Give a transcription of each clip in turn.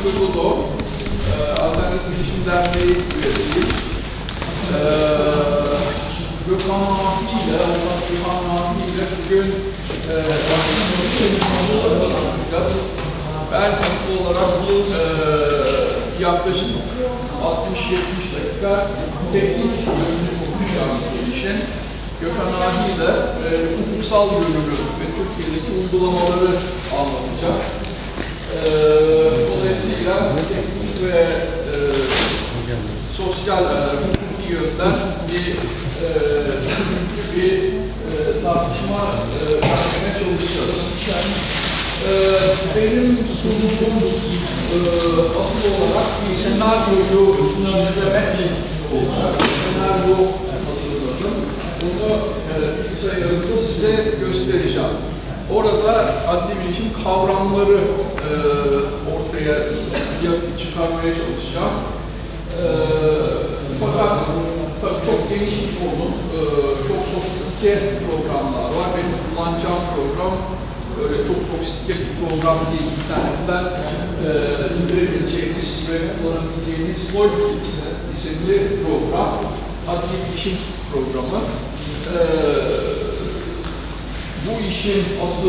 Yurdudo, Alternatif Bilişim Derneği üyesiyim. Gökhan Nafi ile bugün ben asıl olarak yaklaşık 60-70 dakika teknik bölümünü konuşacağım bu işin. Gökhan Nafi ile hukuksal bölümü ve Türkiye'deki uygulamaları anlatacak. Dolayısıyla teknik ve sosyal hukuki yönden bir tartışma yapmaya çalışacağız. Benim sunumum asıl olarak bir senaryoyu izlemek olacak. Bir senaryo hazırladım. Bunu bilgisayarımda size göstereceğim. Orada adli bilişim kavramları ortaya çıkarmaya çalışacağım. Fakat tabii çok geniş bir konu, çok sofistike programlar var. Benim kullanacağım program öyle çok sofistike bir program değil. İnternetten indirebileceğiniz ve kullanabileceğiniz Volkit isimli program, adli bilişim programı. Bu işin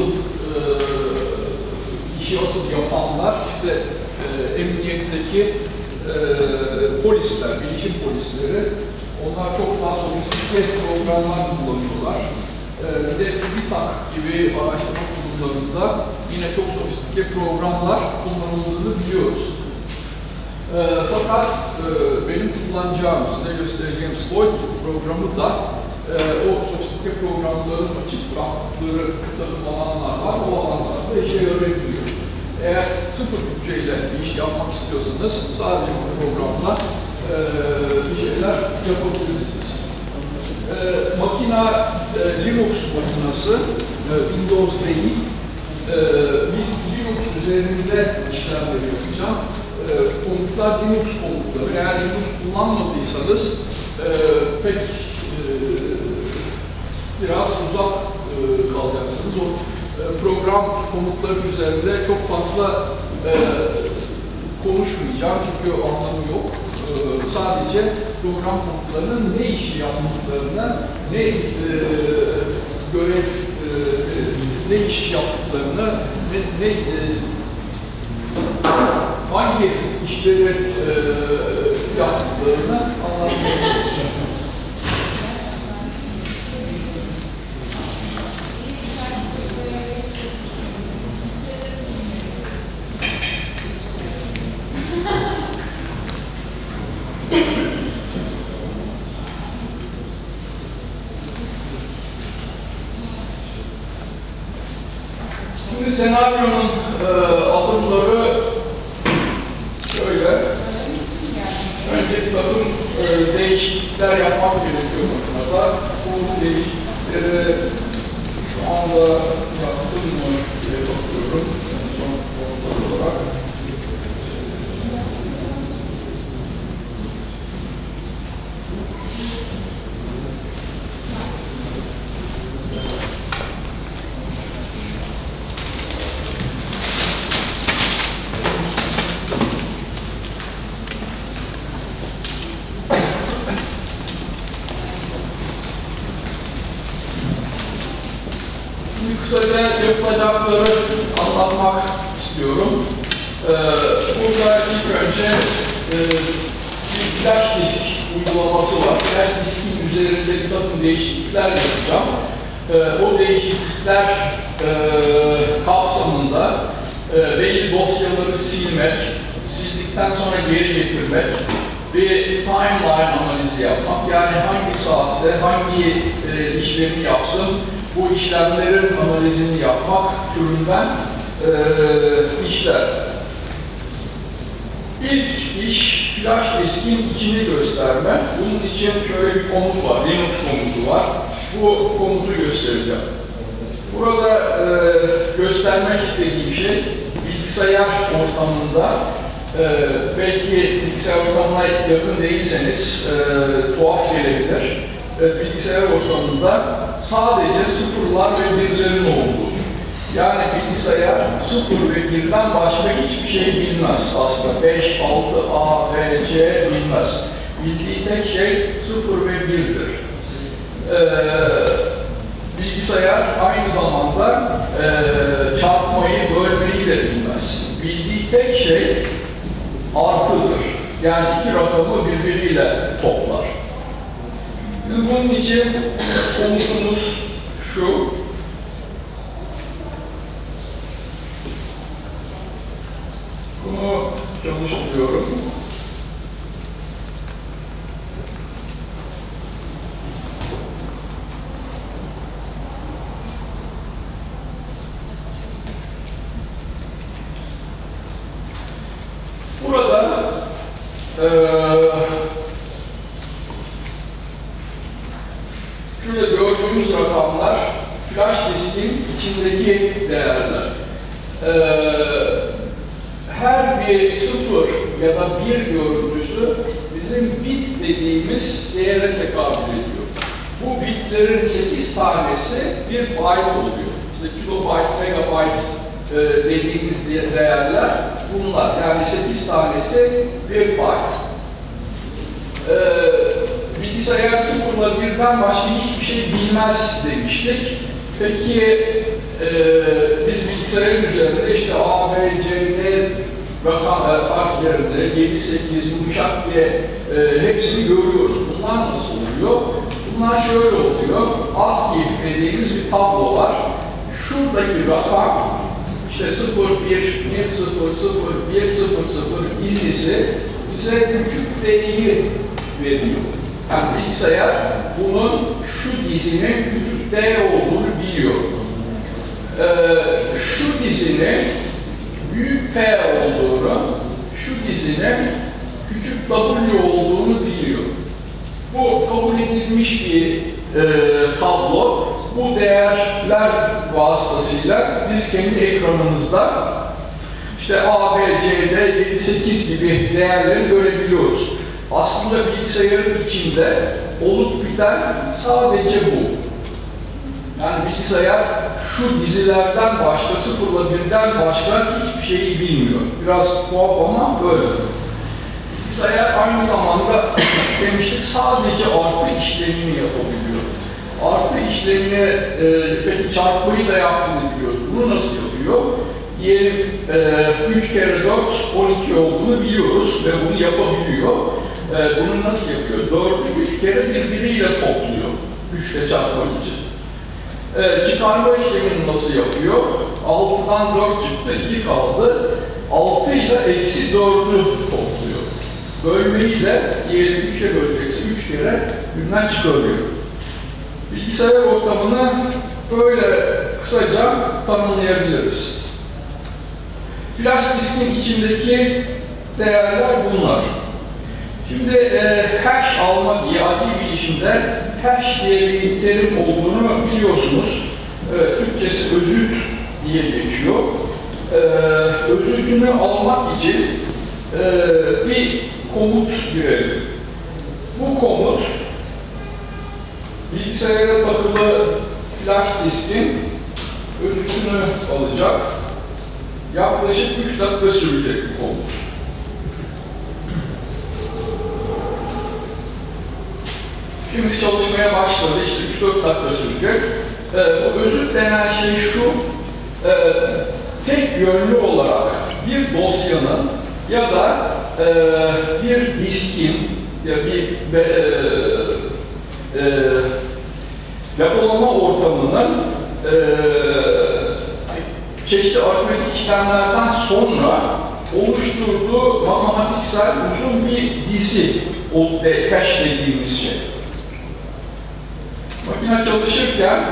asıl yapanlar işte emniyetteki polisler, bilişim polisleri. Onlar çok daha sofistike programlar kullanıyorlar. Bir de BİTAK gibi araştırma kurumlarında yine çok sofistike programlar kullanıldığını biliyoruz. Fakat benim kullanacağım, size göstereceğim Volkit programı da o sofistike programların açık bıraktıkları takım alanlar var, o alanlarda işe yarayabiliyor. Eğer sıfır bütçeyle bir iş yapmak istiyorsanız sadece bu programla bir şeyler yapabilirsiniz. Makina Linux makinası, Windows değil, Linux üzerinde işlemleri yapacağım. Komutlar Linux komutları. Eğer Linux kullanmadıysanız pek biraz uzak kalacaksınız. O program komutları üzerinde çok fazla konuşmayacağım çünkü anlamı yok. Sadece program komutlarının ne işi yaptıklarına, ne görev, ne iş yaptıklarına, hangi işleri yaptıklarını anlatmaya çalışacağım. Şimdi senaryonun adımları şöyle. Önce bir takım değişiklikler yapmak gerekiyor makinede. Bu değişiklikleri şu anda yaptım mı diye bakıyorum. Son olarak. Kısaca yapılacakları anlatmak istiyorum. Burada ilk önce bir flash disk uygulaması var. Flash diskin üzerinde bir takım değişiklikler yapacağım. O değişiklikler kapsamında belli dosyaları silmek, sildikten sonra geri getirmek, bir timeline analizi yapmak. Yani hangi saatte, hangi işlemi yaptım, bu işlemlerin analizini yapmak türünden işler. İlk iş flash diskin içini gösterme. Bunun için şöyle bir komut var, Linux komutu var. Bu komutu göstereceğim. Burada göstermek istediğim şey bilgisayar ortamında belki bilgisayar ortamına yakın değilseniz tuhaf gelebilir. Bilgisayar ortamında sadece sıfırlar ve birlerin olduğu. Yani bilgisayar 0 ve 1'den başka hiçbir şey bilmez aslında. 5, 6, A, B, C bilmez. Bildiği tek şey 0 ve 1'dir. Bilgisayar aynı zamanda çarpmayı, bölmeyi de bilmez. Bildiği tek şey artıdır. Yani iki rakamı birbiriyle toplar. Bunun için komutumuz şu. Bunu çalıştırıyorum. Burada şurada gördüğümüz rakamlar flash diskin içindeki değerler. Her bir 0 ya da 1 görüntüsü bizim bit dediğimiz değere tekabül ediyor. Bu bitlerin 8 tanesi bir byte oluyor. İşte kilobyte, megabyte dediğimiz değerler bunlar. Yani 8 tanesi bir byte. Bilgisayar 0 ile 1'den başka hiçbir şey bilmez demiştik. Peki biz bilgisayarın üzerinde işte A, B, C, D rakam harflerinde 7, 8, yumuşak diye hepsini görüyoruz. Bunlar nasıl oluyor? Bunlar şöyle oluyor. ASCII dediğimiz bir tablo var. Şuradaki rakam işte 0, 1, 1, 0, 0, 1, 0, 0 dizisi bize küçük D'yi veriyor. Yani bilgisayar bunun şu dizinin küçük D olduğunu biliyor. Şu dizinin büyük P olduğunu, şu dizinin küçük W olduğunu biliyor. Bu kabul edilmiş bir tablo. Bu değerler vasıtasıyla biz kendi ekranımızda işte A, B, C, D, 7, 8 gibi değerleri görebiliyoruz. Aslında bilgisayarın içinde olup biten sadece bu. Yani bilgisayar şu dizilerden başka, 0 ile 1'den başka hiçbir şeyi bilmiyor. Biraz tuhaf ama böyle. Bilgisayar aynı zamanda demiştik sadece artı işlemini yapabiliyor. Artı işlemini, peki çarpmayı da yaptığını biliyoruz. Bunu nasıl yapıyor? Diyelim 3 kere 4, 12 olduğunu biliyoruz ve bunu yapabiliyor. Bunu nasıl yapıyor? 4'ü 3 kere birbiriyle topluyor. 3 ile çarpmak için. Çıkarma işlemini nasıl yapıyor? 6'dan 4 çıktı, 2 kaldı. 6 ile eksi 4'ü topluyor. Bölmeyi de diyelim 3'e bölecekse 3 kere birden çıkarıyor. Bilgisayar ortamını böyle kısaca tanımlayabiliriz. Flash diskin içindeki değerler bunlar. Şimdi hash alma diye adli bilişimde hash diye bir terim olduğunu biliyorsunuz. Türkçesi özüt diye geçiyor. Özütünü almak için bir komut girelim. Bu komut bilgisayara takılı flash diskin özütünü alacak. Yaklaşık 3 dakika sürecek bu komut. Şimdi çalışmaya başladı, işte 3-4 dakika sürecek. Bu özüt denen şey şu, tek yönlü olarak bir dosyanın ya da bir diskin ya bir depolama ortamının çeşitli aritmetik işlemlerden sonra oluşturduğu matematiksel uzun bir dizi, o cache dediğimiz şey. Makine çalışırken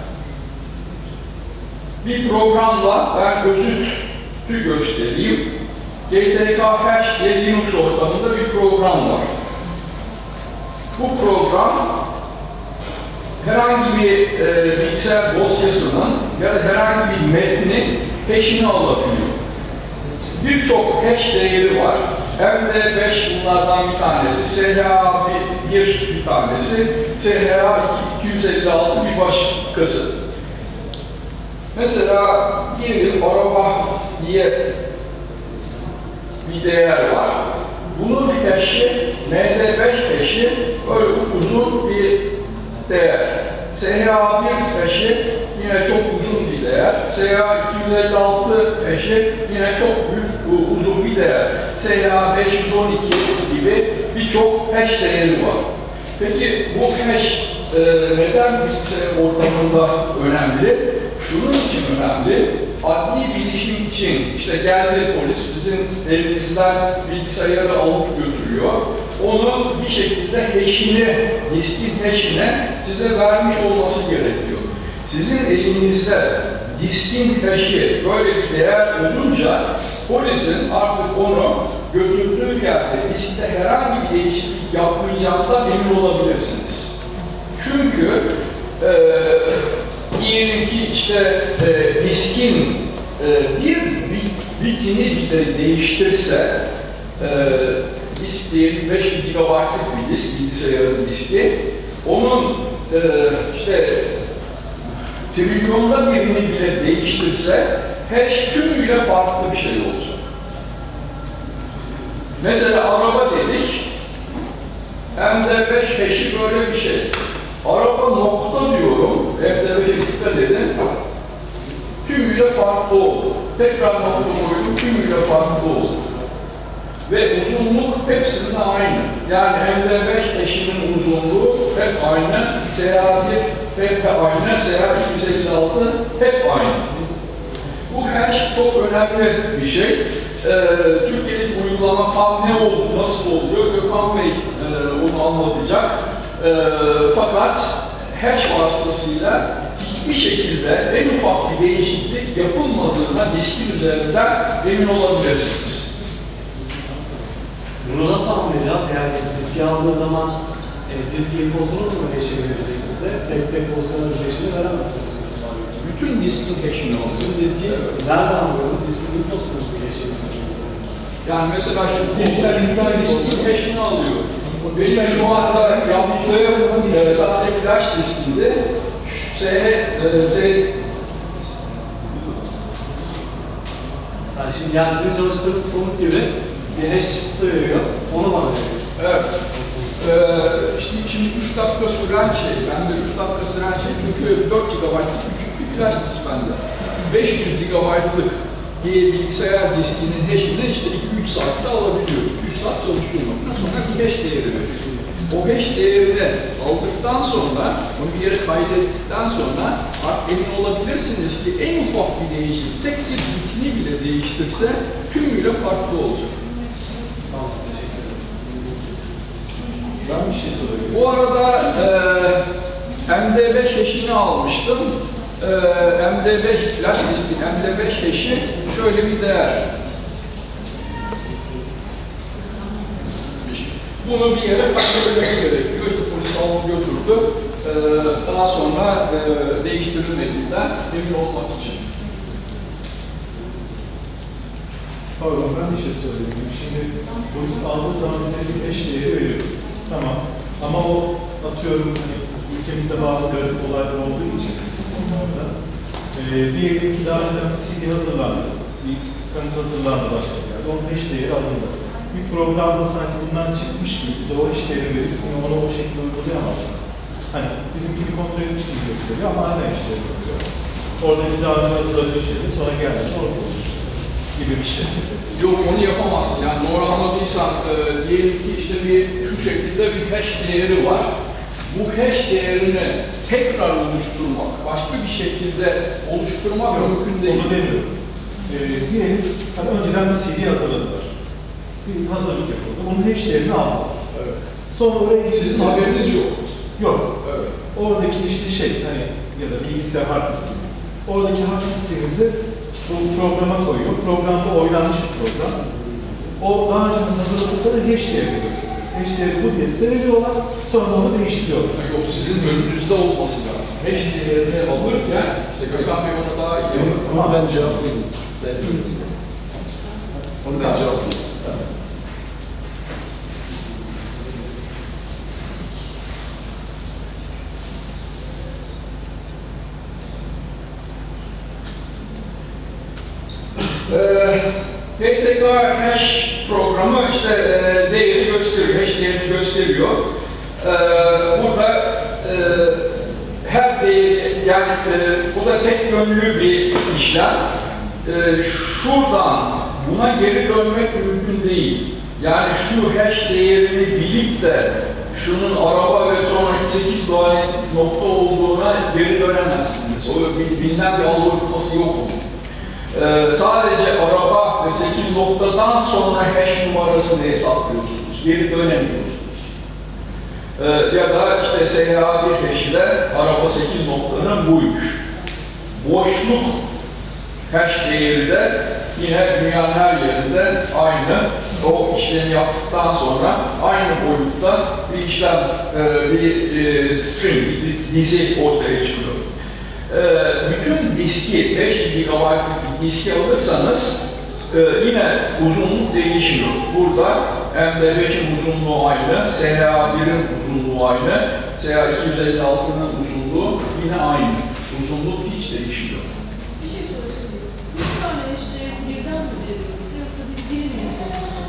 bir programla ben özütü göstereyim. GTK Hash diye Linux ortamında bir program var. Bu program herhangi bir bilgisayar dosyasının ya da herhangi bir metnin hash'ini alabiliyor. Birçok hash değeri var. MD5 bunlardan bir tanesi, SHA1 bir tanesi, SHA256 bir başkası. Mesela diyelim araba diye bir değer var. Bunun hash'i, MD5 hash'i böyle uzun bir değer. SHA1 hash'i yine çok uzun bir değer. SHA256 hash'i yine çok büyük, uzun bir değer. SHA512 gibi birçok hash değeri var. Peki bu hash neden bilgisayar ortamında önemli? Şunun için önemli, adli bilişim için işte geldi polis sizin elinizden bilgisayarı alıp götürüyor. Onu bir şekilde hash'ini, diskin hash'ine size vermiş olması gerekiyor. Sizin elinizde diskin hash'i böyle bir değer olunca polisin artık onu götürdüğü yerde diskte herhangi bir değişiklik yapmayacağından emin olabilirsiniz. Çünkü diyelim ki işte diskin bir bitini bile değiştirse, disk diyelim 5 GB'lık bir disk, bilgisayarın diski, onun işte trilyonda birini bile değiştirse, hash tümüyle farklı bir şey olacak. Mesela araba dedik, MD5 hash'i böyle bir şey. Araba nokta diyorum, MD5'e dikkat edin, tümüyle farklı oldu. Tekrar nokta koydum, tümüyle farklı oldu. Ve uzunluk hepsinin aynı. Yani MD5 hash'inin uzunluğu hep aynı, SHA1 hep aynı, SHA256 hep aynı. Bu hash çok önemli bir şey. Türkiye'deki uygulama tam ne oldu, nasıl oluyor? Gökhan Bey onu anlatacak. Fakat hash vasıtasıyla hiçbir şekilde en ufak bir değişiklik yapılmadığına diskin üzerinden emin olabilirsiniz. Bunu nasıl anlayacağız? Yani diski aldığı zaman disk infosunu mu hash'e verecek bize? Tek pozisyonun hash'ini veremezsiniz. Bütün diskin hash'ini alıyor. Bütün diski nereden anlıyorum? Diskin infosunu mu hash'e verecek? Yani mesela şu diskin hash'ini alıyor. Benim şu anda yaptığım sadece flash diskinde yani şimdi sizin çalıştığınız komut gibi bir hash çıktısı veriyor, onu bana veriyor. Evet. Şimdi 3 dakika süren şey, bende 3 dakika süren şey çünkü 4 GB'lık küçük bir flash disk bende. 500 GB'lık bir bilgisayar diskinin hash'ini işte 2-3 saatte alabiliyor. 2-3 saat çalıştırmaktan sonra bir hash değeri veriyor. O hash değerini aldıktan sonra, onu bir yere kaydettikten sonra artık emin olabilirsiniz ki en ufak bir değişiklik, tek bir bitini bile değiştirse tümüyle farklı olacak. Tamam, teşekkür ederim. Ben bir şey sorayım. Bu arada MD5 hash'ini almıştım. MD5 flash diski, MD5 hash'i şöyle bir değer. Bunu bir yere kaydetmek gerekiyor. İşte polis alıp götürdü. Daha sonra değiştirilmediğinden emin olmak için. Pardon, ben bir şey söyleyeyim. Şimdi polis aldığı zaman bize bir hash değeri veriyor. Tamam. Ama o atıyorum hani ülkemizde bazı garip olaylar olduğu için onlarda. Diyelim ki daha önce bir CD hazırlandı. Bir kanıt hazırlandı başka bir yerde. Onun hash değeri alındı. Bir programda sanki bundan çıkmış gibi bize o hash değeri verip onu o şekilde uygulayamaz. Hani bizimki bir kontrol etmiş gibi gösteriyor ama aynı hash değeri veriyor. Oradaki daha önce hazırladığı şeyde sonra geldi orada gibi bir şey. Yok, onu yapamazsın. Yani doğru anladıysan, diyelim ki işte şu şekilde bir hash değeri var. Bu hash değerini tekrar oluşturmak, başka bir şekilde oluşturmak mümkün değil. Onu demiyorum. Diyelim, hani önceden bir CD hazırladılar. Bir hazırlık yapıldı. Onun hash değerini aldılar. Evet. Sonra oraya Sizin haberiniz yok. Yok. Evet. Oradaki işte şey, hani ya da bilgisayar hard disk gibi. Oradaki hard diskimizi bu programa koyuyor. Programda oynanmış bir program. O daha önce hazırladıkları hash değerini gösteriyor. Hash değeri bu diye seyrediyorlar, sonra onu değiştiriyorlar. Yok, sizin önünüzde olması lazım. Hash değerini alırken, işte Gökhan Bey ona daha iyi yapar. Ama ben cevaplayayım. Onu ben cevaplayayım. PTK hash programı işte değeri gösteriyor, hash değerini gösteriyor. Burada her değeri, yani bu da tek yönlü bir işlem. Şuradan buna geri dönmek mümkün değil. Yani şu hash değerini bilip de şunun araba ve sonraki 8 tane nokta olduğuna geri dönemezsiniz. O bilinen bir algoritması yok mu? Sadece araba ve 8 noktadan sonra hash numarasını hesaplıyorsunuz. Geri dönemiyorsunuz. Ya da işte SH1 hash ile araba 8 noktanın buymuş. Boşluk hash değeri de yine dünyanın her yerinde aynı. O işlemi yaptıktan sonra aynı boyutta bir işlem, bir string, bir dizi ortaya çıkıyor. Bütün diski, 5 GB'lık diski alırsanız yine uzunluk değişmiyor. Burada MD5'in uzunluğu aynı, SH1'in uzunluğu aynı, SH256'nın uzunluğu yine aynı. Uzunluk hiç değişmiyor. Bir şey sorabilirim. 3 tane eşdeğeri birden mi veriyoruz yoksa biz birini mi?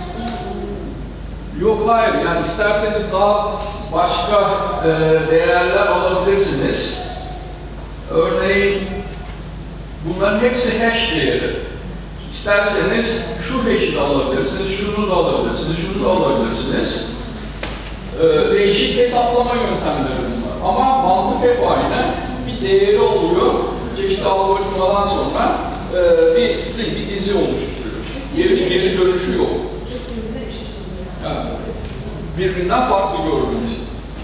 Yok, hayır. Yani isterseniz daha başka değerler alabilirsiniz. Örneğin bunların hepsi hash değeri. İsterseniz şu hash'i de alabilirsiniz, şunu da alabilirsiniz, şunu da alabilirsiniz. Değişik hesaplama yöntemleri bunlar. Ama mantık hep aynı. Bir değeri oluyor. Çeşitli algoritmadan sonra bir string, bir dizi oluşturuyor. Geri dönüşü yok. Yani, birbirinden farklı gördüğünüz.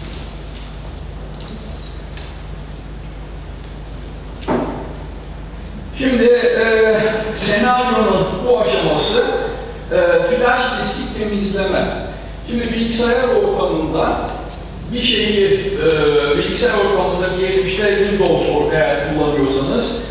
Şimdi senaryonun bu aşaması flash diski temizleme. Şimdi bilgisayar ortamında bir şeyi, bilgisayar ortamında diyelim işte Windows eğer kullanıyorsanız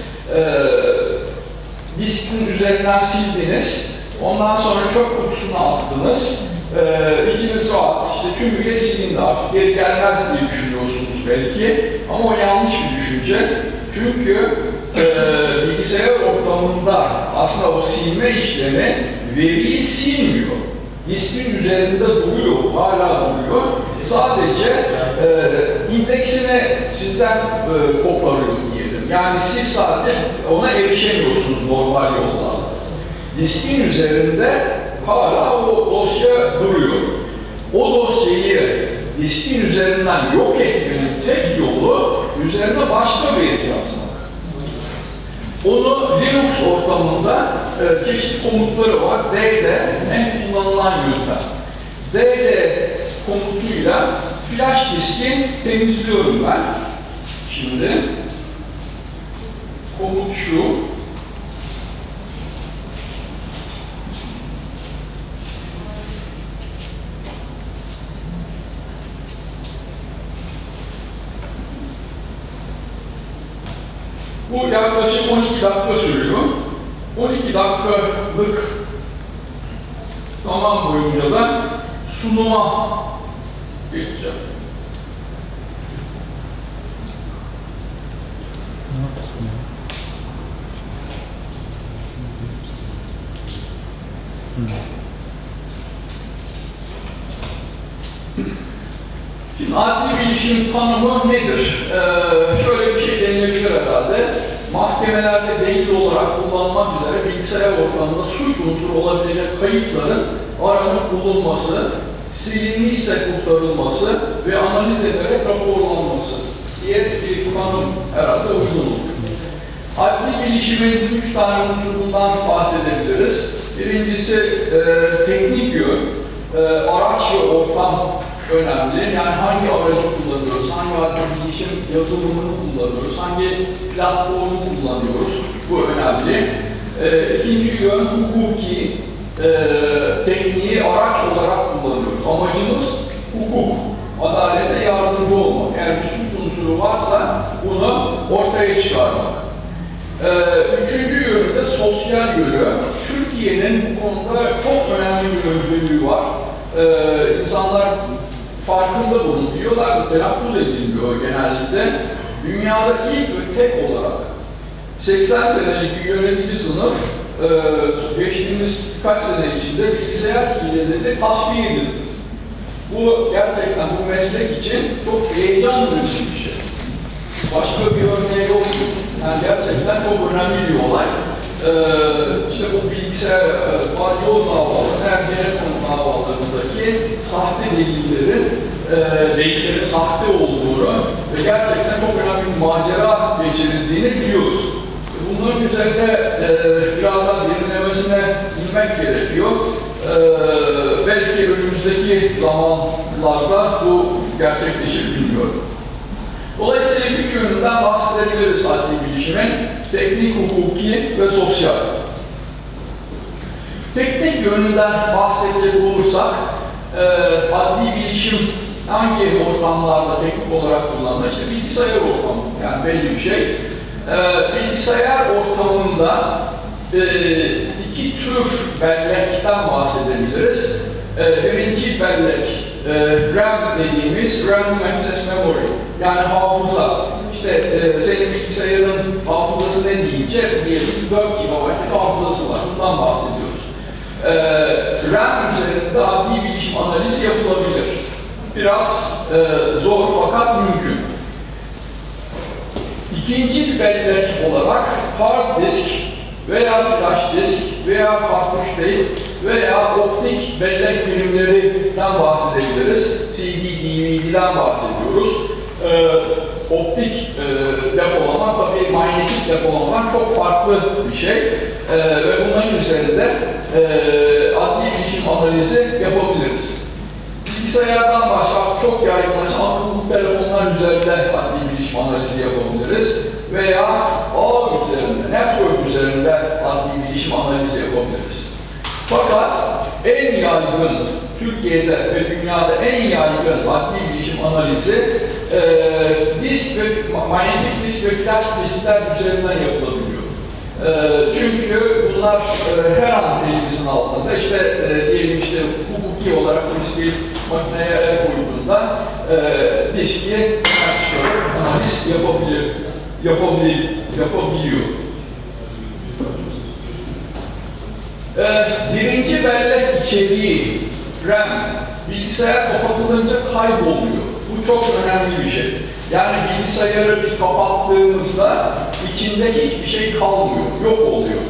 diskin üzerinden sildiniz, ondan sonra çöp kutusuna attınız, içiniz rahat, işte tümüyle silindi, artık geri gelmez diye düşünüyorsunuz belki, ama o yanlış bir düşünce. Çünkü bilgisayar ortamında aslında o silme işlemi veriyi silmiyor. Diskin üzerinde duruyor, hala duruyor. Sadece indeksini sizden koparıyor diyelim. Yani siz sadece ona erişemiyorsunuz normal yollarla. Diskin üzerinde hala o dosya duruyor. O dosyayı diskin üzerinden yok etmenin tek yolu üzerine başka veri yazmak. Onu Linux ortamında çeşitli komutları var. DD en kullanılan yöntem. DD komutuyla flash diski temizliyorum ben. Şimdi komut şu. Bu yaklaşık 12 dakika sürüyor. 12 dakikalık zaman boyunca da sunuma geçeceğim. Şimdi adli bilişim tanımı nedir? Şöyle bir şey denilebilir herhalde. Mahkemelerde delil olarak kullanılmak üzere bilgisayar ortamında suç unsuru olabilecek kayıtların aranıp bulunması, silinmişse kurtarılması ve analiz ederek raporlanması diye bir tanım herhalde uygun olur. Adli bilişimin 3 tane unsurundan bahsedebiliriz. Birincisi teknik yön, araç ve ortam önemli. Yani hangi aracı kullanıyoruz, hangi adli bilişim yazılımını kullanıyoruz, hangi platformu kullanıyoruz, bu önemli. İkinci yön hukuki, tekniği araç olarak kullanıyoruz. Amacımız hukuk, adalete yardımcı olmak. Eğer bir suç unsuru varsa bunu ortaya çıkarmak. Üçüncü yönü de sosyal yönü. Türkiye'nin bu konuda çok önemli bir öncülüğü var. İnsanlar farkında bunu biliyorlar da telaffuz edilmiyor genellikle. Dünyada ilk ve tek olarak 80 senelik bir yönetici sınıf geçtiğimiz birkaç sene içinde bilgisayar hileleri tasfiye edildi. Bu gerçekten bu meslek için çok heyecan verici bir şey. Başka bir örneği yok. Yani gerçekten çok önemli bir olay. İşte bu bilgisayar balyoz davaları, Ergenekon davalarındaki sahte delillerin sahte olduğunu ve gerçekten çok önemli bir macera geçirildiğini biliyoruz. Bunların üzerinde biraz daha derinlemesine bilmek gerekiyor. Belki önümüzdeki zamanlarda bu gerçekleşir, bilmiyorum. Dolayısıyla üç yönünden bahsedebiliriz adli bilişimin: teknik, hukuki ve sosyal. Teknik yönünden bahsedecek olursak, adli bilişim hangi ortamlarda teknik olarak kullanılır? İşte bilgisayar ortamı, yani belli bir şey. Bilgisayar ortamında iki tür bellekten bahsedebiliriz. Birinci bellek, RAM dediğimiz Random Access Memory, yani hafıza. İşte senin bilgisayarın hafızası ne deyince diyelim 4 GB'lık hafızası var, bundan bahsediyoruz. RAM üzerinde adli bilişim analizi yapılabilir. Biraz zor fakat mümkün. İkinci bellek olarak hard disk veya flash disk veya kartuş değil veya optik bellek birimlerinden bahsedebiliriz. CD, DVD'den bahsediyoruz. Optik depolama, tabii manyetik depolama çok farklı bir şey. Ve bunların üzerinde adli bilişim analizi yapabiliriz. Bilgisayardan başka çok yaygınlaşan akıllı telefonlar üzerinde adli bilişim analizi yapabiliriz. Veya ağ üzerinde, network üzerinde adli bilişim analizi yapabiliriz. Fakat en yaygın, Türkiye'de ve dünyada en yaygın adli bilişim analizi disk ve manyetik disk ve flash diskler üzerinden yapılabiliyor. Çünkü bunlar her an elimizin altında. İşte diyelim işte hukuki olarak polis bir makineye el koyduğunda diski çıkarıp analiz yapabiliyor. Birinci bellek içeriği RAM bilgisayar kapatılınca kayboluyor. Bu çok önemli bir şey. Yani bilgisayarı biz kapattığımızda içindeki hiçbir şey kalmıyor, yok oluyor.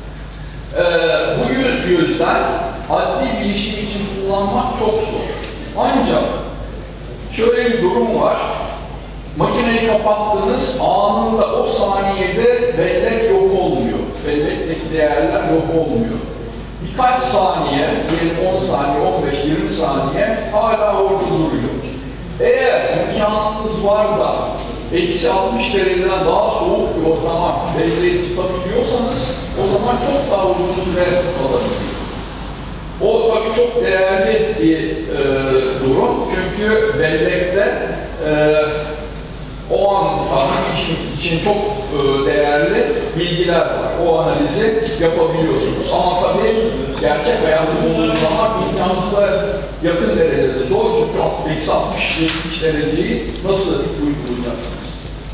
Bu yüzden adli bilişim için kullanmak çok zor. Ancak şöyle bir durum var. Makineyi kapattığınız anında, o saniyede bellek yok olmuyor. Bellekteki değerler yok olmuyor. Birkaç saniye, diyelim 10 saniye, 15, 20 saniye hala orada duruyor. Eğer imkanınız var da eksi 60 dereceden daha soğuk bir ortama belleği tutabiliyorsanız o zaman çok daha uzun süre kalabilir. O tabii çok değerli bir durum. Çünkü bellekte o an için çok değerli bilgiler var. O analizi yapabiliyorsunuz. Ama tabii gerçek hayatta uygulamak imkansıza yakın derecede zor. Çünkü eksi 60 dereceyi nasıl uygulayacaksınız?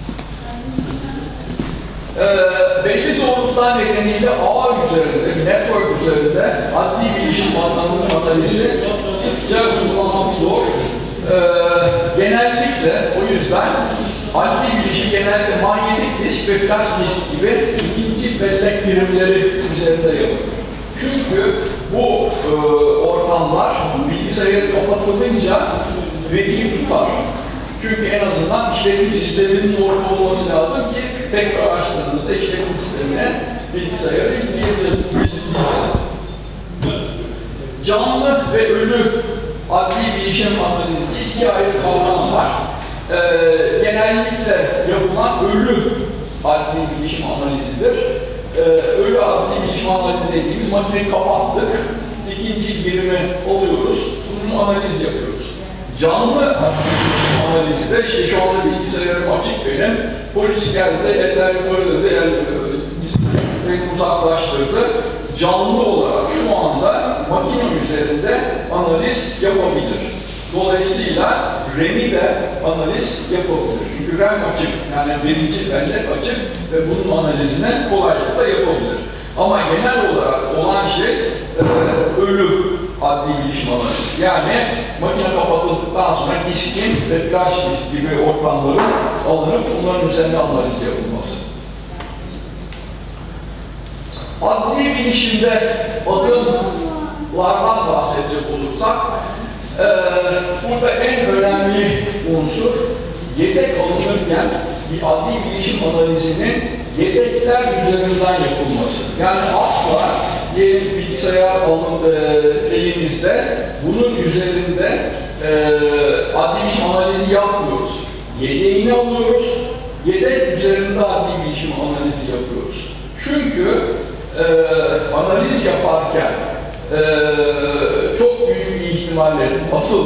Belli zorluklar nedeniyle ağ üzerinde, network üzerinde adli bilişim analizi sıkça uygulamak zor. Genellikle o yüzden adli bilişim genelde manyetik disk ve flash disk gibi ikinci bellek birimleri üzerinde yapılır. Çünkü bu ortamlar bilgisayarı kapatılınca veriyi tutar. Çünkü en azından işletim sisteminin orada olması lazım ki tekrar açtığınızda işletim sistemine bilgisayarı yükleyebilirsin. Canlı ve ölü adli bilişim analizi diye iki ayrı kavram var. Genellikle yapılan ölü adli bilişim analizidir. Ölü adli bilişim analizi dediğimiz makineyi kapattık, ikinci birimi alıyoruz, bunun analiz yapıyoruz. Canlı adli bilişim analizi de işte şu anda bilgisayarım açık benim, polis geldi, eller yukarıda beni uzaklaştırdı. Canlı olarak şu anda makine üzerinde analiz yapabilir. Dolayısıyla RAM'i de analiz yapabilir. Çünkü RAM açık, yani birinci bellek açık ve bunun analizini kolaylıkla yapabilir. Ama genel olarak olan şey ölü adli bilişim analizi. Yani makine kapatıldıktan sonra diskin ve flash disk gibi ortamların alınıp bunların üzerine analiz yapılması. Adli bilişimde adımlardan bahsedecek olursak, burada en önemli unsur yedek alınırken bir adli bilişim analizinin yedekler üzerinden yapılması. Yani asla bilgisayar elimizde bunun üzerinde adli bilişim analizi yapmıyoruz. Yedeğini alıyoruz, yedek üzerinde adli bilişim analizi yapıyoruz. Çünkü analiz yaparken çok büyük bir ihtimalle asıl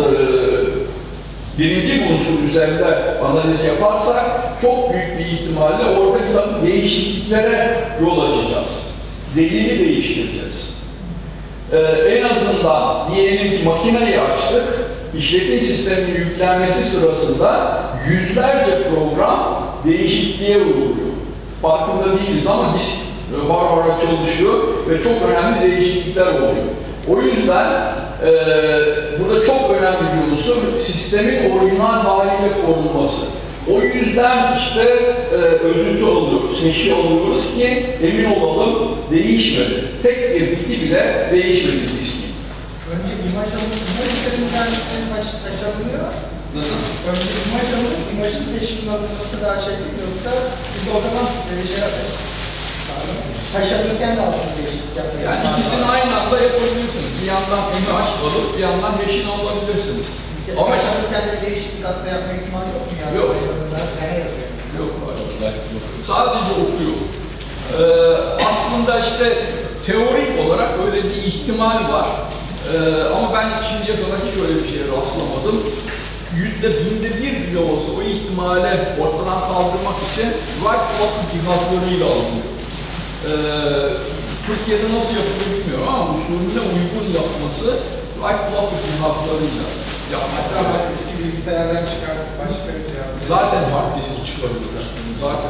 birinci unsur üzerinde analiz yaparsak çok büyük bir ihtimalle orada bir takım değişikliklere yol açacağız. Delili değiştireceğiz. En azından diyelim ki makineyi açtık, işletim sisteminin yüklenmesi sırasında yüzlerce program değişikliğe uğruyor. Farkında değiliz ama disk var çalışıyor ve çok önemli değişiklikler oluyor. O yüzden burada çok önemli bir unsur sistemin orijinal haliyle korunması. O yüzden işte özüntü alıyoruz, hash'i alıyoruz ki emin olalım değişmedi. Tek bir biti bile değişmedi diskin. Önce imaj üzerinden taşınıyor. Nasıl? Önce imaj alınıp imajın peşinin alınması daha şey değil, yoksa biz o zaman şey yapıyoruz. Taşınırken de aslında değişiklik yapıyor. Yani ikisini aynı anda yapabilirsiniz. Bir yandan imaj alıp bir yandan hash'ini alabilirsiniz. Ama taşınırken de değişiklik aslında yapma ihtimali yok mu? Yani yok. Yok. Sadece okuyor. Aslında işte teorik olarak öyle bir ihtimal var. Ama ben şimdiye kadar hiç öyle bir şeye rastlamadım. %1/1000 bile olsa o ihtimali ortadan kaldırmak için write clock cihazlarıyla alınıyor. Türkiye'de nasıl yapılır bilmiyorum ama usulüne uygun yapması write clock cihazlarıyla yapmak. Hatta eski bilgisayardan çıkartıp başka bir cihaz. Zaten hard diski çıkarıyoruz. Zaten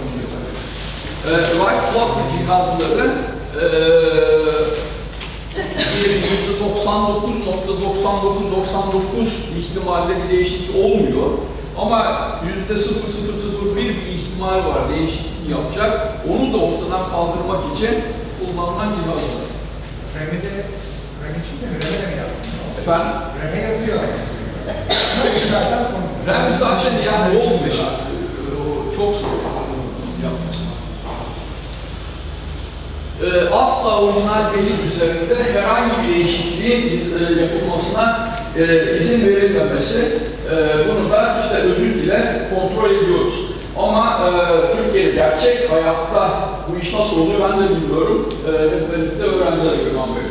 write clock cihazları %99.9999 ihtimalle bir değişiklik olmuyor. Ama %0001 bir ihtimal var değişiklik yapacak. Onu da ortadan kaldırmak için kullanılan cihazlar. RAM için de mi? RAM'e de mi yazdın? Efendim? RAM'e yazıyor. RAM zaten yani olmuyor. Çok zor yapması. Asla orijinal delil üzerinde herhangi bir değişikliğin yapılmasına izin verilmemesi, bunu da işte özür ile kontrol ediyoruz. Ama Türkiye'de gerçek hayatta bu iş nasıl oluyor ben de bilmiyorum. Hep birlikte öğrendiler Gökhan Bey.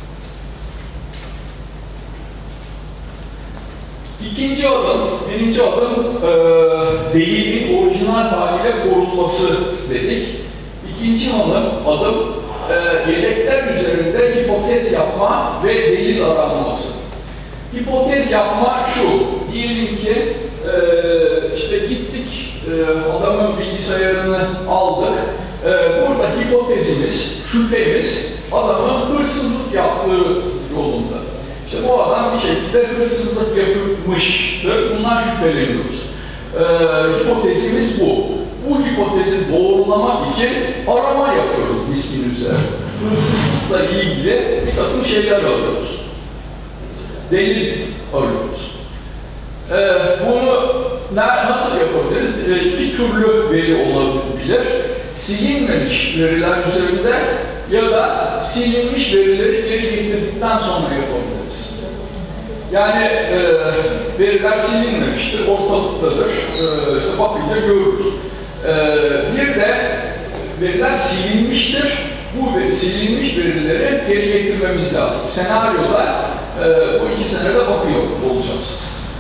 İkinci adım, birinci adım delilin orijinal haliyle korunması dedik. İkinci adım yedekler üzerinde hipotez yapma ve delil aranması. Hipotez yapma şu, diyelim ki işte gittik adamın bilgisayarını aldık. Burada hipotezimiz, şüphemiz adamın hırsızlık yaptığı yolunda. İşte bu adam bir şekilde hırsızlık yapmıştır, bundan şüpheleniyoruz. Hipotezimiz bu. Bu hipotezi doğrulamak için arama yapıyoruz diskin üzerine. Hırsızlıkla ilgili bir takım şeyler arıyoruz. Delil arıyoruz. Bunu nasıl yapabiliriz? İki türlü veri olabilir. Silinmemiş veriler üzerinde ya da silinmiş verileri geri getirdikten sonra yapabiliriz. Yani veriler silinmemiştir, ortalıktadır. İşte bakınca görürüz. Bir de veriler silinmiştir. Bu silinmiş verileri geri getirmemiz lazım. Senaryoda bu iki senede bakıyor olacağız.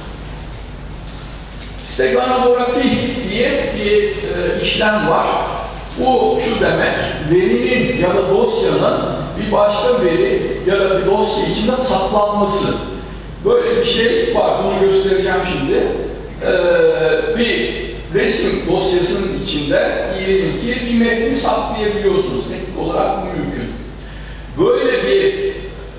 Steganografi diye bir işlem var. Bu şu demek, verinin ya da dosyanın bir başka veri ya da bir dosya içinde saklanması. Böyle bir şey var, bunu göstereceğim şimdi. Bir resim dosyasının içinde diyelim ki bir metni saklayabiliyorsunuz. Teknik olarak mümkün. Böyle bir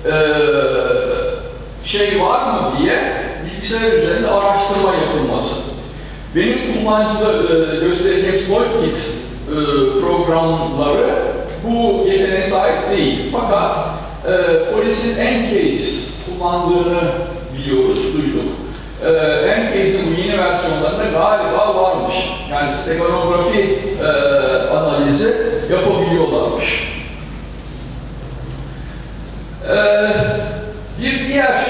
şey var mı diye bilgisayar üzerinde araştırma yapılması. Benim göstereceğim SloydKit programları bu yeteneğe sahip değil. Fakat polisin Encase kullandığını biliyoruz, duyduk. Encase'in bu yeni versiyonlarında galiba varmış. Yani steganografi analizi yapabiliyorlarmış. Bir diğer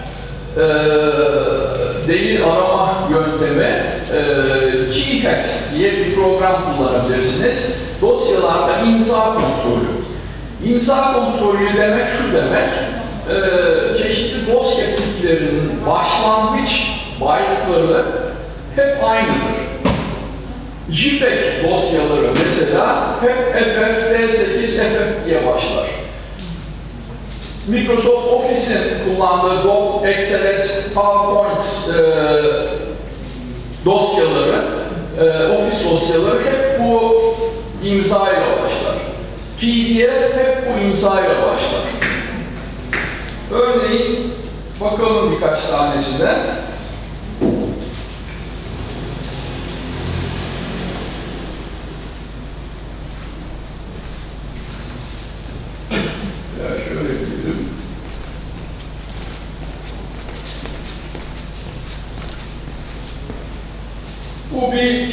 delil arama yöntemi GHEX diye bir program kullanabilirsiniz. Dosyalarda imza kontrolü. İmza kontrolü demek şu demek, çeşitli dosya tiplerinin başlangıç byte'ları hep aynıdır. JPEG dosyaları mesela hep FF, D8, FF diye başlar. Microsoft Office'in kullandığı Doc, XLS, PowerPoint dosyaları, Office dosyaları hep bu imzayla başlar. PDF hep bu imzayla başlar. Örneğin, bakalım birkaç tanesine. Şöyle diyelim. Bu bir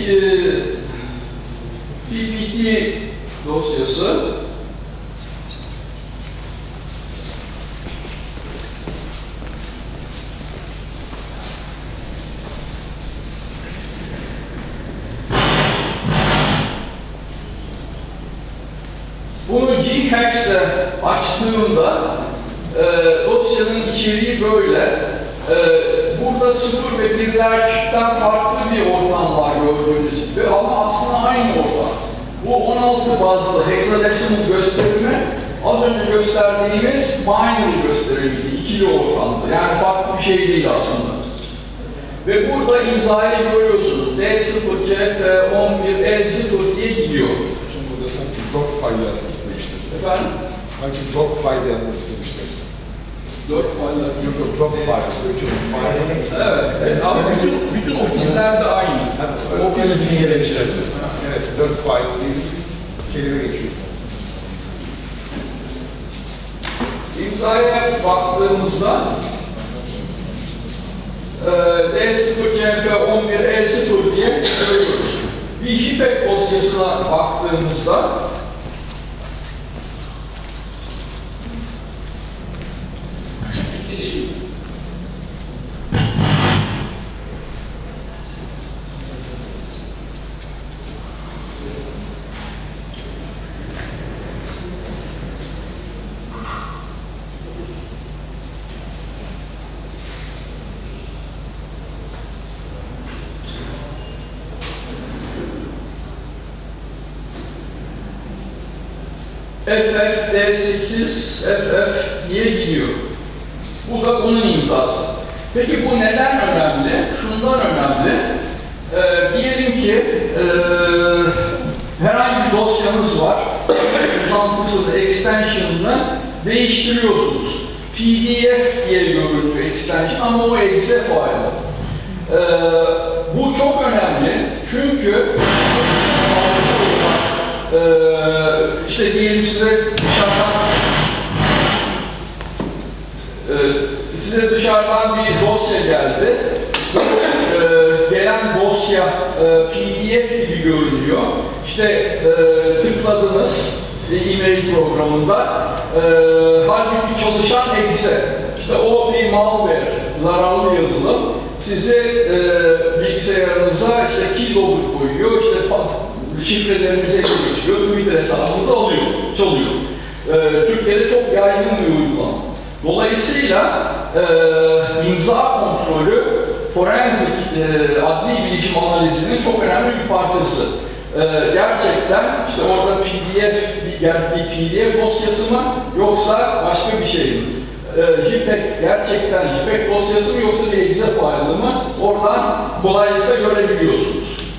PPT dosyası. Bunu GHEX'le açtığımda dosyanın içeriği böyle. Burada 0 ve 1'lerden farklı bir ortam var gördüğünüz gibi ama aslında aynı ortam. Bu 16 bazlı hexadecimal gösterimi az önce gösterdiğimiz binary gösterimiydi, ikili ortamda. Yani farklı bir şey değil aslında. Ve burada imzayı görüyorsunuz. D0, CF11, E0 diye gidiyor. Şimdi burada sanki doc file yazmak istemiştir. Efendim? Sanki doc file yazmak istemiştir. 4 file'lar. Yok, doc file. File. Evet, ama bütün ofislerde aynı. Ofis sinyalemişler. Evet, doc file diye bir kelime geçiyor. İmzaya baktığımızda D0, CF11, E0 diye görüyoruz. Bir JPEG dosyasına baktığımızda FF, D8, FF diye gidiyor. Bu da bunun imzası. Peki bu neden önemli? Şundan önemli. Diyelim ki herhangi bir dosyanız var. Uzantısını, extension'ını değiştiriyorsunuz. PDF diye görünüyor extension ama o exe file. Bu çok önemli çünkü exe file işte diyelim size dışarıdan bir dosya geldi. Gelen dosya PDF gibi görünüyor. İşte tıkladınız e-mail programında. Halbuki çalışan exe. İşte o bir malware, zararlı yazılım. Sizi bilgisayarınıza işte keylogger koyuyor, işte şifrelerinize geçiyor, Twitter hesabınızı alıyor, çalıyor. Türkiye'de çok yaygın bir uygulama. Dolayısıyla imza kontrolü, forenzik adli bilişim analizinin çok önemli bir parçası. Gerçekten işte orada bir PDF dosyası mı yoksa başka bir şey mi? JPEG gerçekten JPEG dosyası mı yoksa bir exe file mı? Oradan kolaylıkla görebiliyorsunuz.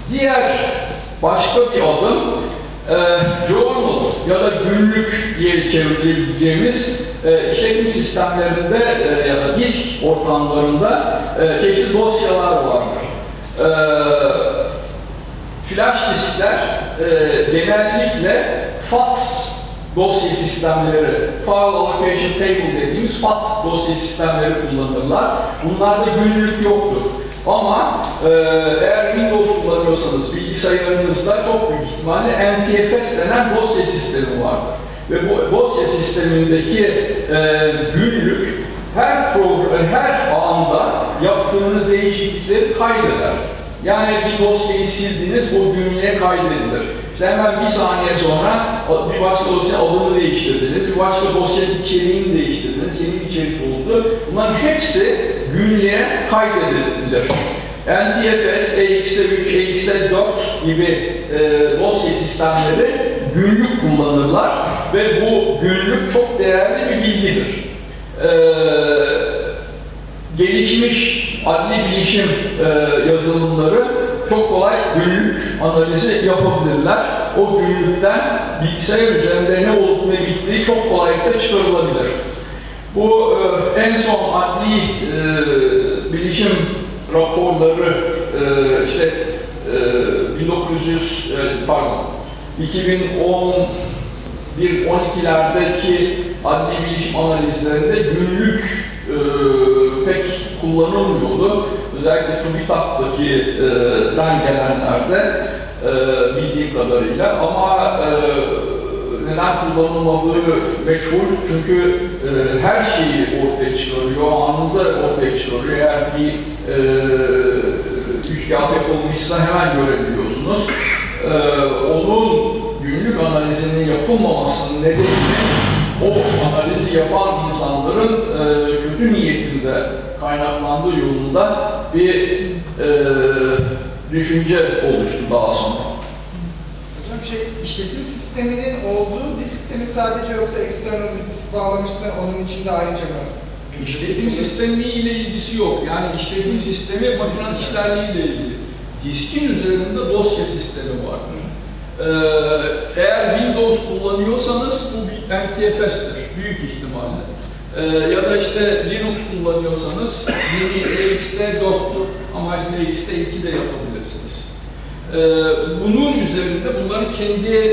Diğer başka bir adım, journal ya da günlük diye çevirdiğimiz işletim sistemlerinde ya da disk ortamlarında çeşitli dosyalar vardır. Flash diskler genellikle FAT dosya sistemleri, File Allocation Table dediğimiz FAT dosya sistemleri kullanırlar. Bunlarda günlük yoktur. Ama eğer Windows kullanıyorsanız bilgisayarınızda çok büyük ihtimalle NTFS denen dosya sistemi vardır. Ve bu dosya sistemindeki günlük her anda yaptığınız değişiklikleri kaydeder. Yani bir dosyayı sildiniz, o günlüğe kaydedilir. İşte hemen bir saniye sonra bir başka dosya adını değiştirdiniz, bir başka dosyanın içeriğini değiştirdiniz, yeni bir içerik oldu. Bunların hepsi günlüğe kaydedilir. NTFS, EXT3, EXT4 gibi dosya sistemleri günlük kullanırlar ve bu günlük çok değerli bir bilgidir. Gelişmiş adli bilişim yazılımları çok kolay günlük analizi yapabilirler. O günlükten bilgisayar üzerinde ne olup ne bittiği çok kolaylıkla çıkarılabilir. Bu en son adli bilişim raporları işte 2011-12'lerdeki adli bilişim analizlerinde günlük pek kullanılmıyordu. Özellikle TÜBİTAK'taki gelenlerde bildiğim kadarıyla ama neden kullanılmadığı meçhul çünkü her şeyi ortaya çıkarıyor, anında ortaya çıkarıyor. Eğer bir üçkağıt yapılmışsa hemen görebiliyorsunuz. Onun günlük analizinin yapılmamasının nedeni o analizi yapan insanların kötü niyetinde kaynaklandığı yolunda bir düşünce oluştu daha sonra. Hocam işletim sisteminin olduğu diskte mi sadece yoksa external bir disk bağlamışsan onun içinde ayrıca mı? İşletim sistemi ile ilgisi yok. Yani işletim sistemi makine işlerliği ile ilgili. Diskin üzerinde dosya sistemi vardır. Eğer Windows kullanıyorsanız bu bir NTFS'tir büyük ihtimalle. Ya da işte Linux kullanıyorsanız yeni EXT4'tür ama EXT2 de yapabilirsiniz. Bunun üzerinde bunların kendi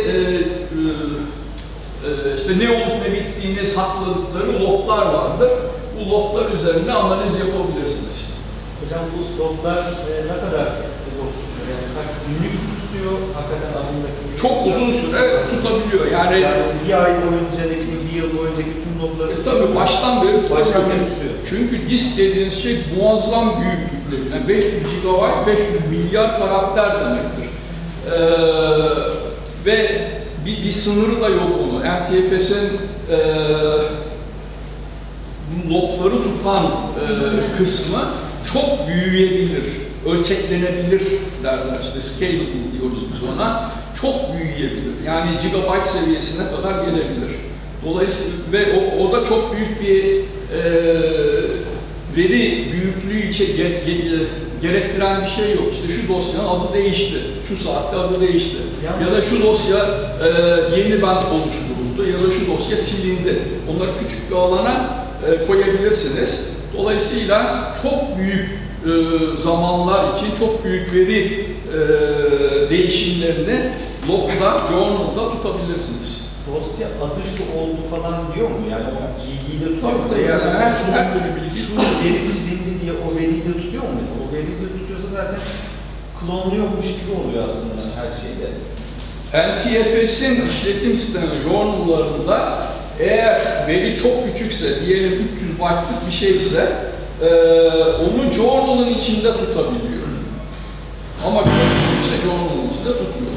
işte ne olup ne bittiğini sakladıkları loglar vardır. Bu loglar üzerinde analiz yapabilirsiniz. Hocam bu loglar ne kadar log tutuyor? Yani kaç günlük tutuyor? Hakikaten alınması çok uzun süre tutabiliyor. Yani bir ay boyunca, bir yıl boyunca bütün logları tabii baştan beri tutuyor. Çünkü disk dediğiniz şey muazzam büyüklükte. Yani 500 GB, 500 milyar karakter demektir. Ve bir sınırı da yok onun. NTFS'in logları tutan kısmı çok büyüyebilir, ölçeklenebilir derler. İşte scalable diyoruz biz ona. Çok büyüyebilir. Yani gigabyte seviyesine kadar gelebilir. Dolayısıyla ve o da çok büyük bir veri büyüklüğü için gerektiren bir şey yok. İşte şu dosyanın adı değişti, şu saatte adı değişti. Ya da şu dosya yeniden oluşturuldu ya da şu dosya silindi. Onları küçük bir alana koyabilirsiniz. Dolayısıyla çok büyük zamanlar için çok büyük veri değişimlerini logda, journal'da tutabilirsiniz. Dosya adı şu oldu falan diyor mu? Yani o bilgiyi de tutuyor mu? Tabii Yani şu veri silindi diye o veriyi de tutuyor mu mesela? O veriyi de tutuyorsa zaten klonluyormuş gibi oluyor aslında her şeyde. NTFS'in işletim sistemi journal'larında eğer veri çok küçükse, diyelim 300 byte'lık bir şeyse onu journal'ın içinde tutabiliyor. Ama çok büyükse journal'ın içinde tutmuyor.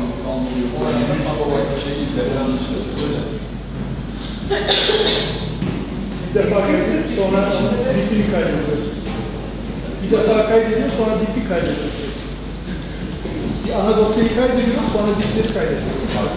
Bir defa kaydediyor, sonra bitini kaydediyor. Bir defa kaydediyor, sonra biti kaydediyor. Bir ana dosyayı kaydediyor, sonra bitleri kaydediyor.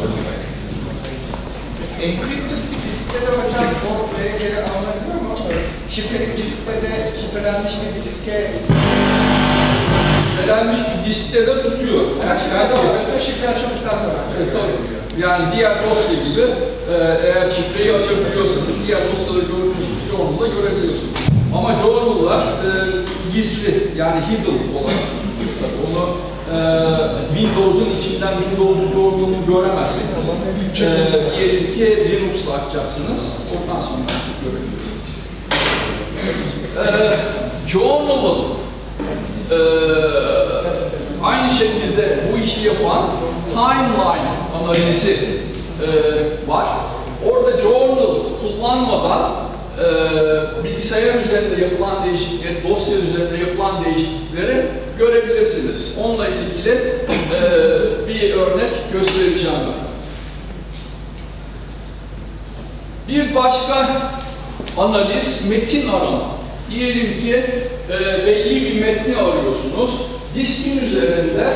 Encrypted bir diskte de hocam o verileri alınabiliyor mu? Şifreli bir diskte de şifrelenmiş bir diske... Şifrelenmiş bir diskte de tutuyor. Şifre açıldıktan sonra. Tabii. Yani diğer dosya gibi eğer şifreyi açabiliyorsanız diğer dosyaları gördüğünüz gibi journal'da görebiliyorsunuz. Ama journal'lar gizli, yani hidden olarak. Onu Windows'un içinden Windows'un journal'ını göremezsiniz. Diyelim ki Linux'la açacaksınız, ondan sonra görebilirsiniz. Journal'ın aynı şekilde bu işi yapan timeline analizi var. Orada journal kullanmadan bilgisayar üzerinde yapılan değişiklikleri, dosya üzerinde yapılan değişiklikleri görebilirsiniz. Onunla ilgili bir örnek göstereceğim ben. Bir başka analiz, metin arama. Diyelim ki belli bir metni arıyorsunuz. Diskin üzerinde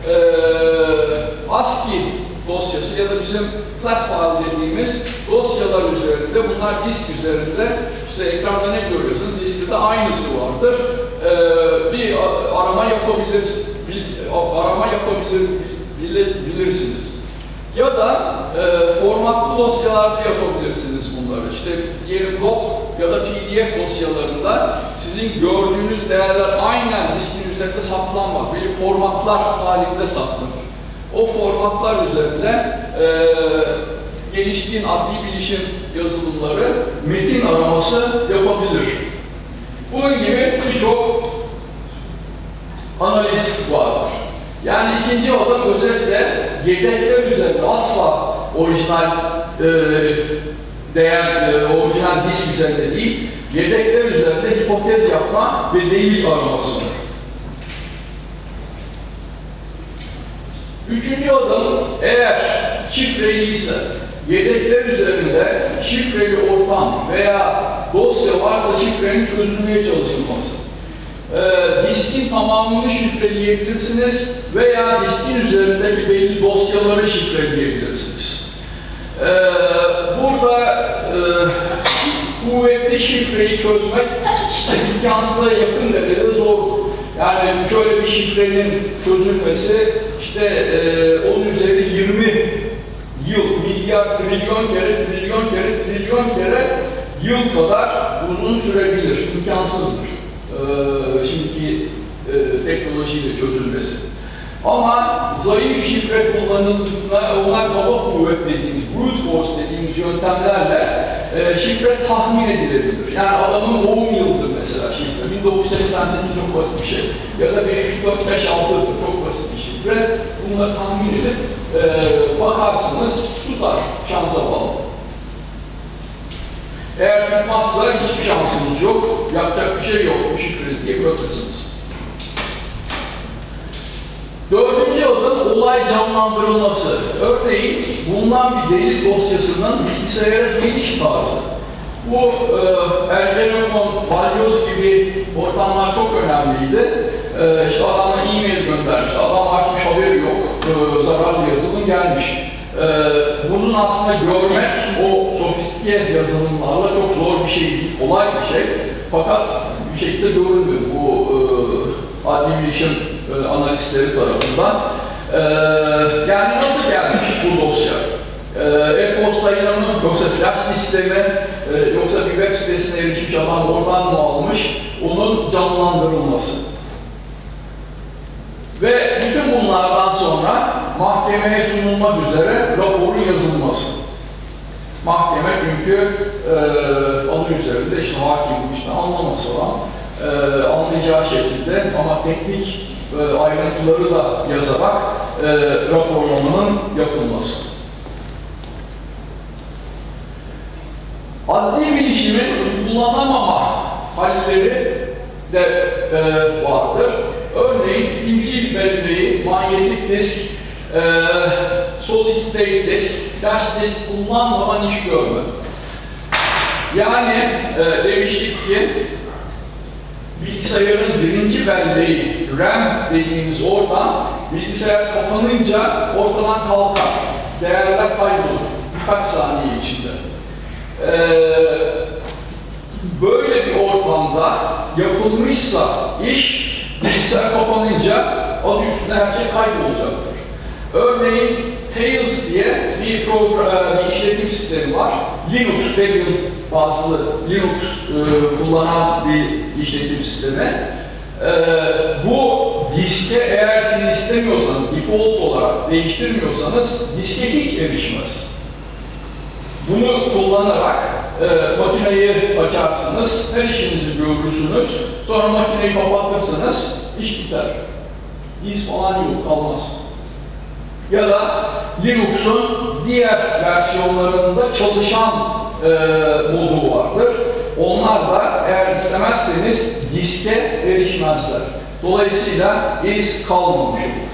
ASCII dosyası ya da bizim flat file dediğimiz dosyalar üzerinde, bunlar disk üzerinde, işte ekranda ne görüyorsunuz, diskte de aynısı vardır. Bir arama yapabilirsiniz. Ya da formatlı dosyalarda yapabilirsiniz bunları. İşte diyelim doc ya da PDF dosyalarında sizin gördüğünüz değerler aynen diskin üzerinde saklanmaz. Belli formatlar halinde saklanır. O formatlar üzerinde gelişkin adli bilişim yazılımları metin araması yapabilir. Bunun gibi birçok analiz vardır. Yani ikinci adım özetle yedekler üzerinde asla orijinal orijinal disk üzerinde değil, yedekler üzerinde hipotez yapma ve delil araması. Üçüncü adım, eğer şifreliyse, yedekler üzerinde şifreli ortam veya dosya varsa şifrenin çözülmeye çalışılması. Diskin tamamını şifreleyebilirsiniz veya diskin üzerindeki belli dosyaları şifreleyebilirsiniz. Burada kuvvetli şifreyi çözmek imkansıza yakın derecede zordur. Yani şöyle bir şifrenin çözülmesi işte 10 üzeri 20 yıl, milyar, trilyon kere yıl kadar uzun sürebilir, imkansızdır. Şimdiki teknolojiyle çözülmesi. Ama zayıf şifre kullanıldığında ona kaba kuvvet dediğimiz, brute force dediğimiz yöntemlerle şifre tahmin edilebilir. Yani adamın doğum yılıdır mesela şifre. 1988 çok basit bir şey. Ya da 1, 2, 4, 5, 6'dır çok basit bir şifre. Bunları tahmin edip bakarsınız, tutar, şansa bağlı. Eğer tutmazsa hiçbir şansınız yok, yapacak bir şey yok, bu şifreli diye bırakırsınız. Dördüncü adım olay canlandırılması. Örneğin bulunan bir delil dosyasının bilgisayara geliş tarzı. Bu Ergenekon, Balyoz gibi ortamlar çok önemliydi. İşte adamlar e-mail göndermiş, adam açmış haberi yok, zararlı yazılım gelmiş. Bunun aslında görmek o sofistike yazılımlarla çok zor bir şey değil, kolay bir şey. Fakat bir şekilde görülmüyor bu adli bilişim analistleri tarafından. Yani nasıl gelmiş bu dosya? E-postayla mı, yoksa flash diskle mi, yoksa bir web sitesine erişmiş adam oradan mı almış? Onun canlandırılması. Ve bütün bunlardan sonra mahkemeye sunulmak üzere raporun yazılması. Mahkeme çünkü adı üzerinde işte hakim bu işten anlamaz olan anlayacağı şekilde ama teknik ayrıntıları da yazarak raporlamanın yapılması. Adli bilişimin uygulanamama halleri de vardır. Örneğin ikinci belleği, manyetik disk, solid state disk, flash disk kullanmadan iş görme. Yani demiştik ki bilgisayarın birinci belleği, RAM dediğimiz ortam, bilgisayar kapanınca ortadan kalkar. Değerler kaybolur birkaç saniye içinde. Böyle bir ortamda yapılmışsa iş, bilgisayar kapanınca adı üstünde her şey kaydolacaktır. Örneğin Tails diye bir işletim sistemi var. Linux, Debian bazlı Linux kullanan bir işletim sistemi. Bu diske eğer siz istemiyorsanız, default olarak değiştirmiyorsanız diske hiç erişmez. Bunu kullanarak makineyi açarsınız, her işinizi görürsünüz, sonra makineyi kapatırsınız, iş biter. İz falan yok, kalmaz. Ya da Linux'un diğer versiyonlarında çalışan modu vardır. Onlar da eğer istemezseniz diske erişmezler. Dolayısıyla iz kalmamış olur.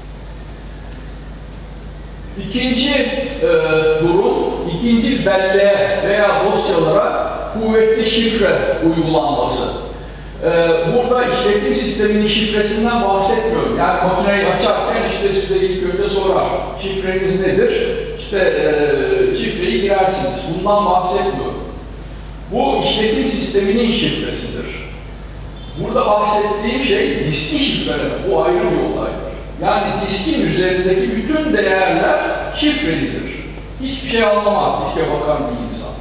İkinci durum, ikinci belleğe veya dosyalara kuvvetli şifre uygulanması. Burada işletim sisteminin şifresinden bahsetmiyorum. Yani makineyi açarken işte size ilk önce sorar, şifreniz nedir? İşte şifreyi girersiniz. Bundan bahsetmiyorum. Bu işletim sisteminin şifresidir. Burada bahsettiğim şey diski şifreleme. Bu ayrı bir olaydır. Yani diskin üzerindeki bütün değerler şifrelidir. Hiçbir şey anlamaz diske bakan bir insan.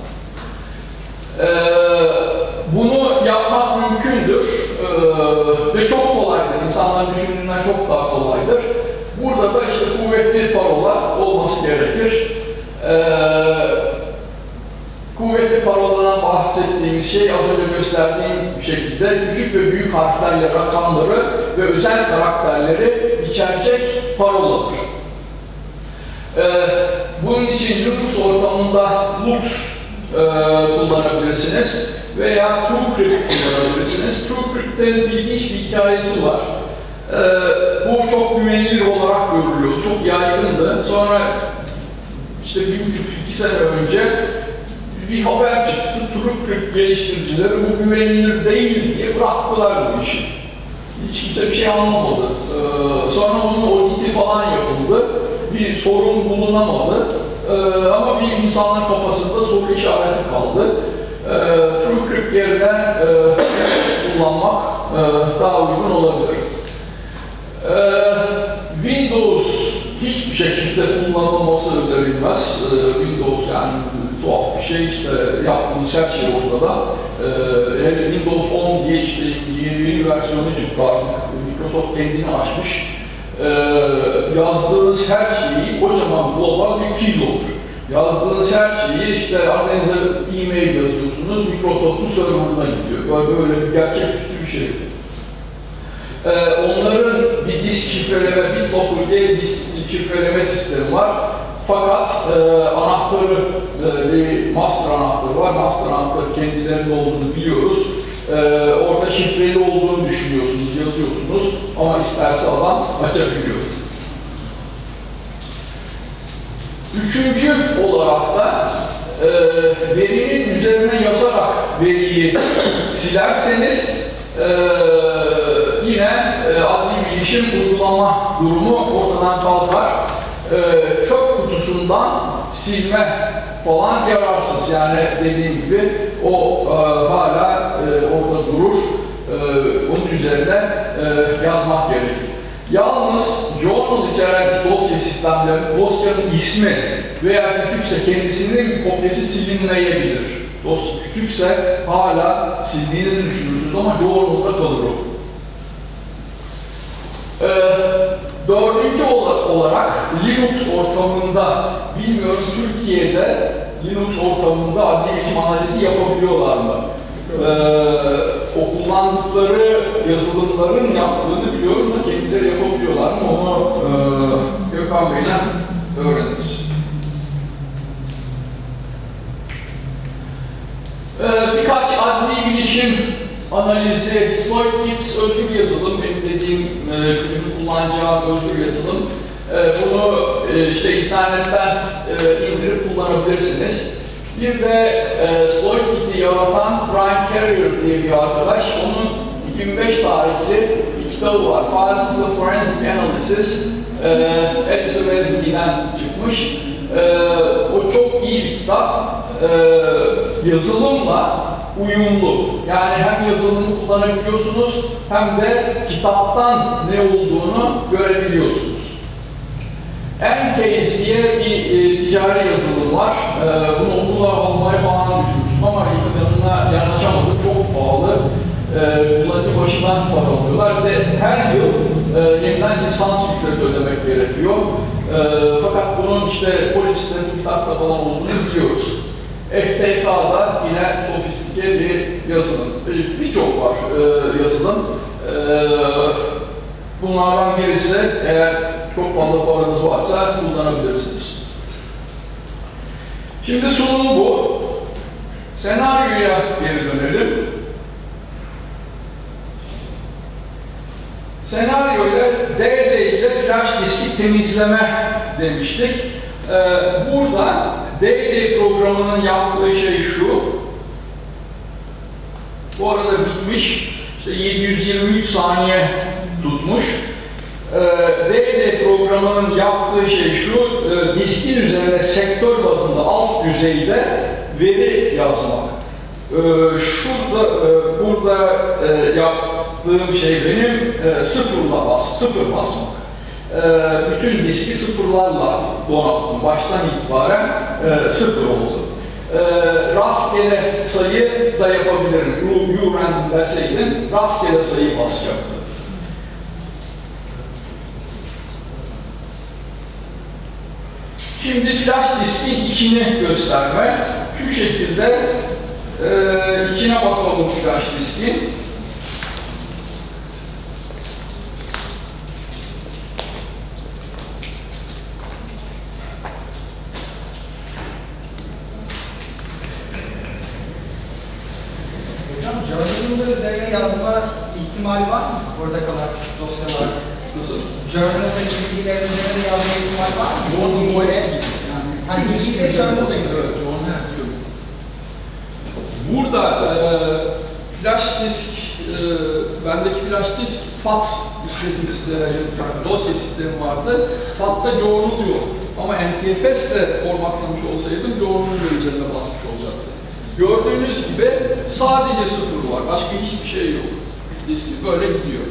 Bunu yapmak mümkündür ve çok kolaydır. İnsanların düşündüğünden çok daha kolaydır. Burada da işte kuvvetli parola olması gerekir. Kuvvetli paroladan bahsettiğimiz şey az önce gösterdiğim şekilde küçük ve büyük harflerle rakamları ve özel karakterleri içerecek paroladır. Bunun için Linux ortamında Lux kullanabilirsiniz veya TrueCrypt kullanabilirsiniz. TrueCrypt'in ilginç bir hikayesi var. Bu çok güvenilir olarak görülüyor, çok yaygındı. Sonra işte 1,5-2 sene önce bir haber çıktı, TrueCrypt geliştiricileri bu güvenilir değil diye bıraktılar bu işi. Hiç kimse bir şey anlamadı. Sonra onun auditi falan yapıldı. Bir sorun bulunamadı. Ama bir insanların kafasında soru işareti kaldı. TrueCrypt yerine kullanmak daha uygun olabilir. Windows hiçbir şekilde kullanılması önerilmez. Windows yani tuhaf bir şey, işte yaptığımız her şey orada da. Hele Windows 10 diye işte yeni versiyonu çıktı artık. Microsoft kendini açmış. Yazdığınız her şeyi kocaman global bir keyload. Yazdığınız her şeyi işte annenize e-mail yazıyorsunuz, Microsoft'un serverına gidiyor. Böyle bir gerçeküstü bir şey. Onların bir disk şifreleme, BitLocker diye bir disk şifreleme sistemi var. Fakat anahtarı, bir master anahtarı var. Master anahtarı kendilerinin olduğunu biliyoruz. Orada şifreli olduğunu düşünüyorsunuz, yazıyorsunuz ama isterse adam açabiliyor. Üçüncü olarak da verinin üzerine yazarak veriyi silerseniz yine adli bilişim uygulama durumu ortadan kalkar. Çöp kutusundan silme falan yararsız. Yani dediğim gibi o hala orada durur. Onun üzerine yazmak gerekir. Yalnız journal içeren dosya sistemleri, dosyanın ismi veya küçükse kendisinin kopyası silinmeyebilir. Dosya küçükse hala sildiğinizi düşünürsünüz ama journal'da kalır o. Dördüncü olarak Linux ortamında, bilmiyorum Türkiye'de Linux ortamında adli bilişim analizi yapabiliyorlar mı? O kullandıkları yazılımların yaptığını biliyorum da kendileri yapabiliyorlar mı? Onu Gökhan Bey'den öğreniriz. Birkaç adli bilişim analizi, SloydKits özgür yazılım, benim dediğim kullanacağım özgür yazılım. Bunu işte internetten indirip kullanabilirsiniz. Bir de SloydKit'i yaratan Brian Carrier diye bir arkadaş, onun 2005 tarihli bir kitabı var. File System Forensic Analysis, Elsevier çıkmış. O çok iyi bir kitap. Yazılımla uyumlu. Yani hem yazılımı kullanabiliyorsunuz hem de kitaptan ne olduğunu görebiliyorsunuz. Encase diye bir ticari yazılım var. Bunu almaya falan düşünmüştüm ama yanına yanaşamadım. Çok pahalı. Kullanıcı başına para alıyorlar. Bir de her yıl yeniden lisans ücreti ödemek gerekiyor. Fakat bunun işte polislerin kitapta falan olduğunu biliyoruz. FTK'da yine sofistike bir yazılım. Birçok var yazılım. Bunlardan birisi eğer çok fazla paranız varsa kullanabilirsiniz. Şimdi sunum bu. Senaryoya geri dönelim. Senaryo ile DD ile flash diski temizleme demiştik. Burada DD programının yaptığı şey şu. Bu arada bitmiş. İşte 723 saniye tutmuş. DD programının yaptığı şey şu, diskin üzerine sektör bazında alt düzeyde veri yazmak. Burada yaptığım şey benim sıfır basmak. Bütün diski sıfırlarla donattım. Baştan itibaren sıfır oldu. Rastgele sayı da yapabilirim. U-random derseydim, rastgele sayı basacaktım. Şimdi flash diskin içini göstermek. Şu şekilde içine bakalım flash diskin. Hocam, journal'ın üzerine yazma ihtimali var mı? Orada kalan dosyalar. Nasıl? Journal'daki bilgilerin üzerine yazma ihtimali var mı? Journal Yani bilgi de journal'da gidiyor. Burada flash disk, bendeki flash disk FAT işletim sistemi, dosya sistemi vardı. FAT'ta journal yok. Ama NTFS de formatlamış olsaydım journal'ın da üzerine basmış olacaktı. Gördüğünüz gibi sadece sıfır var. Başka hiçbir şey yok. Disk böyle gidiyor.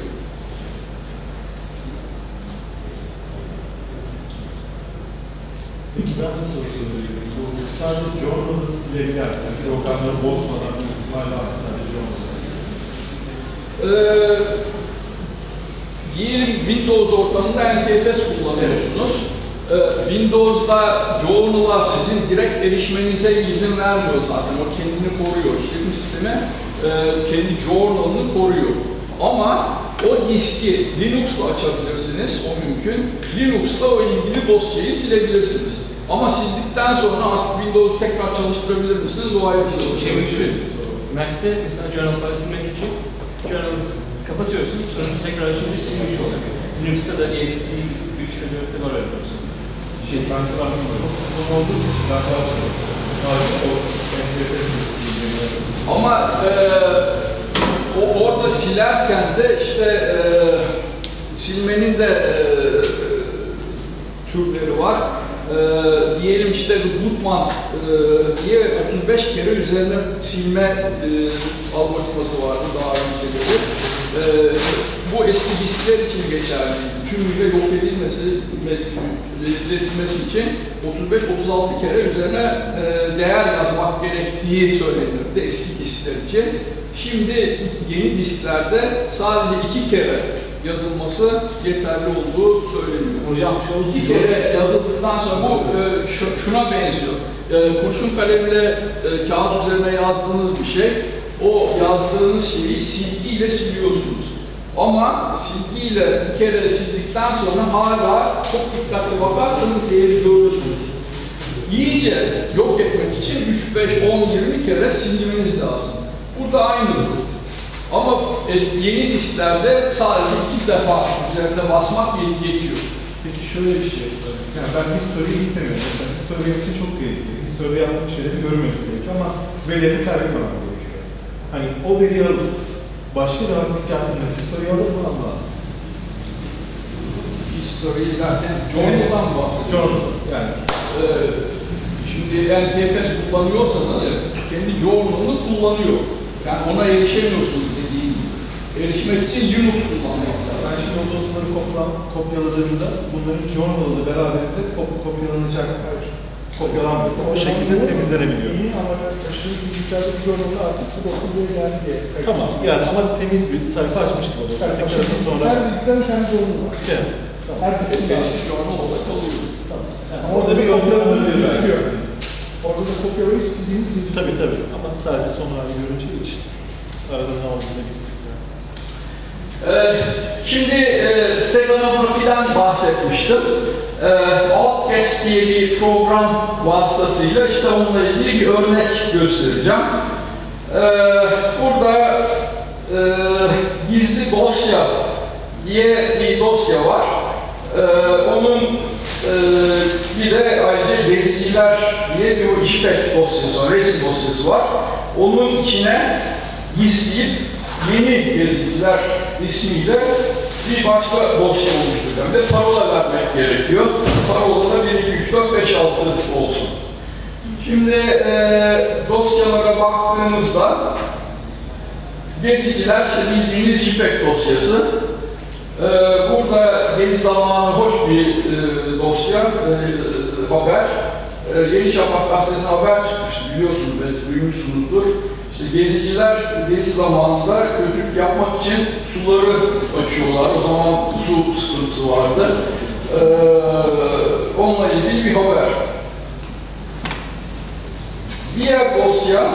Peki ben nasıl soruyorum? Bu sadece journal'ı silebilen, yani programları bozmadan bir ihtimal var mı sadece journal'ı silebilen? Diyelim Windows ortamında NTFS kullanıyorsunuz. Windows'da journal'a sizin direkt erişmenize izin vermiyor zaten. O kendini koruyor. İşletim sistemi kendi journal'ını koruyor. Ama o diski Linux'la açabilirsiniz, o mümkün. Linux'la o ilgili dosyayı silebilirsiniz. Ama sildikten sonra artık Windows'u tekrar çalıştırabilir misiniz? O ayrı bir şey. Mac'te mesela journal file silmek için journal kapatıyorsun, sonra tekrar açınca silmiş oluyor. Linux'ta da ext 3.4'te var öyle olsun. Transfer olduğu için daha fazla ama orada silerken de işte silmenin de türleri var. Diyelim işte Gutman diye 35 kere üzerine silme algoritması vardı daha önceleri. Bu eski diskler için geçerli. Tümüyle yok edilmesi için 35-36 kere üzerine değer yazmak gerektiği söylenirdi eski diskler için. Şimdi yeni disklerde sadece 2 kere yazılması yeterli olduğu söyleniyor. Hocam şu 2 kere yazıldıktan sonra bu şuna benziyor. Kurşun kalemle kağıt üzerine yazdığınız bir şey, o yazdığınız şeyi silgiyle siliyorsunuz. Ama silgiyle bir kere sildikten sonra hala çok dikkatli bakarsanız değeri görürsünüz. İyice yok etmek için 3, 5, 10, 20 kere silmeniz lazım. Burada aynı durum. Ama yeni disklerde sadece 2 defa üzerine basmak yetiyor. Peki şöyle bir şey, yani ben history istemiyorum. Mesela history benim için çok tehlikeli. History yaptığım şeyleri görmemiz gerekiyor ama verilerini kaybetmemem gerekiyor. Hani o veriyi alıp başka bir hard disk yaptığında history alıp mı lazım? History derken journal'dan mı bahsediyorsunuz? Journal, yani. Şimdi NTFS kullanıyorsanız kendi journal'ını kullanıyor. Yani ona erişemiyorsunuz dediğim gibi. Erişmek için Linux kullanmak lazım. Ben şimdi o dosyaları kopyaladığımda bunların journal'la beraberinde kopyalanacak. Kopyalanmıyor. O şekilde temizlenebiliyor. İyi ama aşırı bilgisayardaki journal'da artık bu dosya buraya geldi diye. Tamam. Yani ama temiz bir sayfa açmış gibi oluyor. Tekrar sonra. Her bilgisayarın kendi journal'ı var. Evet. Her diskin var. Eski journal olarak kalıyor. Yani Orada bir kopyalanabilir belki. Orada da kopyalayıp sildiğimiz bir Tabii. Ama sadece son hali görünce için arada ne olduğunu bilmiyorum. Şimdi steganografiden bahsetmiştim. Outcast diye bir program vasıtasıyla işte onunla ilgili bir örnek göstereceğim. Burada gizli dosya diye bir dosya var. Onun bir de ayrıca geziciler diye bir o işpek dosyası var, resim dosyası var. Onun içine gizleyip yeni geziciler ismiyle bir başka dosya oluşturacağım ve parola vermek gerekiyor. Parola da 1, 2, 3, 4, 5, 6 olsun. Şimdi dosyalara baktığımızda geziciler işte bildiğiniz JPEG dosyası. Burada deniz zamanı hoş bir dosya, haber. Yeni Şafak gazetesine haber çıkmıştı, biliyorsunuz, belki duymuşsunuzdur. İşte geziciler deniz zamanında kötülük yapmak için suları açıyorlar. O zaman su sıkıntısı vardı. Onunla ilgili bir haber. Diğer dosya,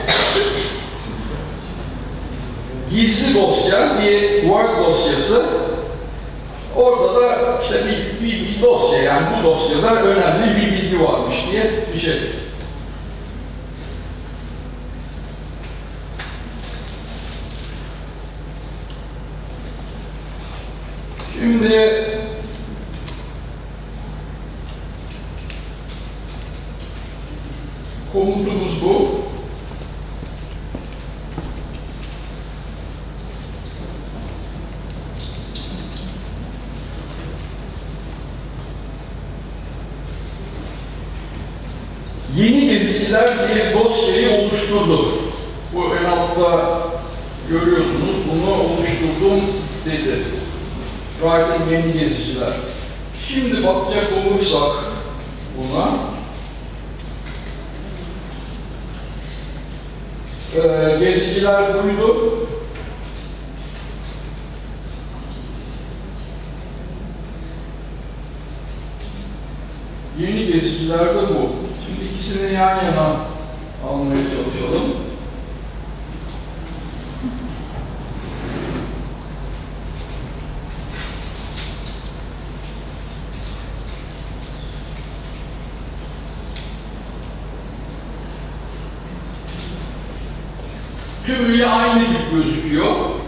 gizli dosya, bir Word dosyası. Orada da işte bir dosya, yani bu dosyada önemli bir bilgi varmış diye bir şey. Şimdi komutumuz bu. Yeni geziciler diye dosyayı oluşturdu. Bu en altta görüyorsunuz, bunu oluşturdum dedi. Writing yeni geziciler. Şimdi bakacak olursak buna, geziciler buydu. Yeni geziciler de bu. Şimdi ikisini yan yana almaya çalışalım. Tümüyle aynı gibi gözüküyor.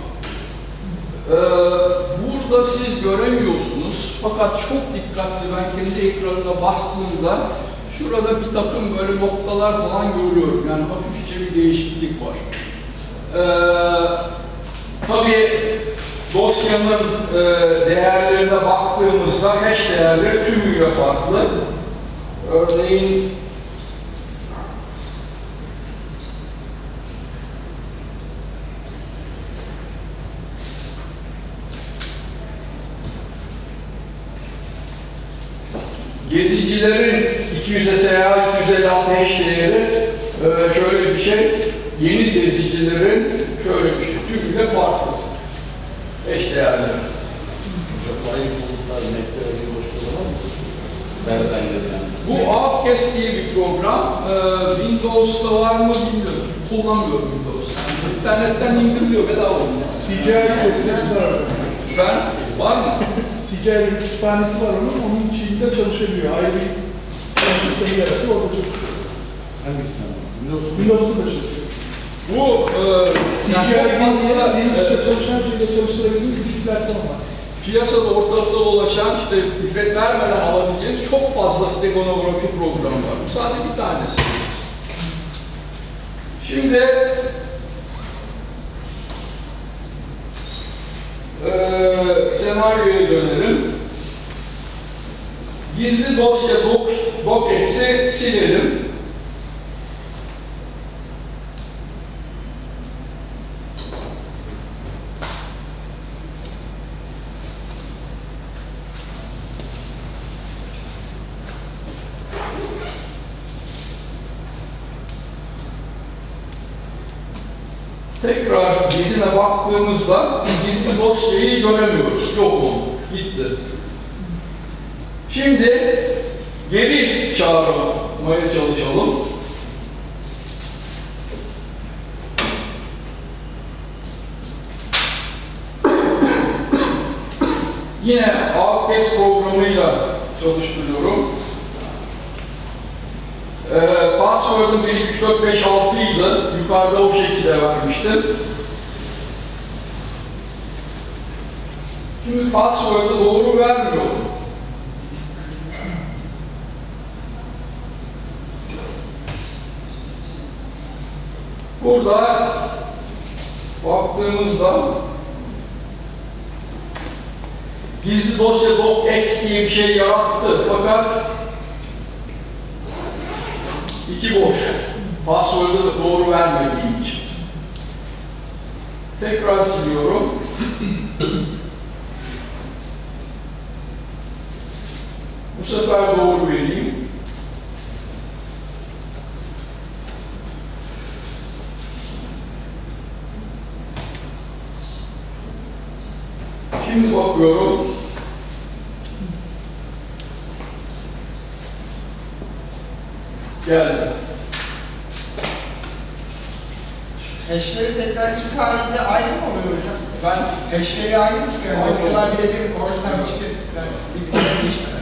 Burada siz göremiyorsunuz, fakat çok dikkatli, ben kendi ekranına bastığımda şurada bir takım böyle noktalar falan görüyorum. Yani hafifçe bir değişiklik var. Tabii dosyanın değerlerine baktığımızda hash değerleri tümüyle farklı. Örneğin gezicilerin 200 SEA, 256 hash değeri şöyle bir şey. Yeni gezicilerin şöyle bir şey. Tümüyle farklı hash değerleri. Çok aynı bulutlar, netler, boşluğu var mı? Benzerleri. Bu Outcast diye bir program. Windows'ta var mı bilmiyorum. Kullanmıyorum Windows'ta. Yani İnternetten indiriliyor, bedava oluyor. CGI kütüphanesi var orada. Ben, var mı? CGI kütüphanesi var onun içinde çalışabiliyor. Ayrı bir sistemi yaratıyor, orada çalışıyor. Hangisinden? Windows'ta da çalışıyor. Bu, yani çok fazla Linux'ta çalışan şeyde çalıştırabildiğimiz bir platform var. piyasada ortalıkta dolaşan, işte ücret vermeden alabileceğiniz çok fazla stegonografi programı var. Bu sadece bir tanesi. Şimdi senaryoya dönelim. Gizli dosya docx'i silelim. tekrar dizine baktığımızda gizli dosyayı göremiyoruz. Yok oldu, gitti. Şimdi geri çağırmaya çalışalım. Yine AutoCAD programıyla çalıştırıyorum. Password'ım 1, 2, 3, 4, 5, 6 idi. Yukarıda o şekilde vermiştim. Şimdi password'ı doğru vermiyorum. Burada baktığımızda gizli dosya docx diye bir şey yarattı. Fakat içi boş. Password'ı doğru vermediğim için. Tekrar siliyorum. Bu sefer doğru vereyim. Şimdi bakıyorum. Geldi. Hash'leri tekrar ilk halinde aynı mı oluyor hocam? Ben Hash'leri aynı mı çıkıyor? Aynı. Dosyalar birebir orijinal hiçbir birbirine değişmeden.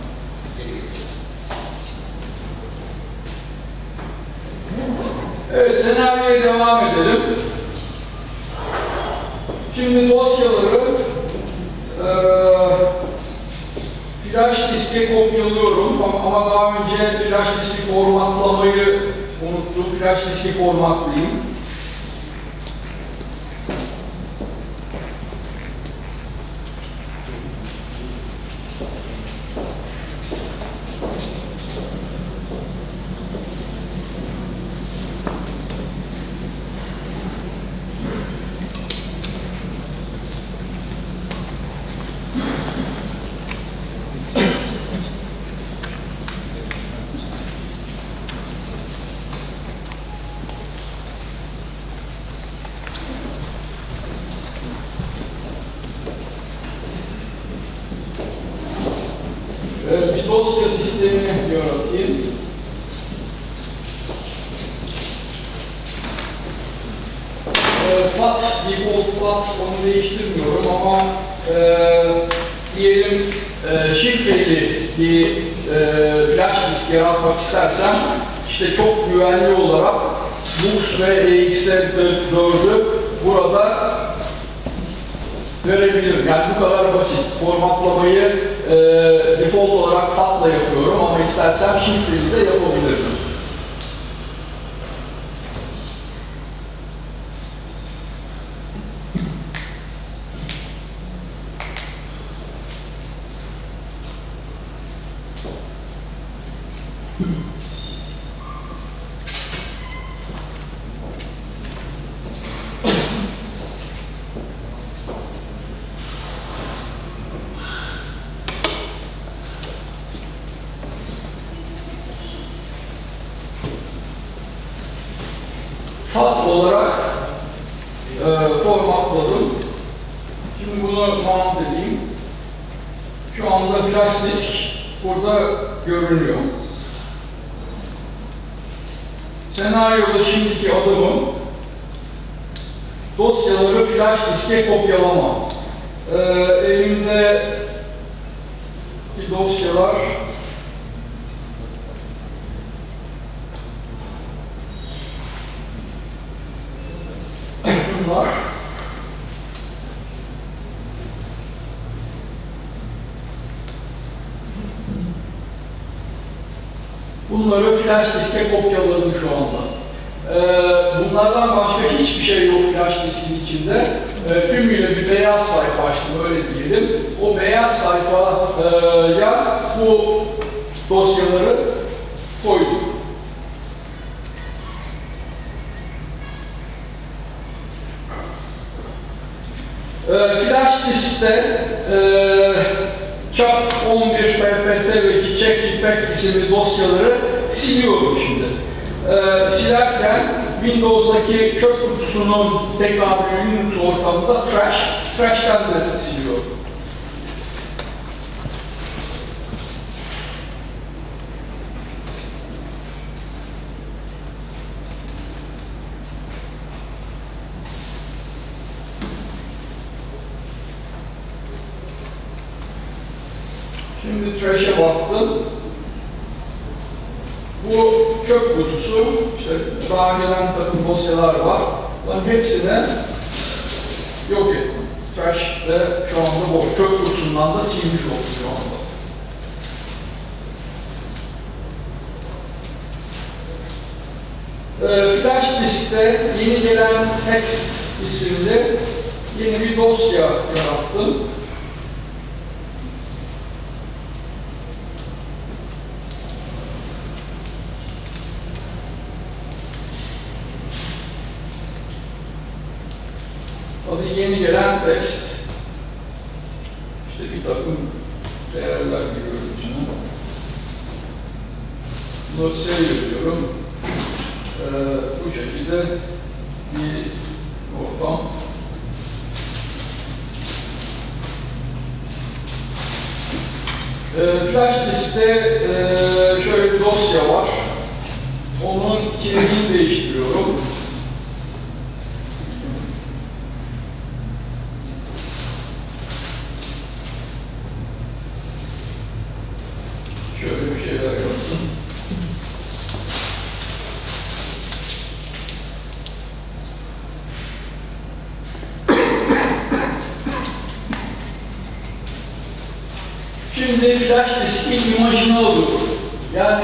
Evet, senaryoya devam edelim. Şimdi dosyaları flash diske kopyalıyorum ama daha önce flash diski formatlamayı unuttum. Flash diski formatlayayım. Bir dosya sistemi yaratayım. FAT, default FAT, onu değiştirmiyorum ama diyelim şifreli bir flash disk yaratmak istersem işte çok güvenli olarak MUX ve EXR4'ü burada verebilirim. Yani bu kadar basit. Formatlamayı default olarak FAT'la yapıyorum ama istersem şifreli de yapabilirim. FAT olarak formatladım. Şimdi bunu mount edeyim. Şu anda flash disk burada görünüyor. Senaryoda şimdiki adımım dosyaları flash diske kopyalama. Elimde dosyalar bunlar. Bunları flash diske kopyaladım şu anda. Bunlardan başka hiçbir şey yok flash diskin içinde. Tümüyle bir beyaz sayfa açtım, öyle diyelim. O beyaz sayfaya bu dosyaları koydum. Flash diskte Çap 11 PPT ve Çiçek Feedback isimli dosyaları siliyorum şimdi. Silerken Windows'daki çöp kutusunun tekrar bir Linux ortamında trash'ten de siliyor. Şimdi trash'e baktım. Bu çöp kutusu, işte daha gelen takım dosyalar var. Bunların hepsini yok ettim. Trash ve şu anda bu çöp kutusundan da silmiş oldum şu anda. Flash diskte yeni gelen text isimli yeni bir dosya yarattım. Tabii yeni gelen text, işte bir takım değerler giriyorum içine. Bunları seviyorum. Bu şekilde bir ortam. Flash diskte şöyle bir dosya var. Onun içeriğini değiştiriyorum. Şöyle bir şeyler yapsın. Şimdi flash diskin imajını alıyorum. Yani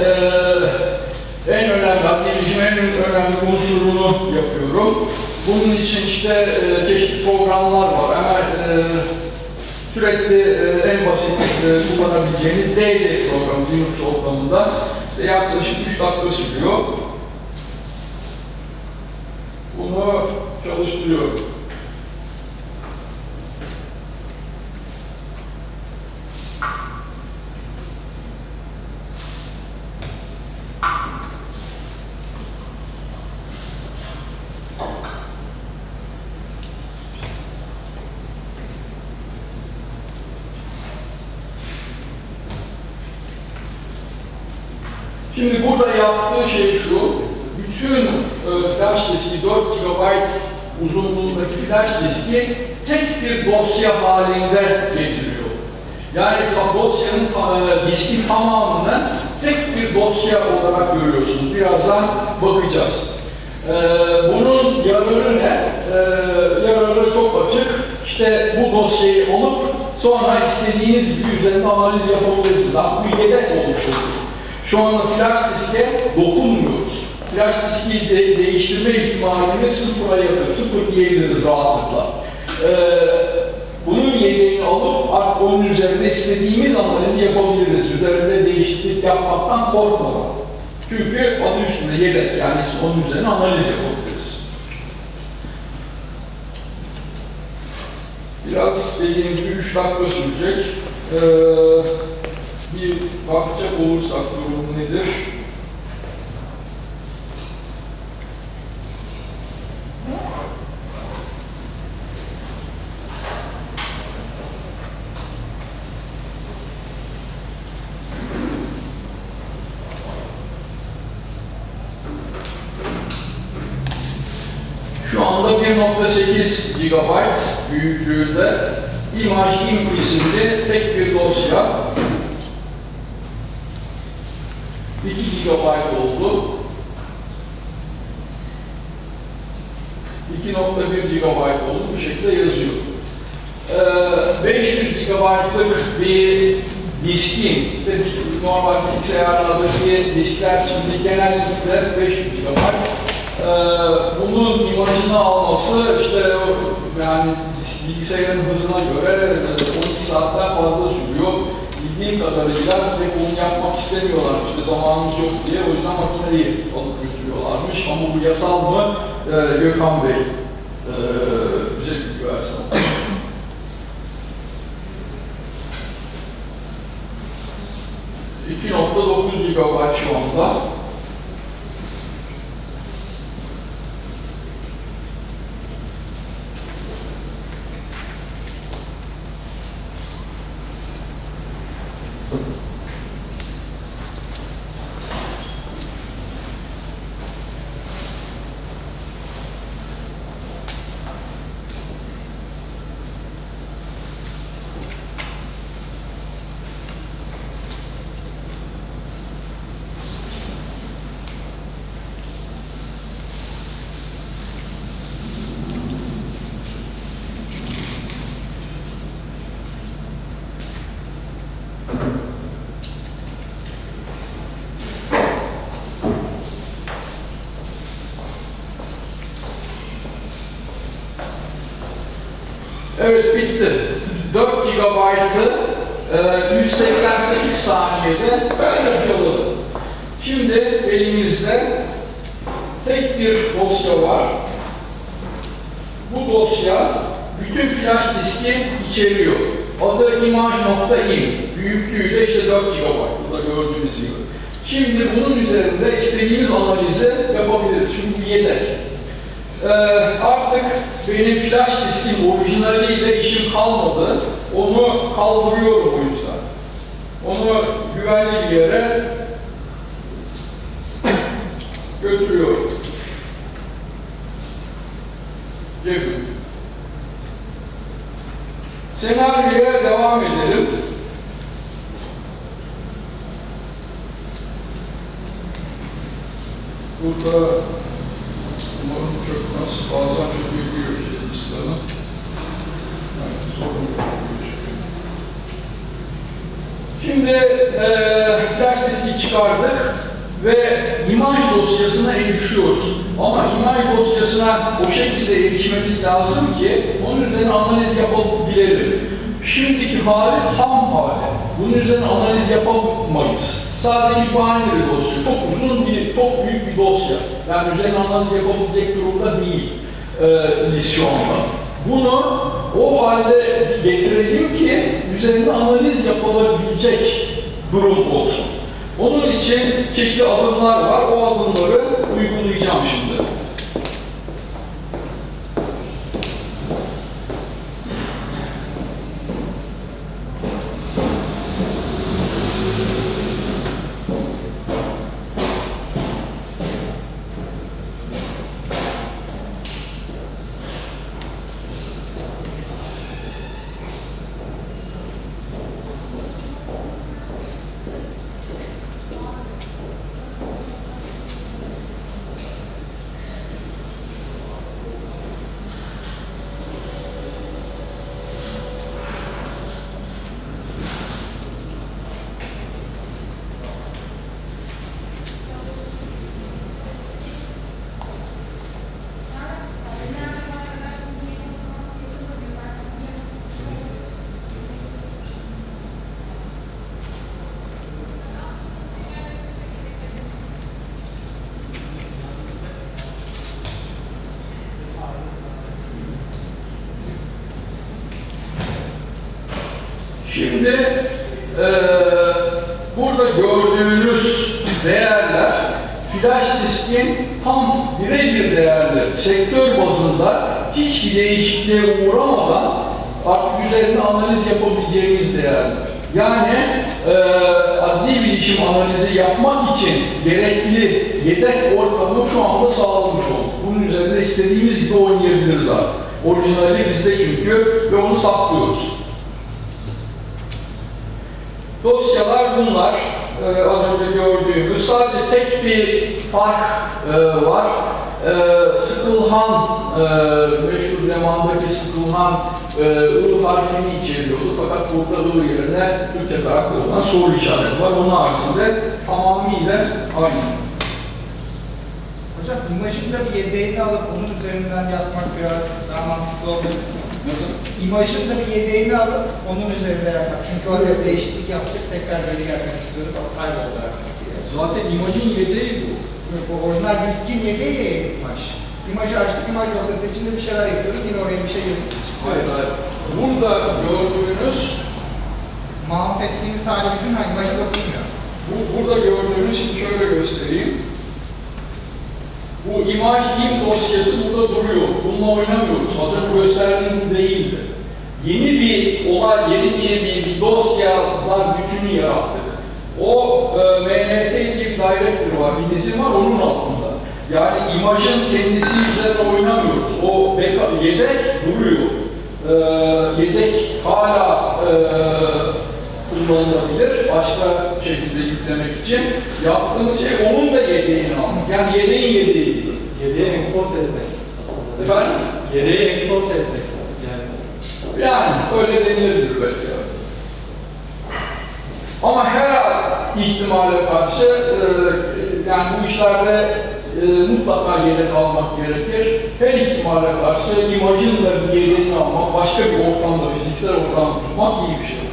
en önemli, en önemli unsurunu yapıyorum. Bunun için işte çeşitli programlar var. Hemen sürekli en basit kullanabileceğiniz DD programı Linux ortamında işte yaklaşık 3 dakika sürüyor. Bunu çalıştırıyorum. Şimdi burada yaptığı şey şu, bütün flash diski 4 GB uzunluğundaki flash diski tek bir dosya halinde getiriyor. Yani dosyanın, diskin tamamını tek bir dosya olarak görüyorsunuz. Birazdan bakacağız. Bunun yararı ne? Yararı çok açık. İşte bu dosyayı alıp sonra istediğiniz gibi üzerinde analiz yapabilirsiniz. Bu yedek olmuş olur. Şu anda flash diske dokunmuyoruz. Flash diski değiştirme ihtimalini sıfıra yakın, sıfır diyebiliriz rahatlıkla. Bunun yedeğini alıp artık onun üzerinde istediğimiz analizi yapabiliriz. Üzerinde değişiklik yapmaktan korkmadan. Çünkü adı üstünde yedek, yani onun üzerine analiz yapabiliriz. Biraz dediğim gibi 3 dakika sürecek. Bir bakacak olursak durum nedir? Şu anda 1.8 GB büyüklüğünde image isimli tek bir dosya. 2 GB oldu. 2.1 GB oldu. Bu şekilde yazıyor. 500 GB'lık bir diskin, normal bilgisayarlardaki diskler şimdi genellikle 500 GB. Bunun imajını alması işte yani bilgisayarın hızına göre 12 saatten fazla sürüyor. Bildiğim kadarıyla pek onu yapmak istemiyorlar. İşte zamanımız yok diye, o yüzden makineyi alıp götürüyorlarmış. Ama bu yasal mı? Gökhan Bey bize bilgi versin. .9 GB şu anda. Evet, bitti. 4 GB'ı 188 saniyede yapaladım. Şimdi elimizde tek bir dosya var. Bu dosya bütün flash diski içeriyor. Adı image.im. Büyüklüğü de işte 4 GB. Burada gördüğünüz gibi. Şimdi bunun üzerinde istediğimiz analizi yapabiliriz. Çünkü yedek. Artık benim flash diskin orijinaliyle işim kalmadı. Onu kaldırıyorum o yüzden. Onu güvenli bir yere götürüyorum. Cebim. Senaryoya devam edelim. Burada umarım çökmez. Bazen çökebiliyor işte listelerine. Evet, sorun yok. Şimdi flash diski çıkardık ve imaj dosyasına erişiyoruz. Ama imaj dosyasına o şekilde erişmemiz lazım ki onun üzerine analiz yapabilelim. Şimdiki hali ham hali. Bunun üzerine analiz yapamayız. Sadece bir binary dosya. Çok uzun bir, çok büyük bir dosya. Yani üzerine analiz yapabilecek durumda değil şu anda. Bunu o halde getirelim ki üzerine analiz yapılabilecek durum olsun. Onun için çeşitli adımlar var. O adımları uygulayacağım şimdi. Şimdi burada gördüğünüz değerler flash diskin tam birebir değerleri. Sektör bazında hiçbir değişikliğe uğramadan artık üzerinde analiz yapabileceğimiz değerler. Yani adli bilişim analizi yapmak için gerekli yedek ortamı şu anda sağlamış olduk. Bunun üzerinde istediğimiz gibi oynayabiliriz artık. Orijinali bizde çünkü ve onu saklıyoruz. Dosyalar bunlar. Az önce gördüğümüz. Sadece tek bir fark var. Sıkılhan, meşhur Leman'daki Sıkılhan I harfini içeriyordu. Fakat burada I yerine Türkçe karakter olan soru işareti var. Onun haricinde tamamıyla aynı. Hocam imajın da bir yedeğini alıp onun üzerinden yapmak biraz daha mantıklı olur. Nasıl? İmajın da bir yedeğini alıp onun üzerinde yapmak. Çünkü orada bir değişiklik yapacak, tekrar geri gelmek istiyoruz. O kayboldu artık diye. Zaten imajın yedeği bu. Yok, o orijinal diskin yedeği ya imaj. İmajı açtık, imaj dosyası içinde bir şeyler yapıyoruz. Yine oraya bir şey yazıp Hayır, çıkıyoruz. hayır. Burada gördüğünüz, Mount ettiğimiz hali bizim imaja dokunmuyor. burada gördüğünüz, şimdi şöyle göstereyim. Bu imaj im dosyası burada duruyor. Bununla oynamıyoruz. Az önce gösterdiğim bu değildi. yeni bir olay, yeni bir dosyalar bütünü yarattık. O MNT diye bir directory var, bir dizi var onun altında. Yani imajın kendisi üzerine oynamıyoruz. O yedek duruyor. Yedek hala kullanılabilir. Başka şekilde yüklemek için. Yaptığımız şey onun da yedeğini almak. Yani yedeğin yedeği gibi. Yedeğe export etmek. Efendim? Yedeğe export etmek. Yani öyle denilebilir belki. Ama her ihtimale karşı yani bu işlerde mutlaka yedek almak gerekir. Her ihtimale karşı imajın da bir yedeğini almak, başka bir ortamda, fiziksel ortamda tutmak iyi bir şey.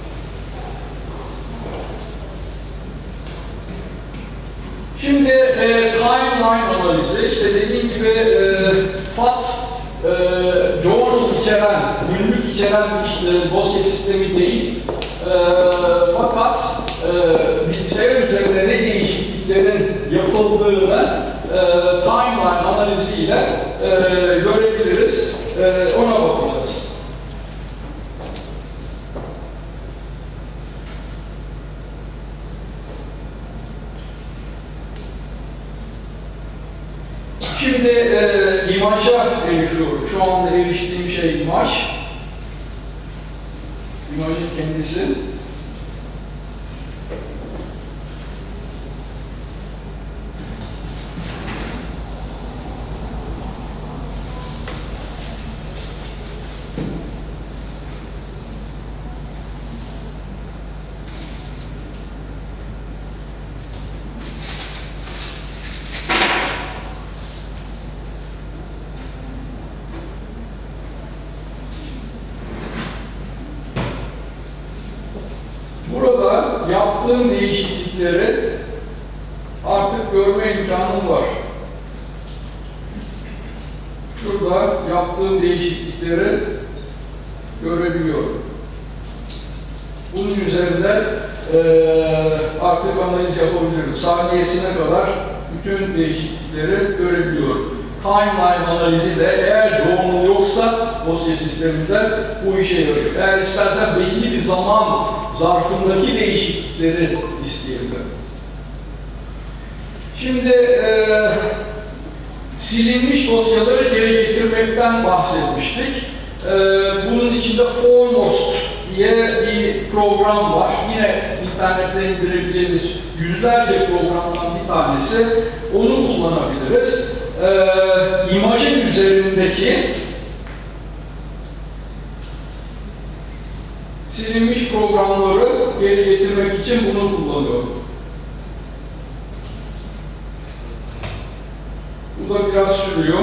Şimdi timeline analizi, işte dediğim gibi FAT, journal içeren, günlük içeren bir dosya sistemi değil. Fakat bilgisayar üzerinde ne değişikliklerin yapıldığını timeline analiziyle görebiliriz. Ona bakacağız. Şimdi imaja erişiyorum. Şu anda eriştiğim şey imaj. İmajın kendisi. Burada yaptığım değişiklikleri artık görme imkanım var. Şurada yaptığım değişiklikleri görebiliyorum. Bunun üzerinde artık analiz yapabilirim. Saniyesine kadar bütün değişiklikleri görebiliyorum. Timeline analizi de eğer journal yoksa dosya sisteminde bu işe yarıyor. Eğer istersen belli bir zaman zarfındaki değişiklikleri isteyebilirim. Şimdi silinmiş dosyaları geri getirmekten bahsetmiştik. Bunun içinde Foremost diye bir program var. Yine internette indirebileceğimiz yüzlerce programdan bir tanesi. Onu kullanabiliriz. İmajın üzerindeki silinmiş programları geri getirmek için bunu kullanıyorum. Bu da biraz sürüyor.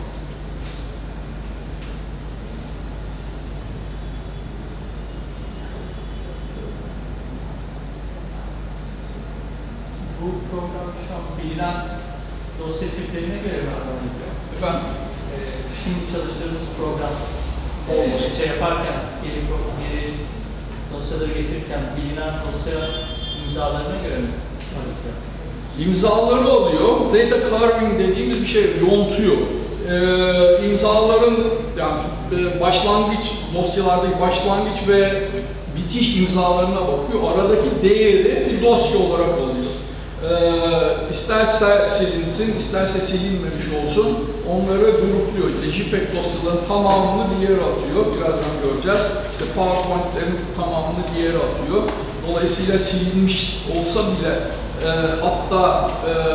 Bu program şu an bilinen dosya tiplerine göre mi anlatıyor? Efendim? Şimdi çalıştığımız program şey yaparken, geri dosyaları getirirken bilinen dosya imzalarına göre mi anlatıyor? İmzaları alıyor. Data carving dediğimiz bir şey yontuyor. İmzaların yani başlangıç dosyalardaki başlangıç ve bitiş imzalarına bakıyor. Aradaki değeri bir dosya olarak alıyor. İsterse silinsin, isterse silinmemiş olsun, onları grupluyor. İşte JPEG dosyaların tamamını bir yere atıyor. Birazdan göreceğiz. İşte PowerPoint'lerin tamamını bir yere atıyor. Dolayısıyla silinmiş olsa bile hatta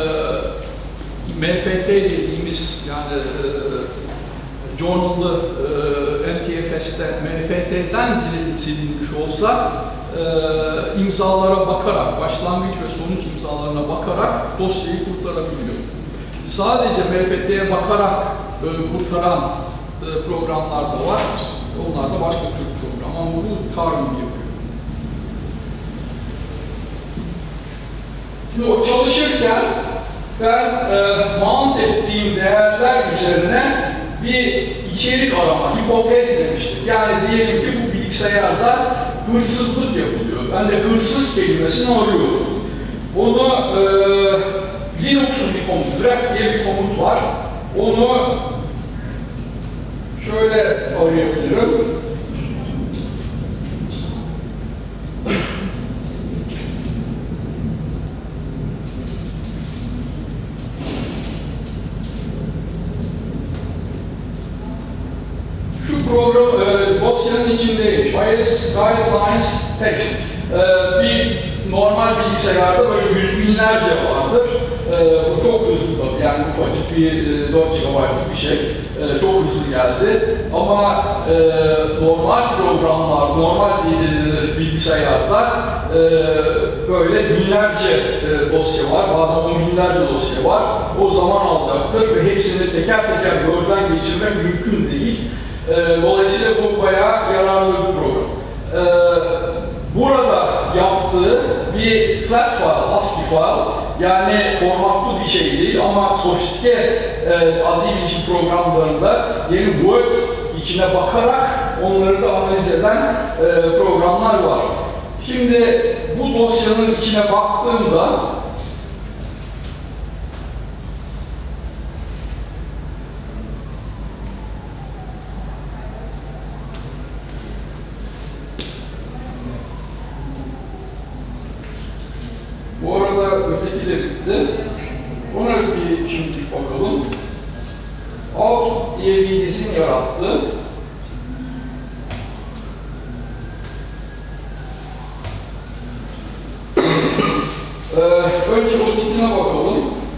MFT dediğimiz yani journal'lı NTFS'te MFT'den bile silinmiş olsa imzalara bakarak, başlangıç ve sonuç imzalarına bakarak dosyayı kurtarabiliyor. Sadece MFT'ye bakarak kurtaran programlar da var. Onlar da başka tür program ama bunu carving yapıyor. Şimdi o çalışırken ben mount ettiğim değerler üzerine bir içerik arama, hipotez demiştik. Yani diyelim ki bu bilgisayarda hırsızlık yapılıyor. Ben de hırsız kelimesini arıyorum. Onu Linux'un bir komut, grep diye bir komut var. Onu şöyle arayabilirim. dosyanın içindeymiş. IS Guidelines Text. Bir normal bilgisayarda böyle yüz binlerce vardır. Bu çok hızlı tabii, yani ufacık bir 4 GB'lık bir şey. Çok hızlı geldi. Ama normal programlar, normal bilgisayarda böyle binlerce dosya var, bazen on binlerce dosya var. O zaman alacaktır ve hepsini teker teker gözden geçirmek mümkün değil. Dolayısıyla bu bayağı yararlı bir program. Burada yaptığı bir flat file, ASCII file, yani formatlı bir şey değil ama sofistike adli bilişim programlarında yeni Word içine bakarak onları da analiz eden programlar var. Şimdi bu dosyanın içine baktığımda bu arada öteki de bitti. Ona bir şimdi bakalım. Out diye bir dizin yarattı. Önce o dizine bakalım.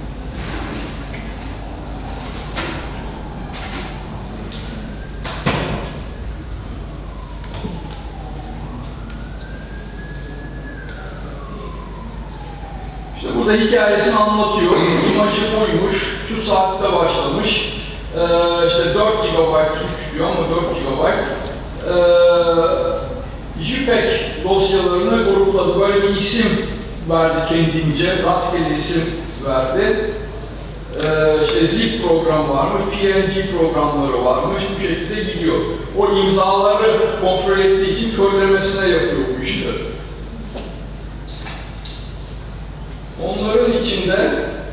İşte burada hikayesini anlatıyor. İmajı buymuş, şu saatte başlamış. İşte 4 GB güç diyor ama 4 GB. JPEG dosyalarını grupladı. Böyle bir isim verdi kendince, rastgele isim verdi. İşte zip program varmış, PNG programları varmış, bu şekilde gidiyor. O imzaları kontrol ettiği için közlemesine yapıyor bu işleri. Onların içinde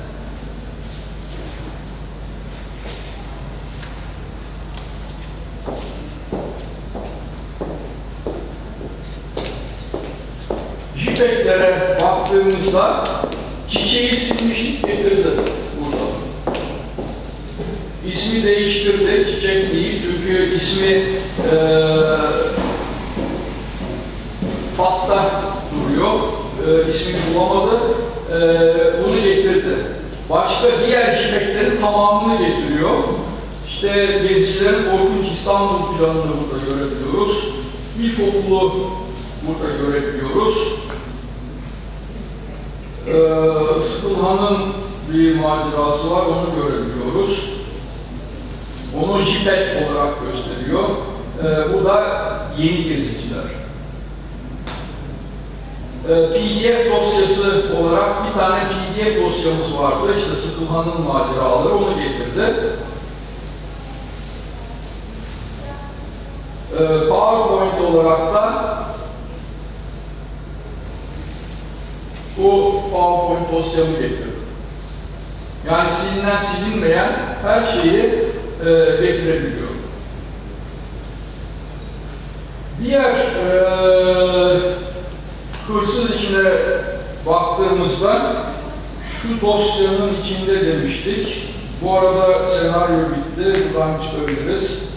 JPEG'lere baktığımızda çiçeği silmişlik getirdi burada. İsmi değiştirdi, çiçek değil çünkü ismi FAT'ta duruyor. İsmini bulamadı, bunu getirdi. Başka diğer JPEG'lerin tamamını getiriyor. İşte Gezicilerin Korkunç İstanbul planını burada görebiliyoruz. İlkokulu burada görebiliyoruz. Sıkılhan'ın bir macerası var, onu görebiliyoruz. Onu JPEG olarak gösteriyor. Bu da Yeni Geziciler. PDF dosyası olarak bir tane PDF dosyamız vardı. İşte Sıkılhan'ın maceraları, onu getirdi. PowerPoint olarak da bu PowerPoint dosyamı getirdi. Yani silinen, silinmeyen her şeyi getirebiliyor. Diğer hırsız içine baktığımızda şu dosyanın içinde demiştik. Bu arada senaryo bitti. Buradan çıkabiliriz.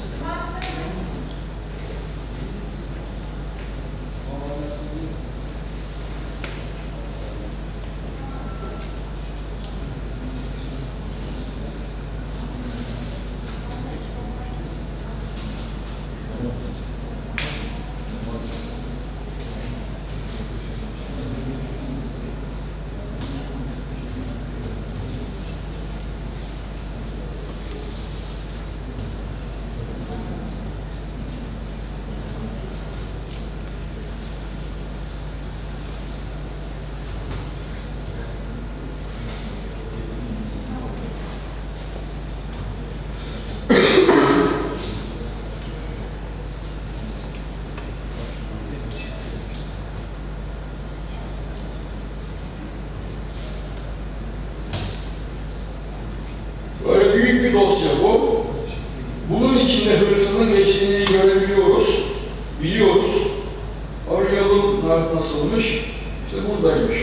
Böyle büyük bir dosya bu. Bunun içinde hırsızın geçtiğini görebiliyoruz, biliyoruz. Arayalım nasılmış, işte buradaymış.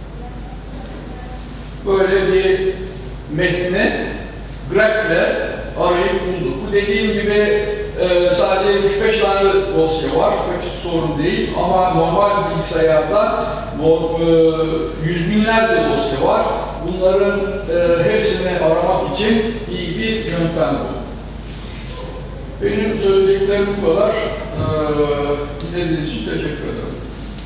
Böyle bir metni grep'le arayıp bulduk. Bu dediğim gibi sadece 75 tane dosya var, pek sorun değil ama normal bilgisayarda yüz binlerce dosya var. Bunların hepsini aramak için iyi bir yöntem bu. Benim söyleyeceklerim bu kadar. Dinlediğiniz için teşekkür ederim.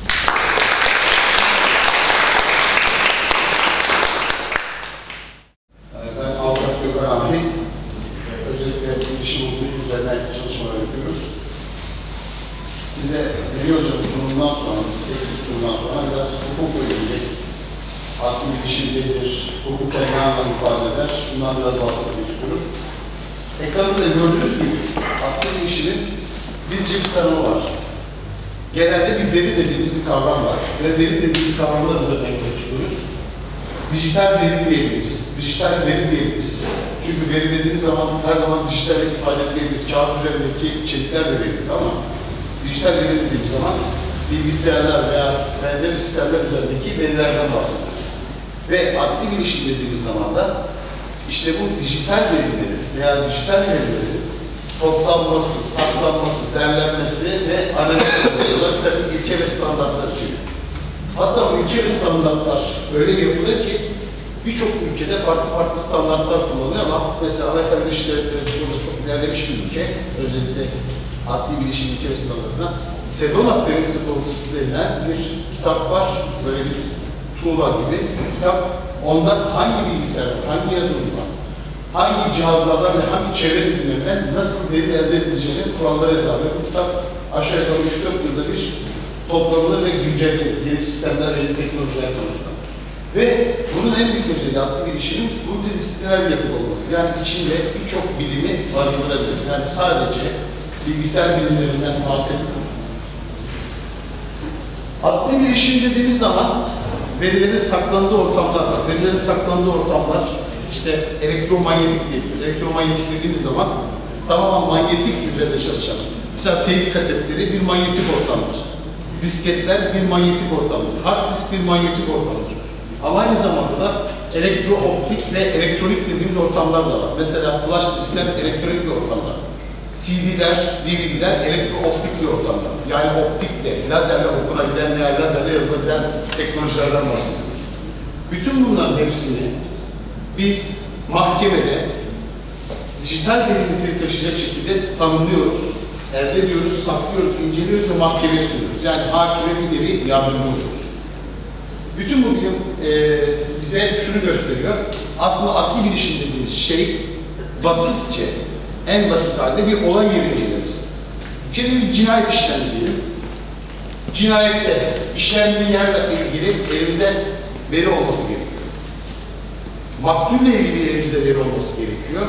Ben Avukat Gökhan Ahmet. Özellikle bilişim hukuku üzerine çalışmalar yapıyorum. Size Veli Hocam'ın sunumundan sonra, teknik sunumundan sonra biraz hukukla ilgili aklı bilişim nedir, hukuken ne anlam ifade eder, bundan biraz bahsetmek istiyorum. Ekranda da gördüğünüz gibi aklı bilişimin bizce bir tanımı var. Genelde bir veri dediğimiz bir kavram var ve veri dediğimiz kavramlar üzerinden konuşuyoruz. Dijital veri diyebiliriz, dijital veri diyebiliriz. Çünkü veri dediğimiz zaman her zaman dijital ifade edilebilir, kağıt üzerindeki içerikler de verilir ama dijital veri dediğimiz zaman bilgisayarlar veya benzer sistemler üzerindeki verilerden bahsediyoruz. Ve akli bilişim dediğimiz zaman da işte bu dijital verileri veya dijital verileri toplanması, saklanması, derlenmesi ve analiz ediyorlar. Tabii ilke ve standartlar içeriyor. Hatta bu ilke ve standartlar öyle bir yapılıyor ki birçok ülkede farklı standartlar kullanılıyor ama mesela Amerika Birleşik Devletleri burada çok ilerlemiş bir ülke, özellikle adli bilişim ilke ve standartına Sedona Principles denilen bir kitap var, böyle bir tuğla gibi bir kitap. Ondan hangi bilgisayar, hangi yazılım var, hangi cihazlardan ve hangi çevre bilimlerinden nasıl veri elde edileceğini kuralları yazarlar. Bu kitap aşağı yukarı 3-4 yılda bir toplanılır ve güncellenir. Yeni sistemler ve yeni teknolojiler konusunda. Ve bunun en büyük özelliği aklı bilişimin multidisipliner bir yapı olması. Yani içinde birçok bilimi barındırabilir. Yani sadece bilgisayar bilimlerinden bahsetmiyoruz. Aklı bilişim dediğimiz zaman verilerin saklandığı ortamlar var. Verilerin saklandığı ortamlar işte elektromanyetik diyebiliriz. Elektromanyetik dediğimiz zaman tamamen manyetik üzerinde çalışan. Mesela teyp kasetleri bir manyetik ortamdır. Disketler bir manyetik ortamdır. Hard disk bir manyetik ortamdır. Ama aynı zamanda da elektrooptik ve elektronik dediğimiz ortamlar da var. Mesela flash diskler elektronik bir ortamlar. CD'ler, DVD'ler elektrooptik bir ortamlar. Yani optikle, lazerle okunabilen veya lazerle yazılabilen teknolojilerden bahsediyoruz. Bütün bunların hepsini biz mahkemede dijital veri niteliği taşıyacak şekilde tanımlıyoruz, elde ediyoruz, saklıyoruz, inceliyoruz ve mahkemeye sunuyoruz. Yani hakime bir nevi yardımcı oluyoruz. Bütün bu bilim bize şunu gösteriyor. Aslında akli bilişim dediğimiz şey basitçe, en basit halde bir olay yeri incelemesi. Bir cinayet işlendi diyelim. Cinayette işlendiği yerle ilgili elimizde veri olması gerekiyor. Maktulle ilgili elimizde veri olması gerekiyor.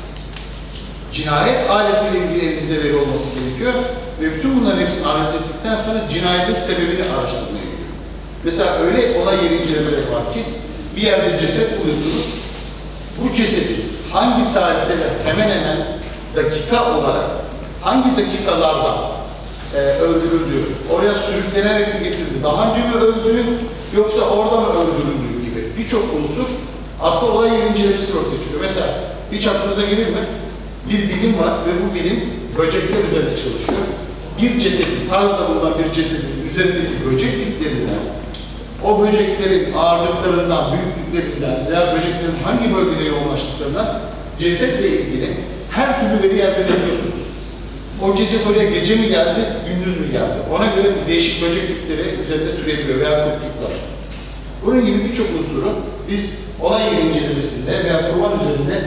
Cinayet aletiyle ilgili elimizde veri olması gerekiyor. Ve bütün bunların hepsini analiz ettikten sonra cinayetin sebebini araştırmaya gidiyor. Mesela öyle olay yeri incelemeleri var ki bir yerde ceset buluyorsunuz. Bu cesedin hangi tarihte ve hemen hemen dakika olarak hangi dakikalarda öldürüldüğü, oraya sürüklenerek mi getirildi, daha önce mi öldü yoksa orada mı öldürüldüğü gibi birçok unsur aslında olay yeri incelemesi ortaya çıkıyor. Mesela hiç aklınıza gelir mi? Bir bilim var ve bu bilim böcekler üzerinde çalışıyor. Bir cesedin, tarlada bulunan bir cesedin üzerindeki böcek tiplerinden, o böceklerin ağırlıklarından, büyüklüklerinden veya böceklerin hangi bölgede yoğunlaştıklarından cesetle ilgili her türlü veri elde edebiliyorsunuz. O ceset oraya gece mi geldi, gündüz mü geldi? Ona göre değişik böcek tipleri üzerinde türebiliyor veya kurtçuklar. Bunun gibi birçok unsuru biz olay yeri incelemesinde veya kurban üzerinde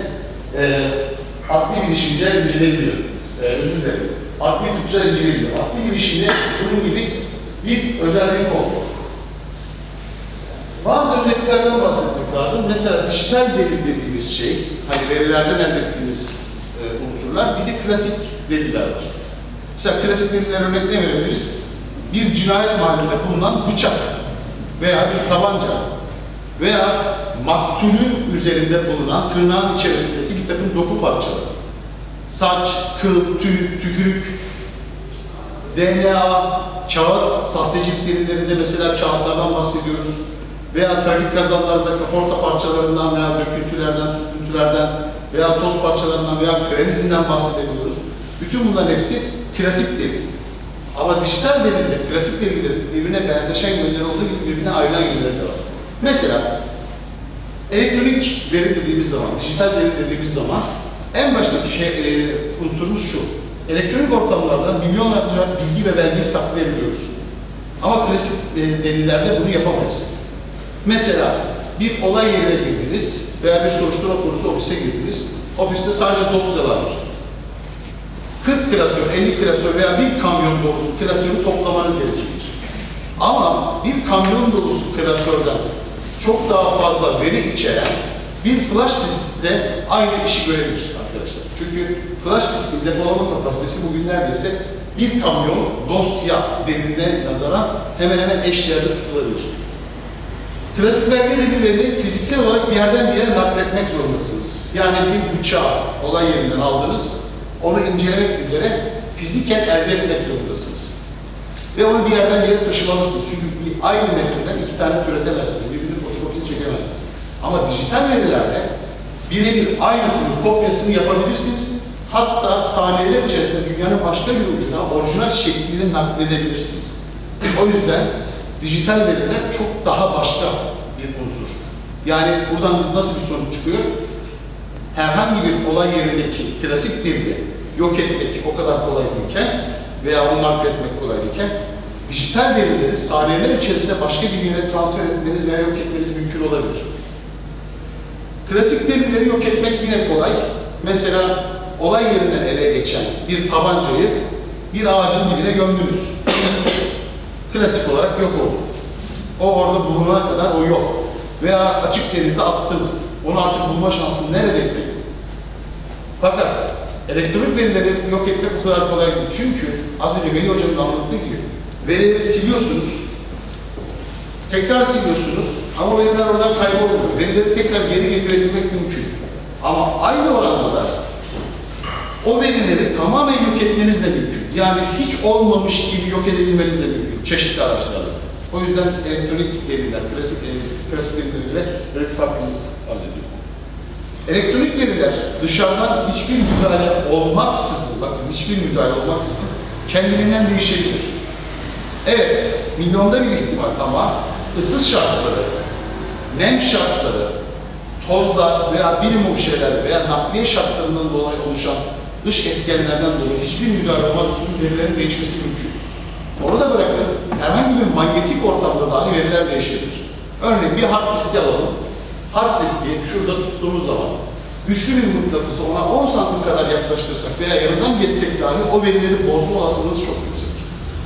akli bilişimciler inceleyebiliyor. Özür dilerim. Akli tıpçılar inceleyebiliyor. Akli bilişimde bunun gibi bir özellik oldu. Bazı özelliklerden bahsetmek lazım. Mesela dijital delil dediğimiz şey, hani verilerden elde ettiğimiz unsurlar, bir de klasik deliller var. Mesela klasik deliller örnek ne verebiliriz? Bir cinayet mahallinde bulunan bıçak veya bir tabanca veya maktulün üzerinde bulunan tırnağın içerisindeki bir takım doku parçaları. Saç, kıl, tüy, tükürük, DNA, kağıt, sahtecilik delillerinde mesela kağıtlardan bahsediyoruz. Veya trafik kazalarında kaporta parçalarından veya döküntülerden, sürtüntülerden veya toz parçalarından veya fren izinden bahsedebiliyoruz. Bütün bunların hepsi klasik delil. Ama dijital delilde, klasik delillerin birbirine benzeşen yönleri olduğu gibi birbirine ayrılan yönleri de var. Mesela elektronik veri dediğimiz zaman, dijital delil dediğimiz zaman en baştaki unsurumuz şu. Elektronik ortamlarda milyonlarca bilgi ve belgeyi saklayabiliyoruz. Ama klasik delillerde bunu yapamayız. Mesela bir olay yerine girdiniz veya bir soruşturma konusu ofise girdiniz. Ofiste sadece dosyalar var. 40 klasör, 50 klasör veya bir kamyon dolusu klasörü toplamanız gerekir. Ama bir kamyon dolusu klasörden çok daha fazla veri içeren bir flash diskte aynı işi görebilir arkadaşlar. Çünkü flash diskin depolama kapasitesi bugün neredeyse bir kamyon dosya deliline nazaran hemen hemen eşdeğerde tutulabilir. Klasik belge delillerini fiziksel olarak bir yerden bir yere nakletmek zorundasınız. Yani bir bıçağı olay yerinden aldınız, onu incelemek üzere fiziken elde etmek zorundasınız. Ve onu bir yerden bir yere taşımalısınız. Çünkü aynı nesneden iki tane türetemezsiniz, birbirinin fotokopisi çekemezsiniz. Ama dijital verilerde birebir aynısının kopyasını yapabilirsiniz. Hatta saniyeler içerisinde dünyanın başka bir ucuna orijinal şeklini nakledebilirsiniz. O yüzden dijital veriler çok daha başka bir unsur. Yani buradan biz nasıl bir sonuç çıkıyor? Herhangi bir olay yerindeki klasik delili yok etmek o kadar kolay değilken veya onu nakletmek kolay değilken dijital delilleri saniyeler içerisinde başka bir yere transfer etmeniz veya yok etmeniz mümkün olabilir. Klasik delilleri yok etmek yine kolay. Mesela olay yerinden ele geçen bir tabancayı bir ağacın dibine gömdünüz. Klasik olarak yok oldu. O orada bulunana kadar o yok. Veya açık denizde attınız. Onu artık bulma şansı neredeyse yok. Fakat elektronik verileri yok etmek bu kadar kolay değil. Çünkü az önce Veli Hocam'ın anlattığı gibi verileri siliyorsunuz, tekrar siliyorsunuz ama veriler oradan kaybolmuyor. Verileri tekrar geri getirebilmek mümkün. Ama aynı oranda da o verileri tamamen yok etmeniz de mümkün. Yani hiç olmamış gibi yok edebilmeniz de mümkün. Çeşitli araçlarla. O yüzden elektronik veriler, klasik verilere böyle bir farklı arz ediyor. Elektronik veriler dışarıdan hiçbir müdahale olmaksızın, bakın hiçbir müdahale olmaksızın kendiliğinden değişebilir. Evet, milyonda bir ihtimal ama ısı şartları, nem şartları, tozlar veya minimum şeyler veya nakliye şartlarından dolayı oluşan dış etkenlerden dolayı hiçbir müdahale olmaksızın verilerin değişmesi mümkün. Onu da bırakın, herhangi bir manyetik ortamda dahi veriler değişebilir. Örneğin bir hard diski alalım. Hard diski şurada tuttuğumuz zaman güçlü bir mıknatısı ona 10 santim kadar yaklaştırsak veya yanından geçsek dahi o verileri bozma olasılığınız çok yüksek.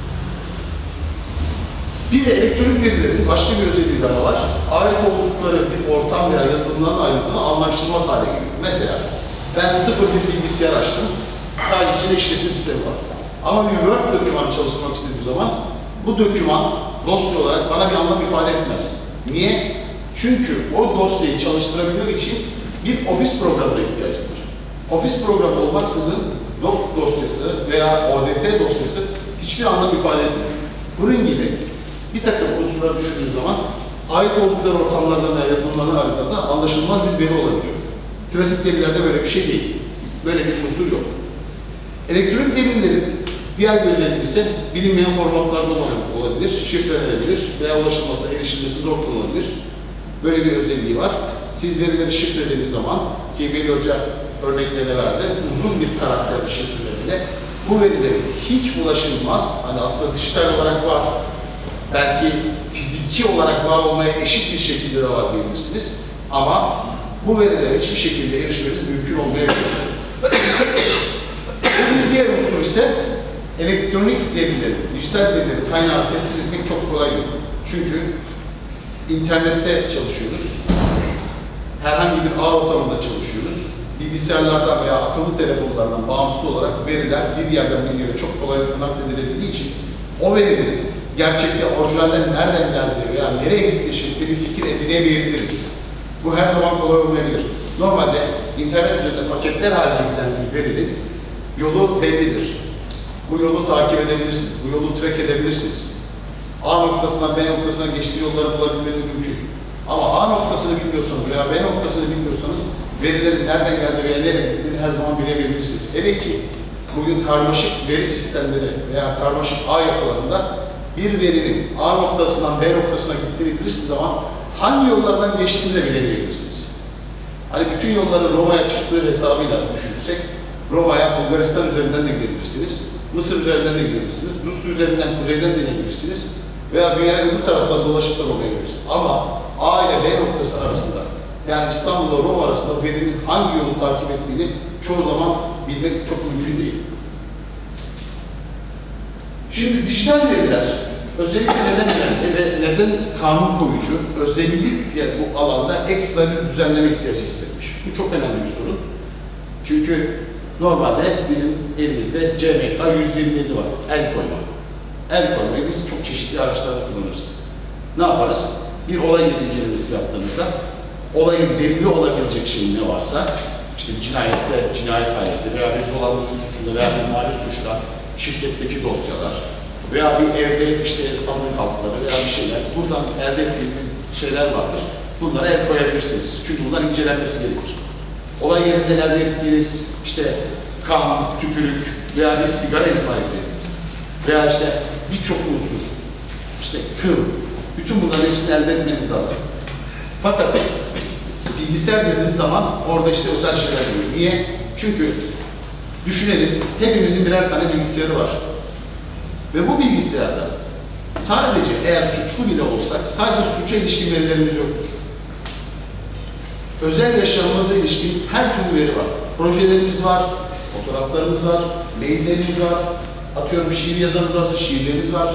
Bir de elektronik verilerin başka bir özelliği daha var. Ait oldukları bir ortam veya yazılımdan ayrıldığını anlaşılmaz hale geliyor. Mesela ben sıfır bir bilgisayar açtım. Sadece içinde işletim sistemi var. Ama bir Word dokümanı çalıştırmak istediğim zaman bu doküman dosya olarak bana bir anlam ifade etmez. Niye? Çünkü o dosyayı çalıştırabilmek için bir Office programına ihtiyacım var. Office programı olmaksızın doc dosyası veya ODT dosyası hiçbir anlam ifade etmiyor. Bunun gibi bir takım unsurları düşündüğünüz zaman ait oldukları ortamlardan veya yazılımlardan arasında anlaşılmaz bir veri olabiliyor. Klasik verilerde böyle bir şey değil. Böyle bir unsur yok. Elektronik delillerin diğer bir özelliği ise bilinmeyen formatlarda olabilir, şifrelenebilir veya ulaşılması, erişilmesi zor kullanılabilir. Böyle bir özelliği var. Siz verileri şifrelediğiniz zaman, ki Veli Hoca örnekleri verdi, uzun bir karakterli şifrelerle bu verileri hiç ulaşılmaz, hani aslında dijital olarak var, belki fiziki olarak var olmaya eşit bir şekilde de var diyebilirsiniz. Ama bu verilere hiçbir şekilde erişmeniz mümkün olmayabilir. Bir diğer unsur ise elektronik delilleri, dijital delilleri kaynağı tespit etmek çok kolay değil. Çünkü internette çalışıyoruz. Herhangi bir ağ ortamında çalışıyoruz. Bilgisayarlardan veya akıllı telefonlardan bağımsız olarak veriler bir yerden bir yere çok kolaylıkla nakledilebildiği için o verilerin gerçekte orijinalden nereden geldiği veya nereye gittiği şeklinde bir fikir edinemeyebiliriz. Bu her zaman kolay olmayabilir. Normalde internet üzerinde paketler haline giden bir verinin yolu bellidir. Bu yolu takip edebilirsiniz, bu yolu track edebilirsiniz. A noktasından B noktasına geçtiği yolları bulabilmeniz mümkün. Ama A noktasını bilmiyorsanız veya B noktasını bilmiyorsanız verilerin nereden geldiği veya nereye gittiğini her zaman bilebilirsiniz. Hele ki bugün karmaşık veri sistemleri veya karmaşık ağ yapılarında bir verinin A noktasından B noktasına gittiğini bilirsiniz ama hangi yollardan geçtiğini de bilemeyebilirsiniz. Hani bütün yolların Roma'ya çıktığı hesabıyla düşünürsek, Roma'ya Bulgaristan üzerinden de gidebilirsiniz, Mısır üzerinden de gidebilirsiniz, Rusya üzerinden, kuzeyden de gidebilirsiniz veya dünyayı öbür taraftan dolaşıp da Roma'ya gidebilirsiniz. Ama A ile B noktası arasında, yani İstanbul'la Roma arasında verinin hangi yolu takip ettiğini çoğu zaman bilmek çok mümkün değil. Şimdi dijital veriler özellikle neden önemli ve neden kanun koyucu özellikle bu alanda ekstra bir düzenleme ihtiyacı hissetmiş. Bu çok önemli bir sorun. Çünkü normalde bizim elimizde CMK 127 var, el koyma. El koymayı biz çok çeşitli araçlarda kullanırız. Ne yaparız? Bir olay yeri incelemesi yaptığımızda olayın delili olabilecek şey ne varsa, işte cinayette, cinayet aleti veya bir dolandırıcılık suçunda veya bir mali suçta şirketteki dosyalar veya bir evde işte sandık altları veya bir şeyler, buradan elde ettiğiniz şeyler vardır. Bunlara el koyabilirsiniz. Çünkü bunlar incelenmesi gerekir. Olay yerinde elde ettiğiniz işte kan, tükürük veya bir sigara izmariti veya işte birçok unsur, işte kıl, bütün bunların hepsini elde etmeniz lazım. Fakat bilgisayar dediğiniz zaman orada işte özel şeyler geliyor. Niye? Çünkü düşünelim, hepimizin birer tane bilgisayarı var. Ve bu bilgisayarda sadece eğer suçlu bile olsak sadece suça ilişkin verilerimiz yoktur. Özel yaşamımıza ilişkin her türlü veri var. Projelerimiz var, fotoğraflarımız var, maillerimiz var, atıyorum şiir yazarınız varsa şiirleriniz var,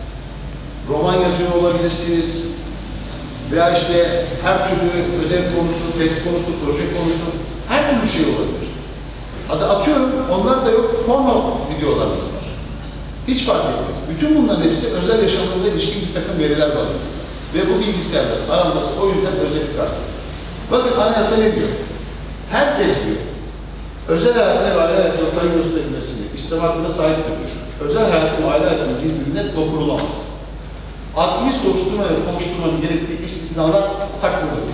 roman yazıyor olabilirsiniz veya işte her türlü ödev konusu, test konusu, proje konusu, her türlü şey olabilir. Hadi atıyorum, onlar da yok, porno videolarınız var. Hiç fark etmez. Bütün bunların hepsi özel yaşamınıza ilişkin bir takım veriler var. Ve bu bilgisayarların aranması o yüzden özellik artık. Bakın anayasa ne diyor? Herkes diyor, özel hayatına ve aile hayatına saygı gösterilmesini isteme hakkına sahiptir diyor. Özel hayatın ve aile hayatının gizliliğine dokunulamaz. Adli soruşturma ve kovuşturmanın gerektiği istisnalar saklıdır.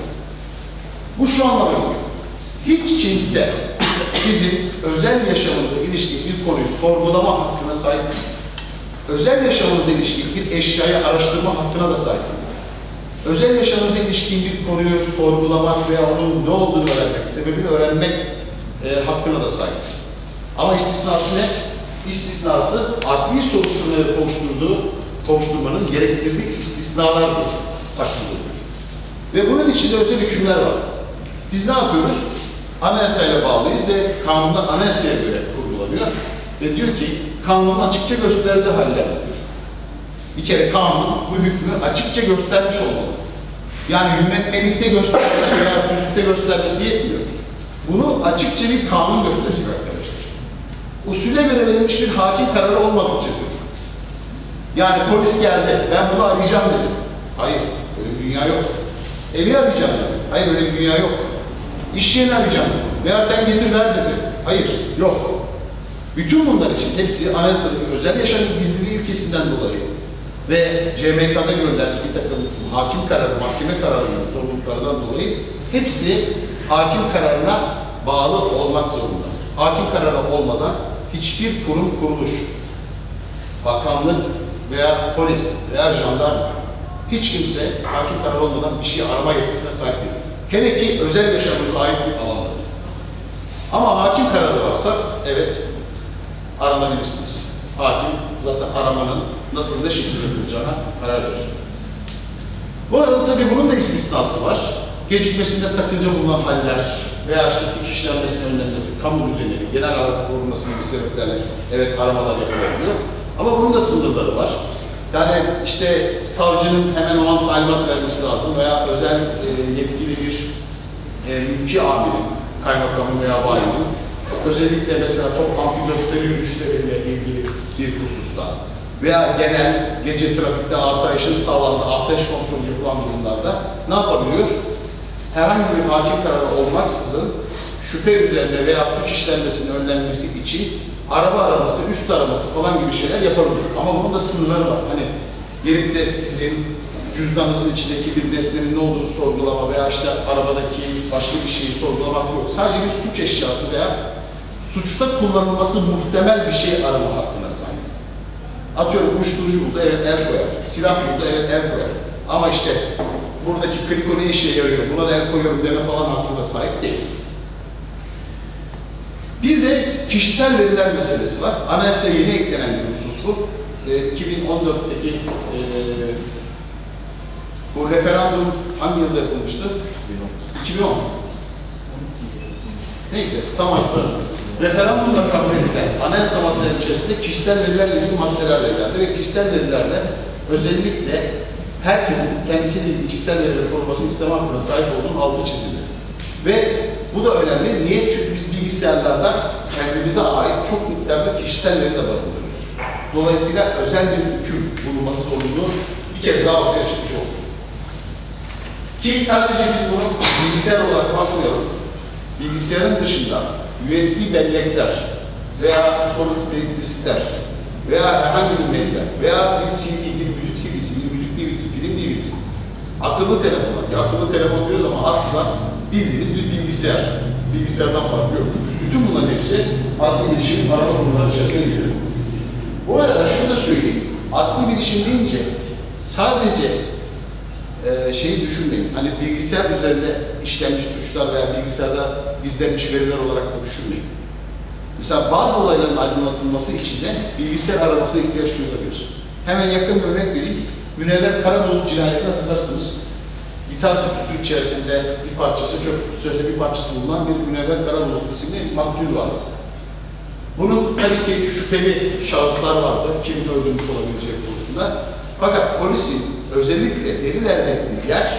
Bu şu anlama geliyor. Hiç kimse sizin özel yaşamınıza ilişkin bir konuyu sorgulama hakkına sahip değil. Özel yaşamınıza ilişkin bir eşyayı araştırma hakkına da sahip değil. Özel yaşamınıza ilişkin bir konuyu sorgulamak veya onun ne olduğunu öğrenmek, sebebini öğrenmek hakkına da sahip. Ama istisnası ne? İstisnası adli soruşturmayı kovuşturmanın gerektirdiği istisnalardır, saklıdır. Ve bunun içinde özel hükümler var. Biz ne yapıyoruz? Anayasayla bağlıyız ve kanundan anayasaya göre kurgulanıyor. Ve diyor ki, kanunun açıkça gösterdiği haller diyor. Bir kere kanun bu hükmü açıkça göstermiş olmalı. Yani yönetmelikte göstermesi veya tüzükte göstermesi yetmiyor. Bunu açıkça bir kanun gösterecek arkadaşlar. Usule göre verilmiş bir hakim kararı olmadıkça diyor. Yani polis geldi, ben bunu arayacağım dedi. Hayır, öyle bir dünya yok. Evi arayacağım dedi. Hayır, öyle bir dünya yok. İş yerini arayacağım dedi. Veya sen getir ver dedi. Hayır, yok. Bütün bunlar için hepsi anayasadaki özel yaşamın gizliliği ilkesinden dolayı ve CMK'da görülen bir takım hakim kararı, mahkeme kararının sorumluluklarından dolayı hepsi hakim kararına bağlı olmak zorunda. Hakim kararı olmadan hiçbir kurum, kuruluş, bakanlık veya polis veya jandarma, hiç kimse hakim kararı olmadan bir şey arama yetkisine sahip değil. Hele ki özel yaşamımıza ait bir alanda. Ama hakim kararı varsa, evet, aranabilirsiniz. Hakim zaten aramanın nasıl ne şekilde yapılacağına karar verir. Bu arada tabii bunun da istisnası var. Gecikmesinde sakınca bulunan haller veya işte suç işlenmesinin önlenmesi, kamu düzeni, genel aralık korunması gibi sebeplerle evet aramalar yapılabiliyor. Ama bunun da sınırları var. Yani işte savcının hemen o an talimat vermesi lazım veya özel yetkili bir mülki amirin, kaymakamın veya valinin özellikle mesela toplantı gösteri yürüyüşleriyle ilgili bir hususta veya genel gece trafikte asayişin sağlandığı, asayiş kontrolü yapılan durumlarda ne yapabiliyor? Herhangi bir hakim kararı olmaksızın şüphe üzerine veya suç işlenmesinin önlenmesi için araba araması, üst araması falan gibi şeyler yapabilir. Ama bunun da sınırları var. Hani gelip de sizin cüzdanınızın içindeki bir nesnenin ne olduğunu sorgulama veya işte arabadaki başka bir şeyi sorgulamak yok. Sadece bir suç eşyası veya suçta kullanılması muhtemel bir şey arama hakkına sahip. Atıyorum uyuşturucu buldu, evet el koyar. Silah buldu, evet el koyar. Ama işte buradaki kriko ne işe yarıyor, buna da el koyuyorum deme falan hakkına sahip değil. Bir de kişisel veriler meselesi var. Anayasaya yeni eklenen bir husus bu. 2014'teki bu referandum hangi yılda yapılmıştı? 2010. Neyse, tamam. Referandumla kabul edilen anayasa maddeleri içerisinde kişisel verilerle ilgili maddeler de geldi ve kişisel verilerde özellikle herkesin kendisiyle ilgili kişisel verileri korumasını isteme hakkına sahip olduğunun altı çizildi. Ve bu da önemli. Niye? Çünkü biz bilgisayarlarda kendimize ait çok miktarda kişisel veri de barındırıyoruz. Dolayısıyla özel bir hüküm bulunması zorunluluğu bir kez daha ortaya çıkmış oldu. Ki sadece biz bunu bilgisayar olarak bakmıyoruz. Bilgisayarın dışında USB bellekler veya solid state diskler veya herhangi bir medya veya bir CD, bir müzik CD'si, bir müzik DVD'si, film DVD'si, akıllı telefonlar, ki akıllı telefon diyoruz ama aslında bildiğiniz bir bilgisayar. Bilgisayardan farkı yok. Bütün bunların hepsi adli bilişim arama konuları içerisine giriyor. Bu arada şunu da söyleyeyim. Adli bilişim deyince sadece şeyi düşünmeyin. Hani bilgisayar üzerinde işlenmiş suçlar veya bilgisayarda gizlenmiş veriler olarak da düşünmeyin. Mesela bazı olayların aydınlatılması için de bilgisayar aramasına ihtiyaç duyulabilir. Hemen yakın bir örnek vereyim. Münevver Karabulut cinayetini hatırlarsınız. İthal kutusu içerisinde bir parçası, çöp kutusu bir parçası bulunan bir Münevver Karabulut isimli maktul vardı. Bunun tabii ki şüpheli şahıslar vardı, kimin öldürmüş olabileceği konusunda. Fakat polisin özellikle delil elde ettiği yer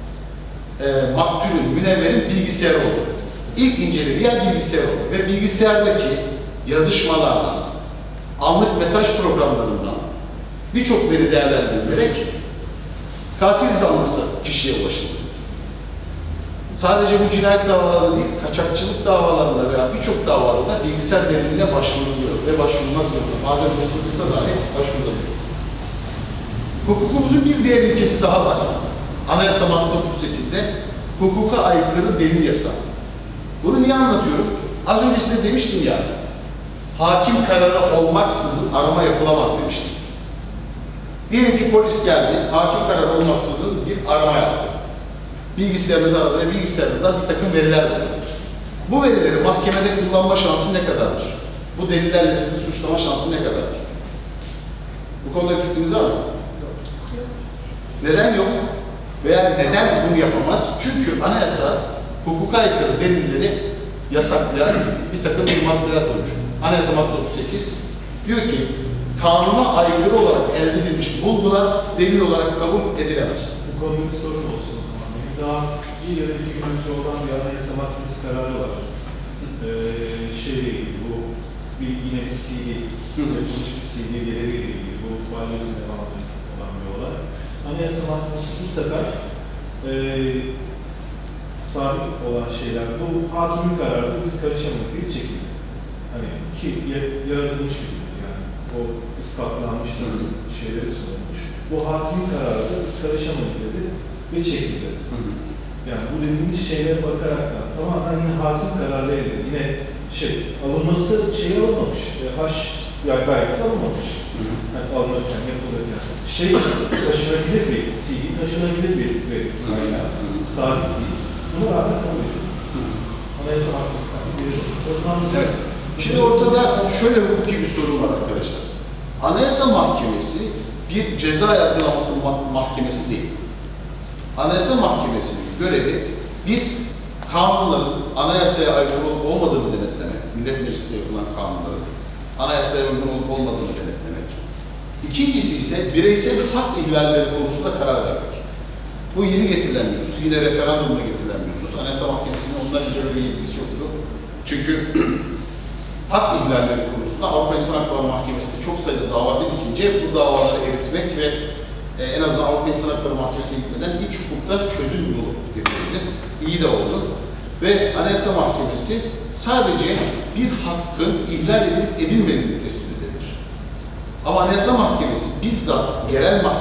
maktulün, münevverin bilgisayarı oldu. İlk incelediği yer bilgisayar oldu ve bilgisayardaki yazışmalardan, anlık mesaj programlarından birçok veri değerlendirilerek katil zanlısı kişiye ulaşıldı. Sadece bu cinayet davalarında değil, kaçakçılık davalarında veya birçok davalarda bilgisayar deliliyle başvuruluyor ve başvurulmak zorunda. Bazen hırsızlıkta dahi başvurulabiliyor. Hukukumuzun bir diğer ilkesi daha var. Anayasa madde 38'de hukuka aykırı delil yasağı. Bunu niye anlatıyorum? Az önce size demiştim ya, hakim kararı olmaksızın arama yapılamaz demiştim. Diyelim ki polis geldi, hakim kararı olmaksızın bir arama yaptı. Bilgisayarınızı aradı ve bilgisayarınızdan bir takım veriler buldu. Bu verileri mahkemede kullanma şansı ne kadardır? Bu delillerle sizi suçlama şansı ne kadardır? Bu konuda bir fikriniz var mı? Neden yok? Veya neden bunu yapamaz? Çünkü anayasa hukuka aykırı delilleri yasaklayan bir takım maddeler koymuş. Anayasa madde 38 diyor ki kanuna aykırı olarak elde edilmiş bulgular delil olarak kabul edilemez. Bu konuda bir sorun olsun o zaman. Daha bir ya da iki gün önce olan bir anayasa mahkemesi kararı var. Bu yine bir CD, yapılmış bir CD geliriyle ilgili, bu balyozun devamlı olan bir olay. Anayasa mahkemesi bu sefer sabit olan şeyler, bu hakimin kararı, biz karışamadık diye çekildi. Hani ki yaratılmış bir yani o ispatlanmış şeyleri sunulmuş. Bu hakimin kararı, biz karışamadık dedi ve çekildi. Yani bu dediğimiz şeylere bakaraktan tamamen yine hakim kararlarıyla yine alınması alınmamış. Belgesi alınmamış. Yani alınırken, yapılırken. Taşınabilir bir CD, taşınabilir bir veri. Sabit değil. Buna rağmen kabul ediyor. Anayasa Mahkemesi'nden bir o zaman evet. Şimdi ortada şöyle hukuki bir sorun var arkadaşlar. Anayasa Mahkemesi bir ceza yargılaması mahkemesi değil. Anayasa Mahkemesi'nin görevi bir kanunların anayasaya aykırı olup olmadığını denetlemek, Millet Meclisi'nde yapılan kanunların anayasaya uygun olup olmadığını denetlemek. İkincisi ise bireysel hak ihlalleri konusunda karar vermek. Bu yeni getirilen bir husus, yine referandumla getirilen bir husus. Anayasa Mahkemesi'nin ondan önce öyle bir yetkisi yoktu. Çünkü hak ihlalleri konusunda Avrupa İnsan Hakları Mahkemesi'nde çok sayıda dava birikince bu davaları eritmek ve en azından Avrupa İnsan Hakları Mahkemesi'ne gitmeden iç hukukta çözüm yolu getirildi. İyi de oldu. Ve Anayasa Mahkemesi sadece bir hakkın ihlal edilip edilmediğini tespit edebilir. Ama Anayasa Mahkemesi bizzat yerel mahkemenin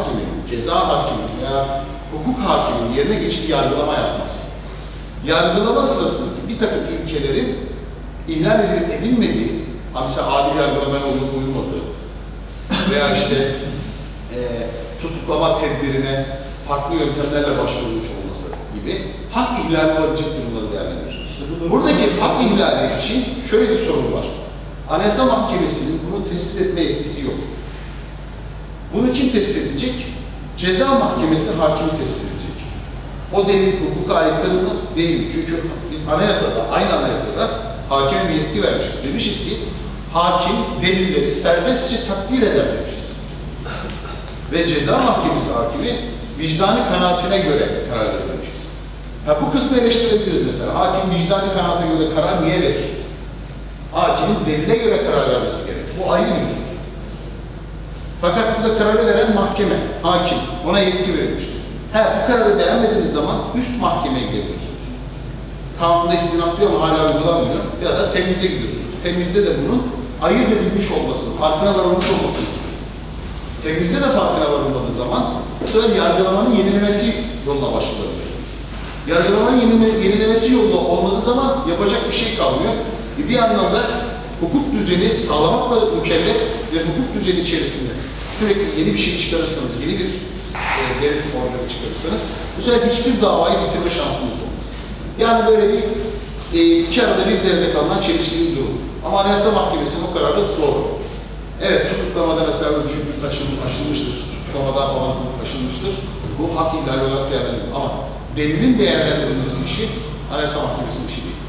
ceza hakimi veya hukuk hakiminin yerine geçip yargılama yapmaz. Yargılama sırasındaki bir takım ilkelerin ihlal edilip edilmediği, mesela adil yargılamaya uyulmadığı veya işte tutuklama tedbirine farklı yöntemlerle başvurulmuş olması gibi hak ihlali olabilecek durumları değerlendirir. Buradaki hak ihlali için şöyle bir sorun var. Anayasa Mahkemesi'nin bunu tespit etme yetkisi yok. Bunu kim tespit edecek? Ceza Mahkemesi hakimi tespit edecek. O delil hukuka aykırı mı? Değil. Çünkü biz anayasada, aynı anayasada hakime bir yetki vermişiz. Demişiz ki hakim delilleri serbestçe takdir eder demişiz. Ve Ceza Mahkemesi hakimi vicdani kanaatine göre karar vermişiz. Bu kısmı eleştirebiliriz mesela. Hakim vicdani kanaate göre karar niye verir? Hakimin delile göre karar vermesi gerekir. Bu ayrı bir husus. Fakat burada kararı veren mahkeme, hakim. Ona yetki verilmiştir. Bu kararı beğenmediğiniz zaman üst mahkemeye gidiyorsunuz. Kanunda istinaf diyor ama hala uygulanmıyor. Ya da temize gidiyorsunuz. Temizde de bunun ayırt edilmiş olmasını, farkına varılmış olmasını istiyorsunuz. Temizde de farkına varılmadığı zaman bu sefer yargılamanın yenilemesi yoluna başlayabiliyorsunuz. Yargılamanın yenilemesi yolunda olmadığı zaman yapacak bir şey kalmıyor. Bir yandan da hukuk düzeni sağlamakla mükellef ve hukuk düzeni içerisinde sürekli yeni bir şey çıkarırsanız, yeni bir denetim organı çıkarırsanız bu sefer hiçbir davayı bitirme şansınız olmaz. Yani böyle bir iki arada bir derede kalınan çelişkili bir durum. Ama Anayasa Mahkemesi'nin o kararı doğru. Evet, tutuklamada mesela ölçümlük aşılmıştır. Tutuklamada avantılık aşılmıştır. Bu hak ihlali olarak değerlendirilir. Ama delilin değerlendirilmesi işi Anayasa Mahkemesi'nin işi değil.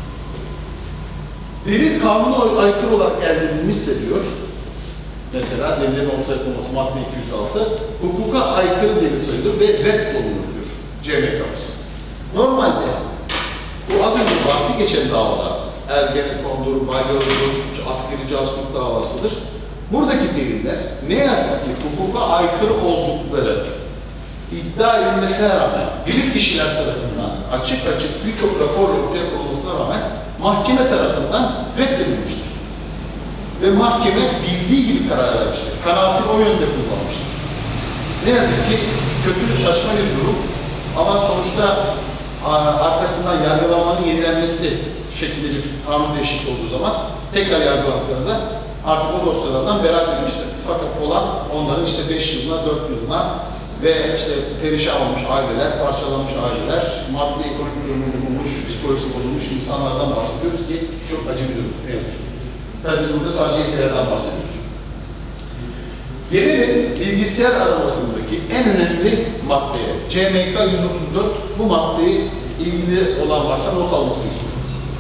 Delil kanuna aykırı olarak elde edilmişse diyor, mesela delillerin ortaya konulması madde 206, hukuka aykırı delil sayılır ve reddolunur diyor CMK'mız. Normalde bu az önce bahsi geçen davalar, Ergenekon'dur, Balyoz'dur, askeri casusluk davasıdır. Buradaki deliller ne yazık ki hukuka aykırı oldukları iddia edilmesine rağmen bilirkişiler tarafından açık birçok rapor ortaya konulmasına rağmen mahkeme tarafından reddedilmiştir. Ve mahkeme bildiği gibi karar vermiştir. Kanaatini o yönde kullanmıştır. Ne yazık ki kötü, saçma bir durum ama sonuçta arkasından yargılamanın yenilenmesi şekilde bir kanun değişikliği olduğu zaman tekrar yargılandıklarında artık o dosyalardan beraat edilmiştir. Fakat olan onların işte 5 yılına, 4 yılına ve işte perişan olmuş aileler, parçalanmış aileler, maddi ekonomik durumu bozulmuş, psikolojisi bozulmuş insanlardan bahsediyoruz ki çok acı bir durum. Ne yazık ki. Tabii biz burada sadece ilkelerden bahsediyoruz. Gelelim bilgisayar aramasındaki en önemli maddeye. CMK 134 bu maddeyi ilgili olan varsa not almasını istiyorum.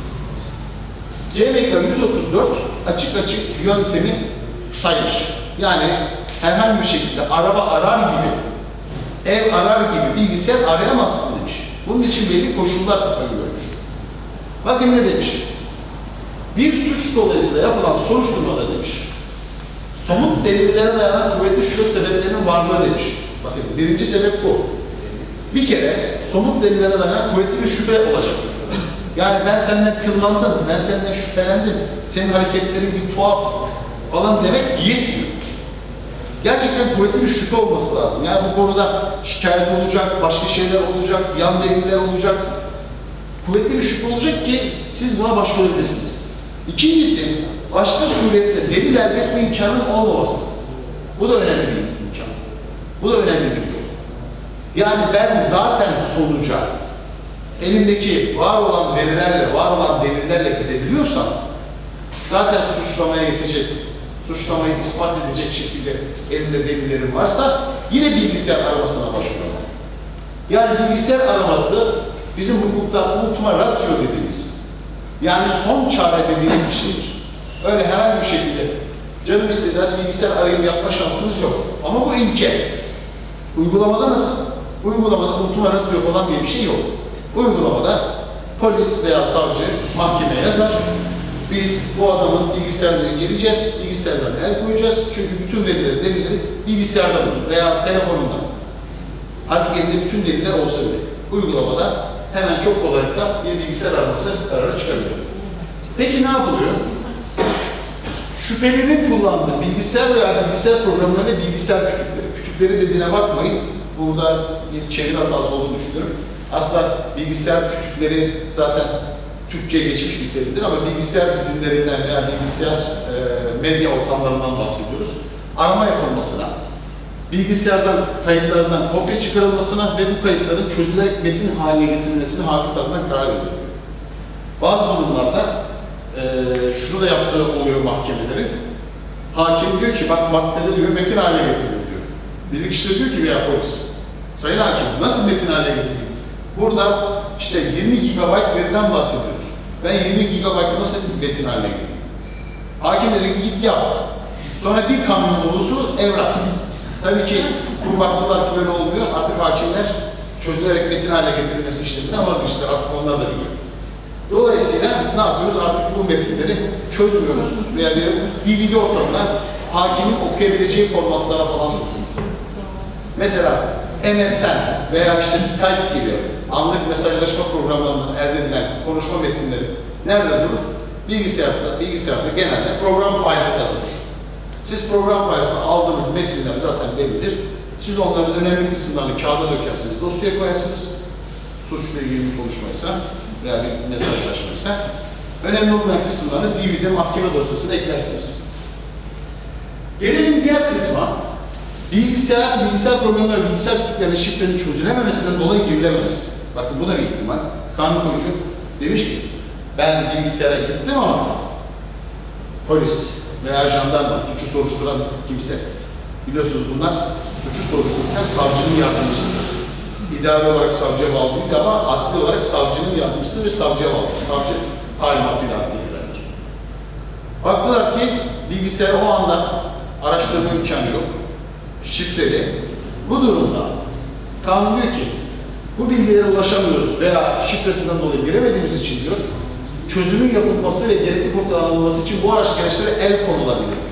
CMK 134 açık yöntemi saymış. Yani herhangi bir şekilde araba arar gibi, ev arar gibi bilgisayar arayamazsın demiş. Bunun için belli koşullar öngörmüş. Bakın ne demiş? Bir suç dolayısıyla yapılan soruşturmada demiş. Somut delillere dayanan kuvvetli şüphe sebeplerinin varlığı demiş. Bakın birinci sebep bu. Bir kere somut delillere dayanan kuvvetli bir şüphe olacak. Yani ben senden kıllandım, ben senden şüphelendim, senin hareketlerin bir tuhaf falan demek yetmiyor. Gerçekten kuvvetli bir şüphe olması lazım. Yani bu konuda şikayet olacak, başka şeyler olacak, yan deliller olacak. Kuvvetli bir şüphe olacak ki siz buna başvurabilirsiniz. İkincisi, başka surette delil elde etme imkanının olmaması. Bu da önemli bir imkan. Bu da önemli bir yol. Yani ben zaten sonuca elimdeki var olan verilerle, var olan delillerle gidebiliyorsam zaten suçlamaya yetecek, suçlamayı ispat edecek şekilde elimde delillerim varsa yine bilgisayar aramasına başvuruyorum. Yani bilgisayar araması bizim hukukta ultima ratio dediğimiz, yani son çare dediğimiz bir şeydir. Öyle herhangi bir şekilde canım istediği bilgisayar arayıp yapma şansınız yok. Ama bu ilke. Uygulamada nasıl? Uygulamada ultima ratio falan diye bir şey yok. Uygulamada polis veya savcı mahkemeye yazar. Biz bu adamın bilgisayarına gireceğiz, bilgisayarlarına el koyacağız. Çünkü bütün verileri, delilleri bilgisayarda bulunur veya telefonunda. Halbuki elinde bütün deliller olsa bile. Uygulamada hemen çok kolaylıkla bir bilgisayar araması kararı çıkabiliyor. Peki ne yapılıyor? Şüphelinin kullandığı bilgisayar veya bilgisayar programlarına bilgisayar kütükleri kütükleri dediğine bakmayın. Burada bir çeviri hatası olduğunu düşünüyorum. Aslında bilgisayar kütükleri zaten Türkçe'ye geçmiş bir terimdir ama bilgisayar dizinlerinden veya bilgisayar medya ortamlarından bahsediyoruz. Arama yapılmasına, bilgisayardan kayıtlardan kopya çıkarılmasına ve bu kayıtların çözülerek metin haline getirilmesine hakim tarafından karar veriliyor. Bazı durumlarda şunu da yaptığı oluyor mahkemelerin. Hakim diyor ki bak maddede diyor metin haline getirin diyor. Bilirkişi diyor ki veya polis. Sayın hakim nasıl metin haline getireyim? Burada işte 20 GB veriden bahsediyoruz. Ben 20 GB'ı nasıl metin haline getireyim? Hakim dedi ki git yap. Sonra bir kamyon dolusu evrak. Tabii ki bu baktılar ki böyle olmuyor. Artık hakimler çözülerek metin haline getirilmesi işleminden vazgeçtiler. Artık onlar da biliyor. Dolayısıyla ne yapıyoruz? Artık bu metinleri çözmüyoruz veya DVD ortamına hakimin okuyabileceği formatlara falan sokuyoruz. Mesela MSN veya işte Skype gibi anlık mesajlaşma programlarından elde edilen konuşma metinleri nerede durur? Bilgisayarda genelde program files'ta durur. Siz program files'ta aldığınız metinler zaten bellidir. Siz onların önemli kısımlarını kağıda dökersiniz, dosyaya koyarsınız. Suçla ilgili bir konuşmaysa veya bir mesajlaşmaysa önemli olmayan kısımlarını DVD mahkeme dosyasına eklersiniz. Gelelim diğer kısma. Bilgisayar programları, bilgisayar kütüklerinin şifrenin çözülememesinden dolayı girilememesi. Bakın bu da bir ihtimal. Kanun koyucu demiş ki, ben bilgisayara gittim ama polis veya jandarma, suçu soruşturan kimse, biliyorsunuz bunlar suçu soruştururken savcının yardımcısıdır. İdari olarak savcıya bağlıydı ama adli olarak savcının yardımcısıdır ve savcıya bağlıdır. Savcı talimatıyla adliye giderler. Baktılar ki bilgisayar o anda araştırma imkanı yok. Şifreli. Bu durumda kanun diyor ki bu bilgilere ulaşamıyoruz veya şifresinden dolayı giremediğimiz için diyor çözümün yapılması ve gerekli kodların alınması için bu araç gereçlere el konulabilir diyor.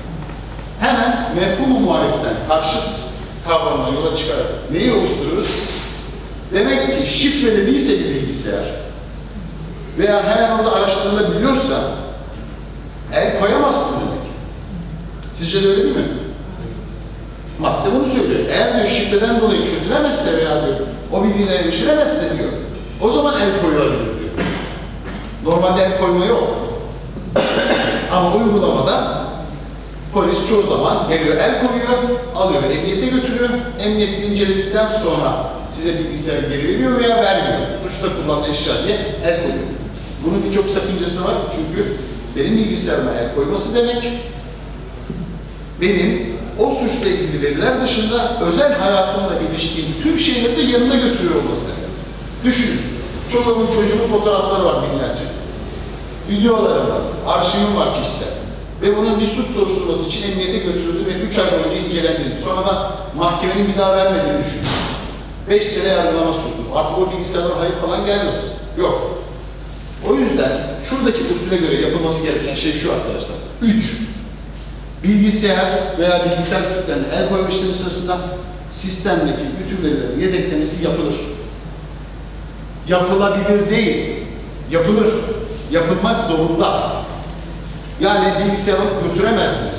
Hemen mefhum-u muhaliften karşıt kavramına yola çıkarak neyi oluşturuyoruz? Demek ki şifreli değilse bir bilgisayar veya hemen orada araştırılabiliyorsa el koyamazsın demek. Sizce de öyle değil mi? Madde bunu söylüyor. Eğer diyor şifreden dolayı çözülemezse veya diyor o bilgilere erişilemezse diyor o zaman el koyulabilir diyor. Normalde el koyma yok. Ama uygulamada polis çoğu zaman geliyor el koyuyor, alıyor emniyete götürüyor. Emniyette inceledikten sonra size bilgisayarı geri veriyor veya vermiyor. Suçta kullanılan eşya diye el koyuyor. Bunun birçok sakıncası var çünkü benim bilgisayarıma el koyması demek benim o suçla ilgili veriler dışında özel hayatımla ilişkin tüm şeyleri de yanına götürüyor olması demek. Düşünün, çoluğumun çocuğumun fotoğrafları var binlerce. Videolarım var, arşivim var kişisel. Ve bunun bir suç soruşturması için emniyete götürüldü ve 3 ay boyunca incelendiğini, sonra da mahkemenin bir daha vermediğini düşünün. 5 sene yargılama sürdü. Artık o bilgisayarlara hayır falan gelmez. Yok. O yüzden şuradaki usule göre yapılması gereken şey şu arkadaşlar. 3. Bilgisayar veya bilgisayar kütüklerine el koyma işlemi sırasında sistemdeki bütün verilerin yedeklemesi yapılır. Yapılabilir değil, yapılır. Yapılmak zorunda. Yani bilgisayarı götüremezsiniz.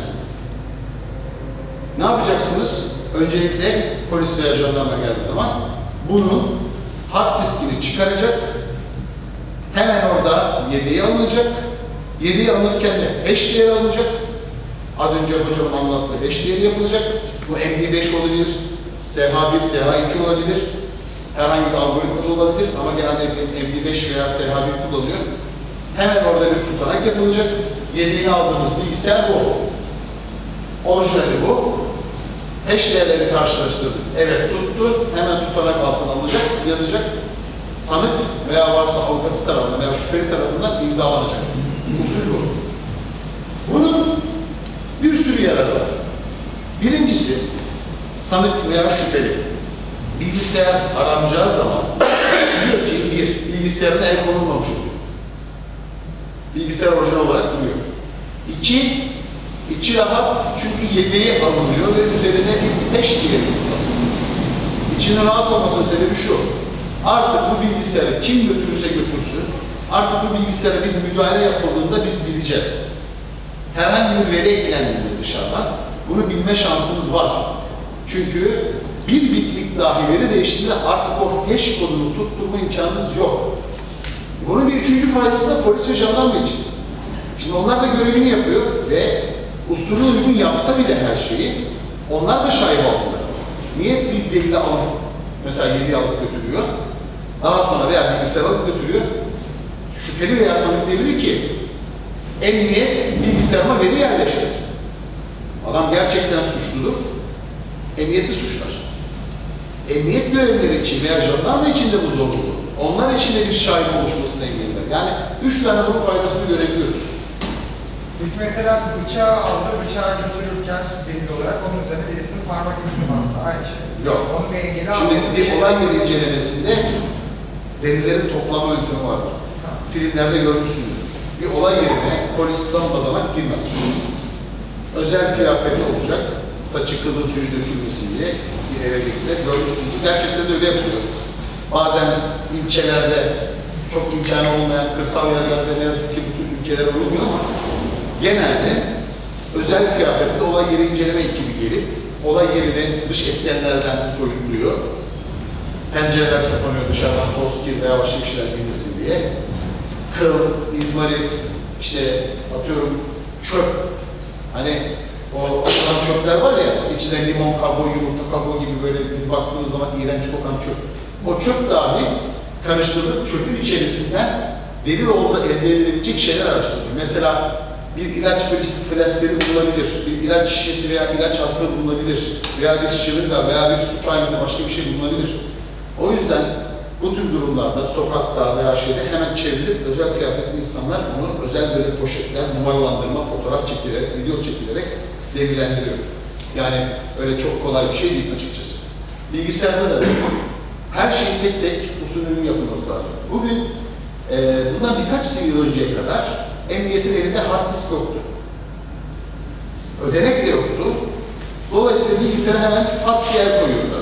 Ne yapacaksınız? Öncelikle polis veya jandarma geldiği zaman bunun hard diskini çıkaracak, hemen orada yedeği alınacak, yedeği alınırken de HDR alınacak. Az önce hocamın anlattığı HDR yapılacak. Bu MD5 olabilir, SH1, SH2 olabilir. Herhangi bir algoritma da olabilir ama genelde MD5 veya SH1 kullanılıyor. Hemen orada bir tutanak yapılacak. Yedeğini aldığımız bilgisayar bu. Orijinali bu. HDR'leri karşılaştırdık. Evet tuttu. Hemen tutanak altına alınacak, yazacak. Sanık veya varsa avukatı tarafından veya şüpheli tarafından imzalanacak. Usul bu. Bunun bir sürü yararı var. Birincisi, sanık veya şüpheli bilgisayar aranacağı zaman diyor ki bir, bilgisayarın el konulmamış oluyor. Bilgisayar orijinal olarak duruyor. 2, içi rahat çünkü yedeği alınıyor ve üzerine bir HDR basılıyor. İçinin rahat olmasının sebebi şu, artık bu bilgisayarı kim götürürse götürsün, artık bu bilgisayara bir müdahale yapıldığında biz bileceğiz. Herhangi bir veri eklendiğinde dışarıdan bunu bilme şansımız var. Çünkü bir bitlik dahi veri değiştiğinde artık o hash kodunu tutturma imkanınız yok. Bunun bir üçüncü faydası da polis ve jandarma için. Şimdi onlar da görevini yapıyor ve usulü uygun yapsa bile her şeyi, onlar da şahibe altında. Niye? Bir delili alıp, mesela 7'yi alıp götürüyor, daha sonra veya bilgisayar alıp götürüyor, şüpheli veya sanık diyebilir ki, emniyet bilgisayarıma veri yerleştir. Adam gerçekten suçludur, emniyeti suçlar. Emniyet görevlileri için veya jandarma için de bu zorunlu. Onlar için de bir şahit oluşmasını engeller. Yani 3 tane bunun faydasını görebiliyoruz. Peki mesela bıçağı aldı, bıçağı götürürken delil olarak onun üzerine birisinin parmak izini bastı. Aynı şey. Yok. Onun bir engeli Şimdi aldı. bir olay yeri incelemesinde delillerin toplama yöntemi vardır. Filmlerde görmüşsünüzdür. Bir olay yerine polis damadanak girmez. Özel kıyafeti olacak, saçı kılı tüyü dökülmesin diye bir eve birlikte görmüşsünüzdür. Gerçekten de öyle yapılıyor. Bazen ilçelerde çok imkanı olmayan kırsal yerlerde ne yazık ki bu tür ülkeler olmuyor ama genelde özel kıyafetli olay yeri inceleme ekibi gelip olay yerini dış etkenlerden soyutluyor. Pencereler kapanıyor dışarıdan toz, kir veya başka bir şeyler girmesin diye. Kıl, izmarit, işte atıyorum çöp. Hani o atılan çöpler var ya, içinde limon kabuğu, yumurta kabuğu gibi böyle biz baktığımız zaman iğrenç kokan çöp. O çöp dahi karıştırılıp çöpün içerisinden delil olduğunda elde edilebilecek şeyler araştırılıyor. Mesela bir ilaç flaskleri bulunabilir, bir ilaç şişesi veya ilaç atığı bulunabilir veya bir şırınga veya bir su çayında başka bir şey bulunabilir. O yüzden bu tür durumlarda sokakta veya şeyde hemen çevrilip özel kıyafetli insanlar bunu özel böyle poşetler, numaralandırma, fotoğraf çekilerek, video çekilerek devrildiriyor. Yani öyle çok kolay bir şey değil açıkçası. Bilgisayarda da değil. Her şeyin tek tek usulünün yapılması lazım. Bugün bundan birkaç yıl önceye kadar emniyetin elinde hard disk yoktu. Ödenek de yoktu. Dolayısıyla bilgisayara hemen pat diye koyuyorlar.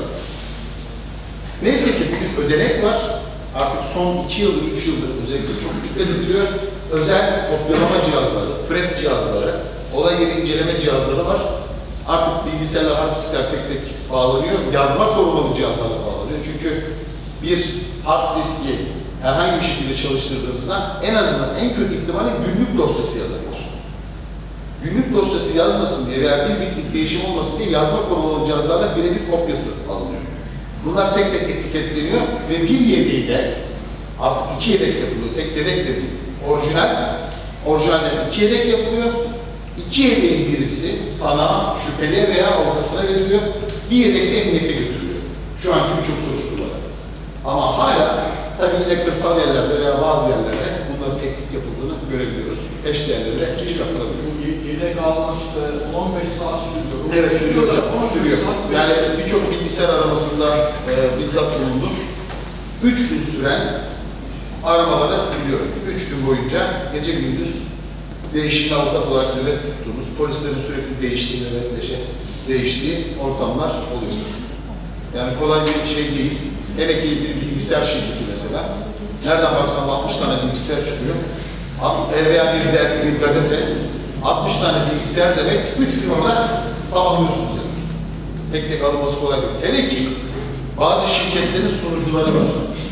Neyse ki bugün ödenek var. Artık son 2 yıldır, 3 yıldır özellikle çok dikkat ediliyor. Özel kopyalama cihazları, FRED cihazları, olay yeri inceleme cihazları var. Artık bilgisayarlar, hard diskler tek tek bağlanıyor. Yazma korumalı cihazlarla bağlanıyor. Çünkü bir hard diski herhangi bir şekilde çalıştırdığımızda en azından en kötü ihtimalle günlük dosyası yazabilir. Günlük dosyası yazmasın diye veya bir bitlik değişim olmasın diye yazma korumalı cihazlarla birebir kopyası alınıyor. Bunlar tek tek etiketleniyor ve bir yedeğiyle artık 2 yedek yapılıyor. Tek yedek de değil. Orijinalden 2 yedek yapılıyor. 2 yedeğin birisi sana, şüpheliye veya avukatına veriliyor. Bir yedek de emniyete götürülüyor. Şu anki birçok soruşturmalar. Ama hala tabii yine kırsal yerlerde veya bazı yerlerde bunların eksik yapıldığını görebiliyoruz. Eş değerleri de hiç katılabiliyor. Yedek almak 15 saat sürüyor. Evet sürüyor hocam, sürüyor. Yani birçok bilgisayar aramasında bizzat bulundum. 3 gün süren aramaları biliyorum. 3 gün boyunca gece gündüz değişimli avukat olarak nöbet tuttuğumuz, polislerin sürekli değiştiği, değiştiği ortamlar oluyor. Yani kolay bir şey değil. Hele ki bir bilgisayar şirketi mesela. Nereden baksanız 60 tane bilgisayar çıkıyor. Veya bir dergi, bir gazete. 60 tane bilgisayar demek 3 gün orada sabahlıyorsunuz yani. Tek tek alınması kolay değil. Hele ki bazı şirketlerin sunucuları var.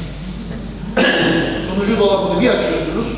Sunucu dolabını bir açıyorsunuz,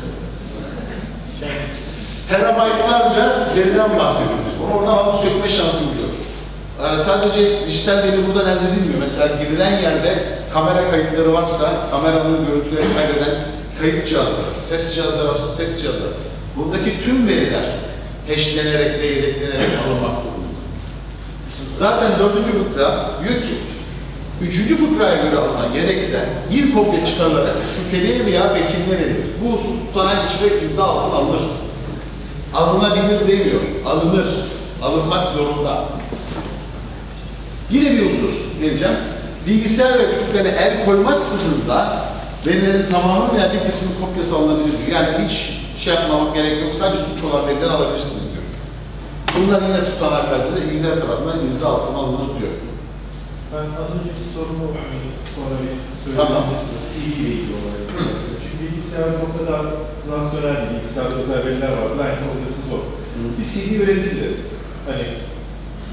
terabaytlarca veriden bahsediyoruz. Oradan alıp sökme şansım yok. Sadece dijital veri buradan elde edilmiyor. Mesela girilen yerde kamera kayıtları varsa, kameranın görüntüleri kaydeden kayıt cihazları, ses cihazları varsa ses cihazları. Buradaki tüm veriler hashlenerek ve yedeklenerek alınmak durumunda. Zaten 4. fıkra diyor ki, 3. fıkraya göre alınan yedekten bir kopya çıkarılarak şüpheliye veya vekiline verilir. Bu husus tutanak içinde imza altına alınır. Alınabilir demiyor, alınır. Alınmak zorunda. Yine bir husus vereceğim. Bilgisayar ve kütüklerine el koymaksızın da verilerin tamamı veya bir kısmının kopyası alınabilir diyor. Yani hiç şey yapmamak gerek yok, sadece suç olan verileri alabilirsiniz diyor. Bunlar yine tutanak kaydedilir, ilgiler tarafından imza altına alınır diyor. Ben az önceki sorumu sonra bir söyleyeyim. Tamam. CD ile ilgili olarak. Çünkü bilgisayar o kadar rasyonel değil. Bilgisayarda özel veriler var. Aynı kopyası zor. Bir CD üretildi. Hani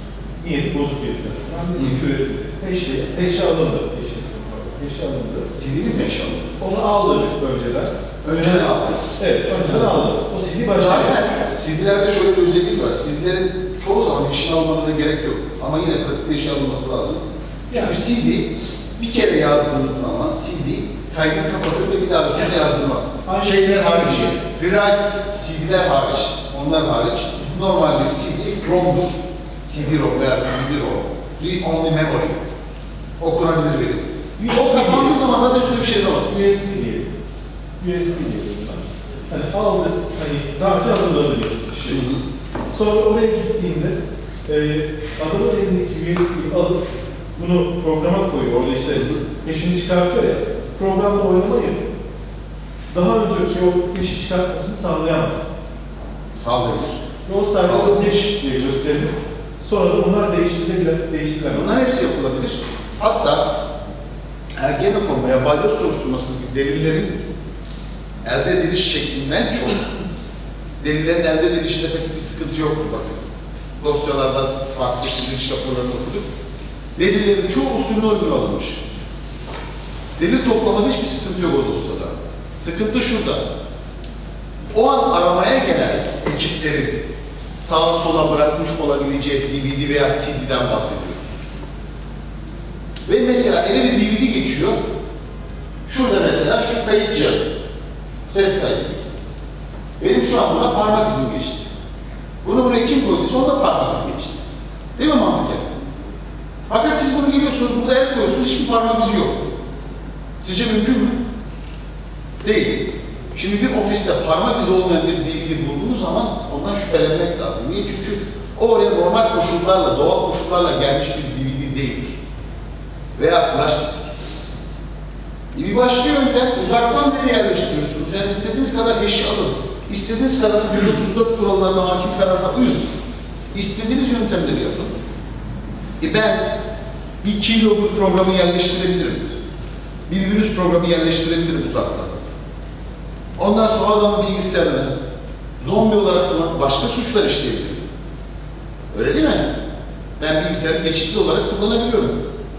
niyeti bozuk bir telefon. Bir CD üretildi. Eşya alındı. Eşya alındı. CD'nin mi eşya alındı? Onu aldık önceden. Önceden aldı. Evet, önceden aldık. O CD başka. Zaten CD'lerde şöyle bir özellik var. CD'lerin çoğu zaman eşya almanıza gerek yok. Ama yine pratikte eşya alınması lazım. Çünkü CD bir kere yazdığınız zaman CD kaydını kapatır ve bir daha üstüne yazdırmaz. Şeyler hariç, rewrite CD'ler hariç, onlar hariç normal bir CD ROM'dur. CD-ROM veya DVD-ROM. Read only memory. Okunabilir verim. O kapandığı zaman zaten üstüne bir şey yazamazsınız. USB diyelim. USB diyelim ben. Hani aldık, hani daha önce hazırladık bir şey. Sonra oraya gittiğinde adamın elindeki USB'yi alıp bunu programa koyuyor. Orada işte peşini çıkartıyor ya. Programda oynamayı daha önceki o peşi çıkartmasını sağlayamaz. Sağlayabilir. Yol sahibi peş diye gösterilir. Sonra da bunlar değiştirilemez. Bunlar hepsi yapılabilir. Hatta Ergenekon veya balyoz soruşturmasındaki delillerin elde ediliş şeklinden çok delillerin elde edilişinde pek bir sıkıntı yoktur bakın. Dosyalardan farklı giriş raporlarını okuduk. Delillerin çoğu usulüne uygun alınmış. Delil toplamada hiçbir sıkıntı yok o dosyada. Sıkıntı şurada. O an aramaya gelen ekiplerin sağa sola bırakmış olabileceği DVD veya CD'den bahsediyoruz. Ve mesela ele bir DVD geçiyor. Şurada mesela şu kayıt cihazı. Ses kaydı. Benim şu an buna parmak izim geçti. Bunu buraya kim koyduysa onda parmak izi geçti. Değil mi mantıken? Fakat siz bunu geliyorsunuz, burada el koyuyorsunuz, hiçbir parmak izi yok. Sizce mümkün mü? Değil. Şimdi bir ofiste parmak izi olmayan bir DVD bulduğunuz zaman ondan şüphelenmek lazım. Niye? Çünkü o oraya normal koşullarla, doğal koşullarla gelmiş bir DVD değil. Veya flash disk. Bir başka yöntem, uzaktan veri yerleştiriyorsunuz. Yani istediğiniz kadar eşya alın. İstediğiniz kadar 134 kurallarına, hakim kararına uyun. İstediğiniz yöntemleri yapın. Ben bir keylogger programı yerleştirebilirim. Bir virüs programı yerleştirebilirim uzaktan. Ondan sonra adamın bilgisayarını zombi olarak kullanıp başka suçlar işleyebilirim. Öyle değil mi? Ben bilgisayarı geçitli olarak kullanabiliyorum.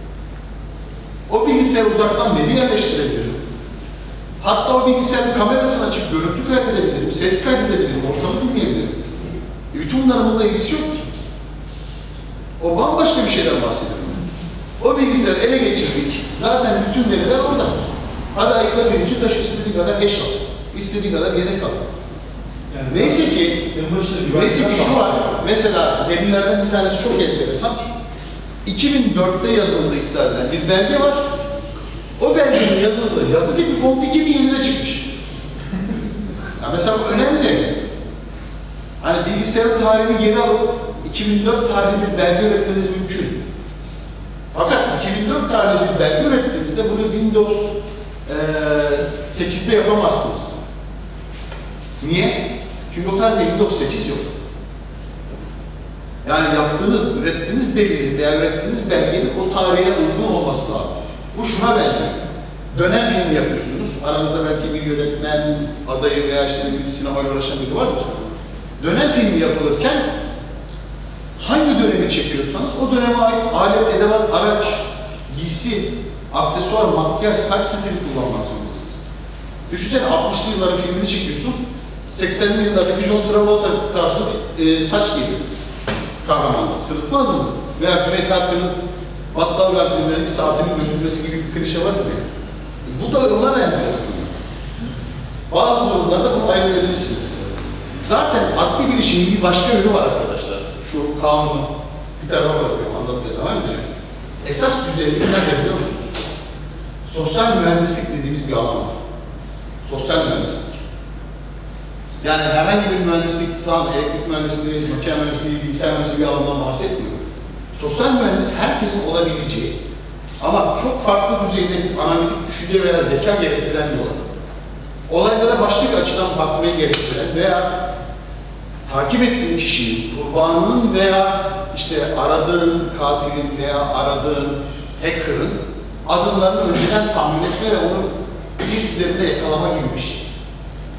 O bilgisayarı uzaktan veri yerleştirebilirim. Hatta o bilgisayarın kamerasını açıp görüntü kaydedebilirim, ses kaydedebilirim, ortamı dinleyebilirim. Bütün bunların bununla ilgisi yok ki. O bambaşka bir şeyden bahsediyorum. O bilgisayarı ele geçirdik, zaten bütün veriler orada. Hadi ayıkla birinci taşı istediği kadar eş al, istediği kadar yedek al. Yani neyse ki şu var, mesela delillerden bir tanesi çok enteresan. 2004'te yazıldığı iddia edilen bir belge var. O belgenin yazıldığı yazı tipi font 2007'de çıkmış. Ya mesela bu önemli. Hani bilgisayarın tarihini geri alıp 2004 tarihli bir belge üretmeniz mümkün. Fakat 2004 tarihli bir belge ürettiğinizde bunu Windows 8'de yapamazsınız. Niye? Çünkü o tarihte Windows 8 yok. Yani yaptığınız, ürettiğiniz delilin veya ürettiğiniz belgenin o tarihe uygun olması lazım. Bu şuna benziyor. Dönem filmi yapıyorsunuz. Aranızda belki bir yönetmen adayı veya işte bir sinemayla uğraşan biri vardır. Dönem filmi yapılırken hangi dönemi çekiyorsanız o döneme ait alet, edevat, araç, giysi, aksesuar, makyaj, saç stili kullanmak zorundasınız. Düşünsene 60'lı yılların filmini çekiyorsun. 80'li yıllarda bir John Travolta tarzı saç geliyor. Kahramanlar. Sırıtmaz mı? Veya Cüneyt Arkın'ın Battal Gazi filmlerindeki saatinin gözükmesi gibi bir klişe vardır ya. Bu da ona benziyor aslında. Bazı durumlarda bunu ayırt edebilirsiniz. Zaten adli bilişimin bir başka yönü var arkadaşlar. Şu kanunu bir tarafa bırakıyorum, anlatmaya devam edeceğim. Esas güzelliği nerede biliyor musunuz? Sosyal mühendislik dediğimiz bir alan var. Sosyal mühendislik. Yani herhangi bir mühendislik falan, elektrik mühendisliği, makine mühendisliği, bilgisayar mühendisliği bir alandan bahsetmiyorum. Sosyal mühendis herkesin olabileceği ama çok farklı düzeyde bir analitik düşünce veya zeka gerektiren bir alan. Olaylara başka bir açıdan bakmayı gerektiren veya takip ettiğin kişinin, kurbanının veya işte aradığın katilin veya aradığın hacker'ın adımlarını önceden tahmin etme ve onu yüz üzerinde yakalama gibi bir şey.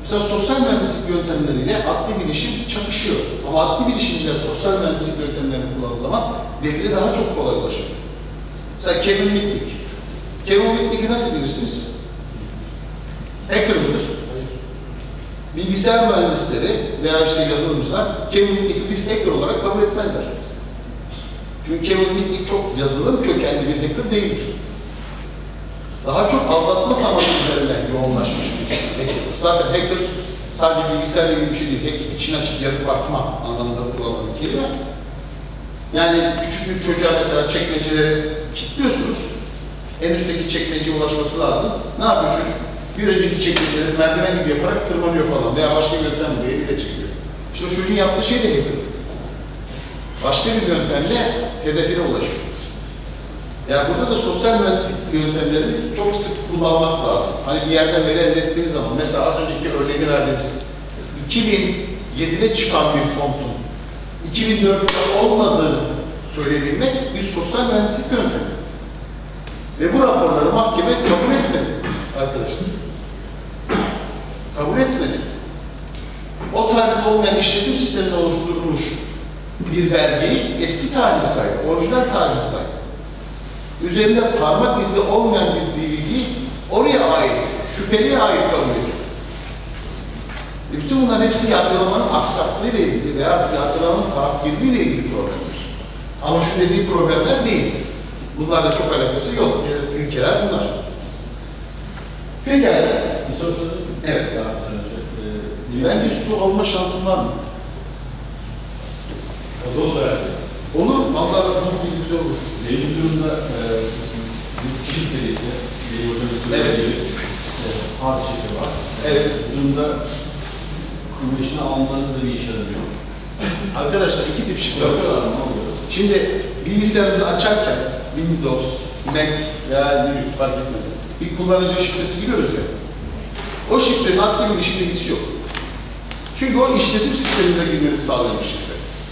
Mesela sosyal mühendislik yöntemleriyle adli bilişim çakışıyor. Ama adli bilişimciler sosyal mühendislik yöntemlerini kullandığı zaman delile daha çok kolay ulaşıyor. Mesela Kevin Mitnick. Kevin Mitnick'i nasıl bilirsiniz? Hacker mıdır? Bilgisayar mühendisleri veya işte yazılımcılar Kevin Mitnick'i bir hacker olarak kabul etmezler. Çünkü Kevin Mitnick çok yazılım kökenli bir hacker değildir. Daha çok aldatma sanatı üzerinden yoğunlaşmış bir hacker. Zaten hacker sadece bilgisayarla ilgili bir şey değil. Hack için açık yarı bakma anlamında kullanılan bir kelime. Yani küçük bir çocuğa mesela çekmeceleri kilitliyorsunuz. En üstteki çekmeceye ulaşması lazım. Ne yapıyor çocuk? Bir önceki çekmeceleri merdiven gibi yaparak tırmanıyor falan veya başka bir yöntem buluyor, eliyle çıkıyor. İşte o çocuğun yaptığı şey de hacker. Başka bir yöntemle hedefine ulaşıyor. Yani burada da sosyal mühendislik yöntemlerini çok sık kullanmak lazım. Hani bir yerden veri elde ettiğiniz zaman, mesela az önceki örneğini verdiğimiz 2007'de çıkan bir fontun 2004'te olmadığını söyleyebilmek bir sosyal mühendislik yöntemi. Ve bu raporları mahkeme kabul etmedi arkadaşlar. Kabul etmedi. O tarihte olmayan işletim sistemini oluşturulmuş bir belgeyi eski tarihli saydı, orijinal tarihli saydı. Üzerinde parmak izi olmayan bir DVD oraya ait, şüpheliye ait kabul ediyor. Bütün bunların hepsi yargılamanın aksaklığıyla ilgili veya yargılamanın tarafgirliğiyle ilgili problemler. Ama şu dediğim problemler değil. Bunlarla çok alakası yok. İlkeler bunlar. Pekala. Bir soru sorayım mı? Evet. Ben bir su alma şansım var mı? Doz verdi. Olur. Vallahi buz gibi güzel olur. Belli durumda risk şifreli ise, benim hocamın söylediği hard şifre var. Evet. Bu durumda kurma işine almalarında da bir işe yaramıyor. Arkadaşlar iki tip şifre var. Yapıyorlar mı? Ne oluyor? Şimdi bilgisayarınızı açarken Windows, Mac veya Linux fark etmez. Bir kullanıcı şifresi giriyoruz ya. O şifrenin adli bir işin ilgisi yok. Çünkü o işletim sistemine girmenizi sağlayan bir şifre.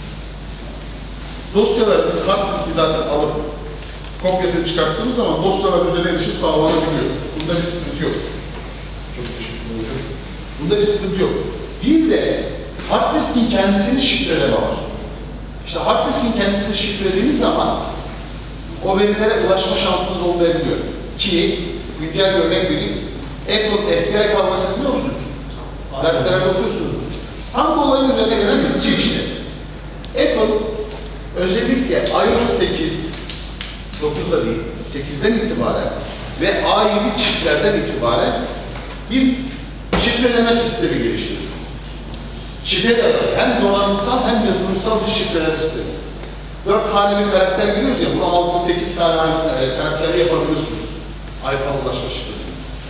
Dosyalarınız, hard diski zaten alıp kopyasını çıkarttığınız zaman dosyalar üzerine erişim sağlanabiliyor. Bunda bir sıkıntı yok. Çok teşekkür ederim. Bunda bir sıkıntı yok. Bir de hard diskin kendisini şifreleme var. İşte hard diskin kendisini şifrelediğiniz zaman o verilere ulaşma şansınız olmayabiliyor. Ki güncel bir örnek vereyim. Apple FBI kavgasını biliyor musunuz? Gazetelerde okuyorsunuz. Tam bu olayın üzerine gelen bir işte. Apple özellikle iOS 8, 9'da değil, 8'den itibaren ve A7 çiplerden itibaren bir şifreleme sistemi geliştirdi. Çipe de hem donanımsal hem yazılımsal bir şifreleme sistemi. 4 haneli karakter giriyoruz ya, bunu 6-8 tane karakterle yapabiliyorsunuz. iPhone ulaşma şifresini.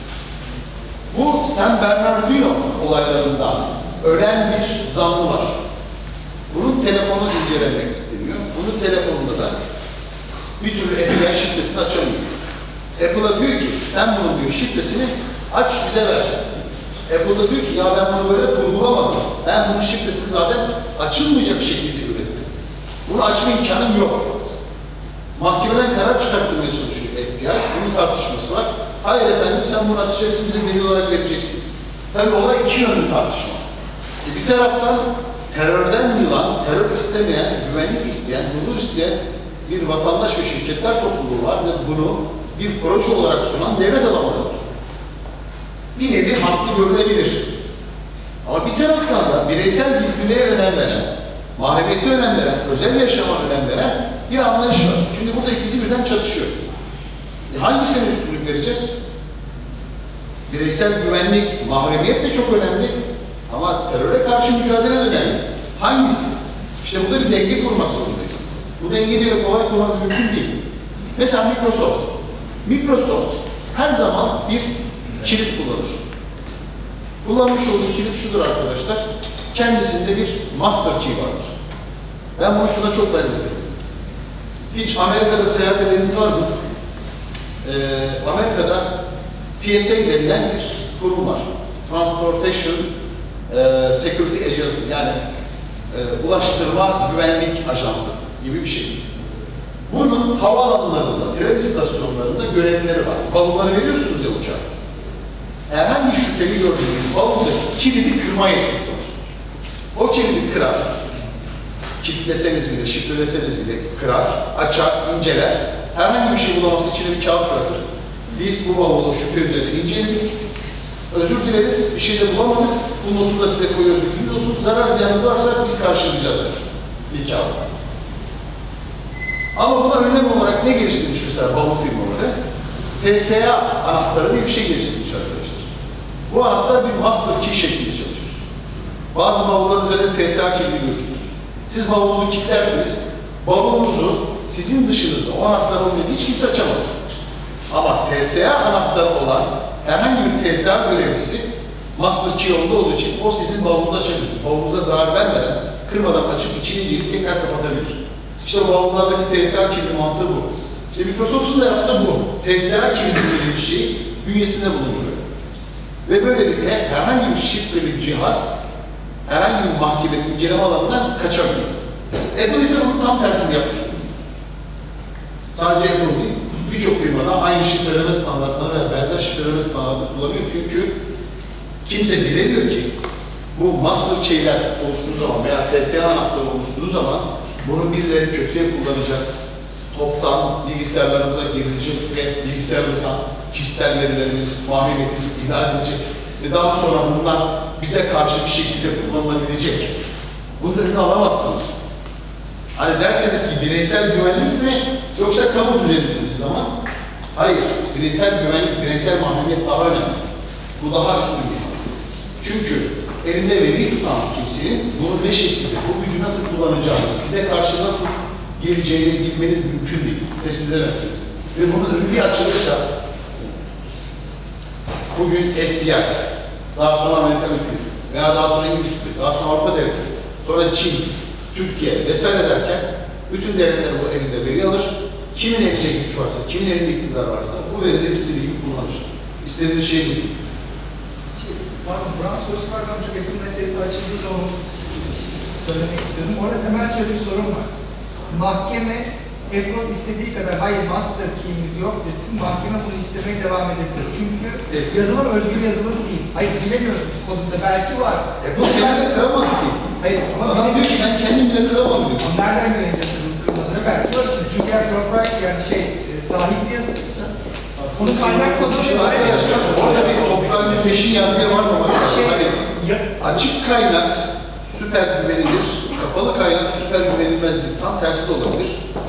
Bu San Bernardino olaylarından ölen bir zanlı var. Bunun telefonu incelemek isteniyor. Bunun telefonunda da bir türlü FBI şifresini açamıyor. Apple'a diyor ki, sen bunun diyor şifresini aç bize ver. Apple da diyor ki, ya ben bunu böyle kurgulamadım. Ben bunun şifresini zaten açılmayacak şekilde ürettim. Bunu açma imkanım yok. Mahkemeden karar çıkartmaya çalışıyor FBI. Bunun tartışması var. Hayır efendim, sen bunu açacaksın, bize delil olarak vereceksin. Tabii olay iki yönlü tartışma. Bir taraftan terörden yılan, terör istemeyen, güvenlik isteyen, huzur isteyen bir vatandaş ve şirketler topluluğu var ve bunu bir proje olarak sunan devlet adamları var. Bir nevi haklı görülebilir. Ama bir taraftan da bireysel gizliliğe önem veren, mahremiyete önem veren, özel yaşama önem veren bir anlayış var. Şimdi burada ikisi birden çatışıyor. Hangisine üstünlük vereceğiz? Bireysel güvenlik, mahremiyet de çok önemli. Ama teröre karşı mücadele de önemli. Hangisi? İşte burada bir denge kurmak zorundayız. Bu dengeyi de kolay kurması mümkün değil. Mesela Microsoft. Microsoft her zaman bir kilit kullanır. Kullanmış olduğu kilit şudur arkadaşlar. Kendisinde bir master key vardır. Ben bunu şuna çok benzetirim. Hiç Amerika'da seyahat edeniniz var mı? Amerika'da TSA denilen bir kurum var. Transportation Security Agency, yani ulaştırma güvenlik ajansı gibi bir şey. Bunun havaalanlarında, tren istasyonlarında görevlileri var. Bavulları veriyorsunuz ya uçağa. herhangi şüpheli gördüğünüz bavuldaki kilidi kırma yetkisi var. O kilidi kırar, kilitleseniz bile, şifreleseniz bile kırar, açar, inceler. Herhangi bir şey bulamazsa içine bir kağıt bırakır. Biz bu bavulu şüphe üzerine inceledik. Özür dileriz, bir şey de bulamadık. Bu notu da size koyuyoruz, biliyorsunuz. Zarar ziyanınız varsa biz karşılayacağız bir kağıt. Ama buna önlem olarak ne geliştirmiş mesela bavul firmaları? TSA anahtarı diye bir şey geliştirmiş arkadaşlar. Bu anahtar bir master key şeklinde çalışır. Bazı bavulların üzerinde TSA kilidi görürsünüz. Siz bavulunuzu kilitlersiniz, bavulunuzu sizin dışınızda o anahtar olmayan hiç kimse açamaz. Ama TSA anahtarı olan herhangi bir TSA görevlisi master key olduğu için o sizin bavulunuzu açabilir. Bavulunuza zarar vermeden, kırmadan açıp içini inceleyip tekrar kapatabilir. İşte o bavullardaki TSA kilidi mantığı bu. İşte Microsoft'un da yaptığı bu. TSA kilidi gibi bir şey bünyesinde bulunuyor. Ve böylelikle herhangi bir şifreli cihaz herhangi bir mahkemenin inceleme alanından kaçabiliyor. Apple ise bunun tam tersini yapmış. Sadece Apple değil, birçok firmada aynı şifreleme standartları ve benzer şifreleme standartları kullanıyor. Çünkü kimse bilemiyor ki bu master key'ler oluştuğu zaman veya TSA anahtarı oluştuğu zaman bunu birileri kötüye kullanacak, toptan bilgisayarlarımıza girilecek ve bilgisayarımızdan kişisel verilerimiz, mahremiyetimiz ihlal edilecek ve daha sonra bunlar bize karşı bir şekilde kullanılabilecek. Bunun önünü alamazsınız. Hani derseniz ki bireysel güvenlik mi yoksa kamu düzeni dediğiniz zaman hayır, bireysel güvenlik, bireysel mahremiyet daha önemli. Bu daha üstün bir konu. Çünkü elinde veriyi tutan kimsenin bunu ne şekilde, bu gücü nasıl kullanacağını, size karşı nasıl geleceğini bilmeniz mümkün değil, tespit edemezsiniz. Ve bunun önü bir açılırsa, bugün FBI, daha sonra Amerika hükümeti veya daha sonra İngiliz hükümeti, daha sonra Avrupa devleti, sonra Çin, Türkiye vesaire derken bütün devletler bu elinde veri alır. Kimin elinde güç varsa, kimin elinde iktidar varsa bu verileri istediği gibi kullanır. İstediği şey bu. Pardon, Burak'ın sorusu var. Ben şu Apple meselesi açıldığı zaman onu söylemek istiyorum. Orada temel şöyle bir sorun var. Mahkeme, Apple istediği kadar hayır master key'imiz yok desin, mahkeme bunu istemeye devam edebilir. Çünkü yazılım özgür yazılım değil. Hayır bilemiyorsunuz kodunda, belki var. Bu kendini kıramaz ki. Hayır ama adam diyor ki ben kendim bile kıramam diyor. Nereden göreceğiz kırılmaları? Belki var. Çünkü eğer proprietary yani sahip bir yazılımsa onun kaynak kodu var. Arkadaşlar orada bir toptancı peşin yargıya var mı? Hani açık kaynak süper güvenilir, kapalı kaynak süper güvenilmezdir. Tam tersi de olabilir.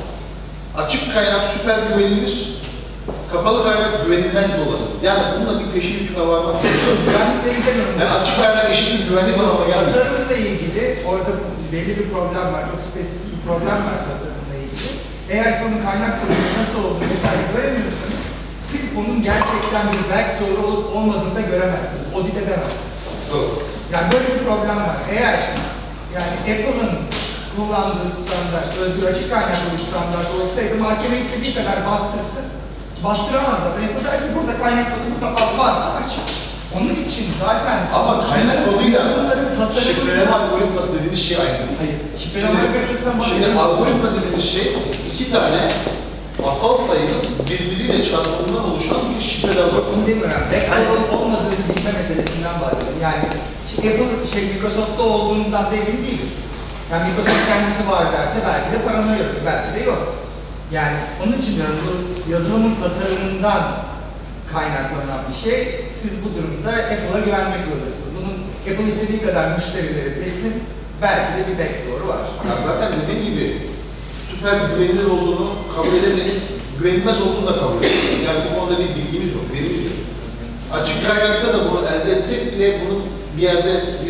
Açık kaynak süper güvenilir, kapalı kaynak güvenilmez de olabilir. Yani bununla bir peşin hüküme varmak lazım. Yani açık kaynak eşitlik güvenli bir anlamına gelmiyor. Tasarımla ilgili orada belli bir problem var, çok spesifik bir problem var tasarımla ilgili. Eğer sonun kaynak kodunun nasıl olduğunu vesaire göremiyorsanız, siz onun gerçekten bir backdoor olup olmadığını da göremezsiniz, audit edemezsiniz. Doğru. Yani böyle bir problem var. Eğer yani Apple'ın kullandığı standart, özgür açık kaynaklı bir standart olsaydı mahkeme istediği kadar bastırsın, bastıramaz zaten. Apple der ki burada kaynak kodu burada varsa açık. Onun için zaten ama kaynak koduyla tasarımı şifreleme algoritması dediğimiz şey aynı. Hayır, şifreleme algoritmasından bahsediyorum. Şimdi algoritma dediğimiz şey iki tane asal sayının birbiriyle çarpımından oluşan bir şifreden bahsediyor. Bunu demiyorum. Backdoor olmadığını bilme meselesinden bahsediyorum. Yani Apple Microsoft'ta olduğundan da emin değiliz. Yani Microsoft kendisi var derse belki de paranoya yok, belki de yok. Yani onun için diyorum bu yazılımın tasarımından kaynaklanan bir şey. Siz bu durumda Apple'a güvenmek zorundasınız. Bunun Apple istediği kadar müşterileri desin, belki de bir backdoor'u var. Ya zaten dediğim gibi süper güvenilir olduğunu kabul edemeyiz, güvenilmez olduğunu da kabul edemeyiz. Yani bu konuda bir bilgimiz yok, verimiz yok. Açık kaynakta da bunu elde etsek bile bunun bir yerde bir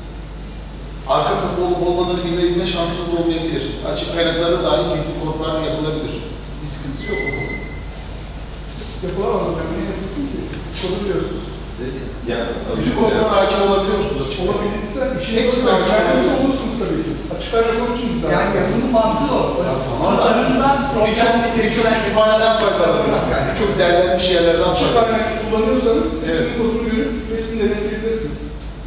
arka kapı olup olmadığını bilme şansımız olmayabilir. Açık kaynaklarda dahi gizli kodlar yapılabilir. Bir sıkıntısı yok o konuda. Yapılamaz hocam. Niye yapıyorsun ki? Kodu biliyorsunuz. Bütün kodlara hakim olabiliyor musunuz açık kaynakta? Olabilirse işin Hepsine hakim kaynaklı olabiliyor. olursunuz tabii ki. Açık kaynak olursunuz zaten. Yani yazılımın mantığı o. Tamam. Tasarımdan Birçok kütüphaneden faydalanıyorsunuz. Birçok derlenmiş yerlerden Açık faydalanıyorsunuz. kaynak kullanıyorsanız Evet. bütün kodunu görüp hepsini denetleyebilirsiniz.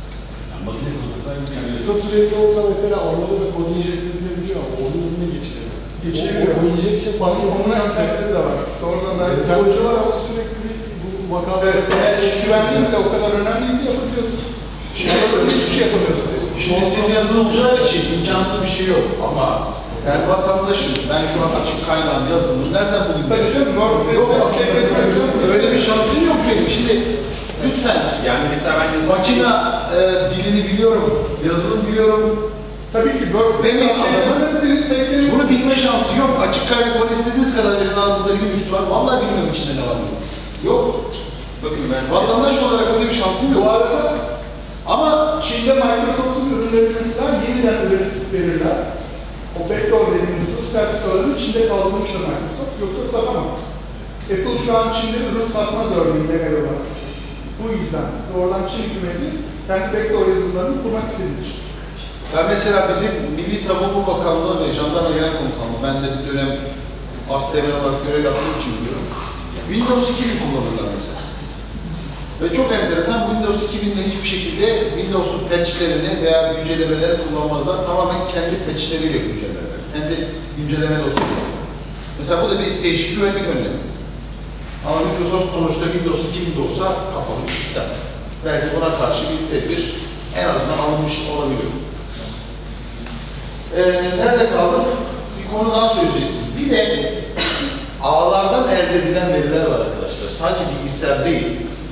Kısa süreli olsa mesela orada da kod injekte edilebiliyor ama onun önüne geçilebilir. Geçilebiliyor. O injekte falan yapılmaz sebepleri de var. Doğrudan belki hoca var ama sürekli bu vaka eğer iş güvenliğiniz de o kadar önemliyse yapabiliyorsun. Şimdi hiçbir şey yapamıyoruz. Şimdi siz yazılımcılar için imkansız bir şey yok ama ben vatandaşım, ben şu an açık kaynağın yazılımını nereden bulayım? Tabii canım, Yok, öyle bir şansım yok benim. Şimdi lütfen, Yani mesela ben makina dilini biliyorum, yazılım biliyorum. Tabii ki böyle Demeyin adamı. sevgili. Bunu bilme şansı yok. Açık kaynak var, istediğiniz kadar verin, burada bir lüks var. Vallahi bilmiyorum içinde ne var. Yok. bakın ben Vatandaş olarak öyle bir şansım yok. Bu arada Ama Çin'de Microsoft'un ürünleri mesela yeniden üretip verirler. O backdoor dediğimiz bu sertifikaların içinde kaldırmıştır Microsoft, yoksa satamaz. Apple şu an Çin'de ürün satma örneği legal olarak. Bu yüzden doğrudan Çin hükümeti kendi backdoor yazılımlarını kurmak istediği için. ben mesela bizim Milli Savunma Bakanlığı ve Jandarma Genel Komutanlığı, ben de bir dönem Asteğmen olarak görev yaptığım için biliyorum. Windows 2000 kullanırlar mesela. Ve çok enteresan, Windows 2000'de hiçbir şekilde Windows'un patchlerini veya güncellemeleri kullanmazlar. Tamamen kendi patchleriyle güncellerler. Kendi güncelleme dosyaları. Mesela bu da bir değişik güvenlik önlemi. Ama Microsoft sonuçta Windows 2000'de olsa kapalı bir sistem. Belki buna karşı bir tedbir en azından alınmış olabilir. Nerede kaldım? Bir konu daha söyleyecektim. Bir de ağlardan elde edilen veriler var arkadaşlar. Sadece bilgisayar değil.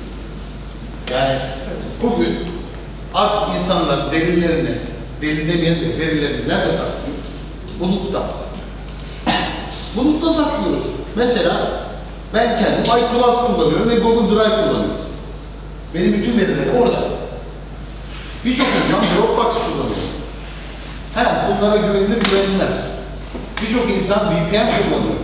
Yani bugün artık insanlar delillerini, delil demeyen de verilerini nerede saklıyor? Bulutta. Bulutta saklıyoruz. Mesela ben kendim iCloud kullanıyorum ve Google Drive kullanıyorum. Benim bütün verilerim orada. Birçok insan Dropbox kullanıyor. Bunlara güvenilir, güvenilmez. Birçok insan VPN kullanıyor.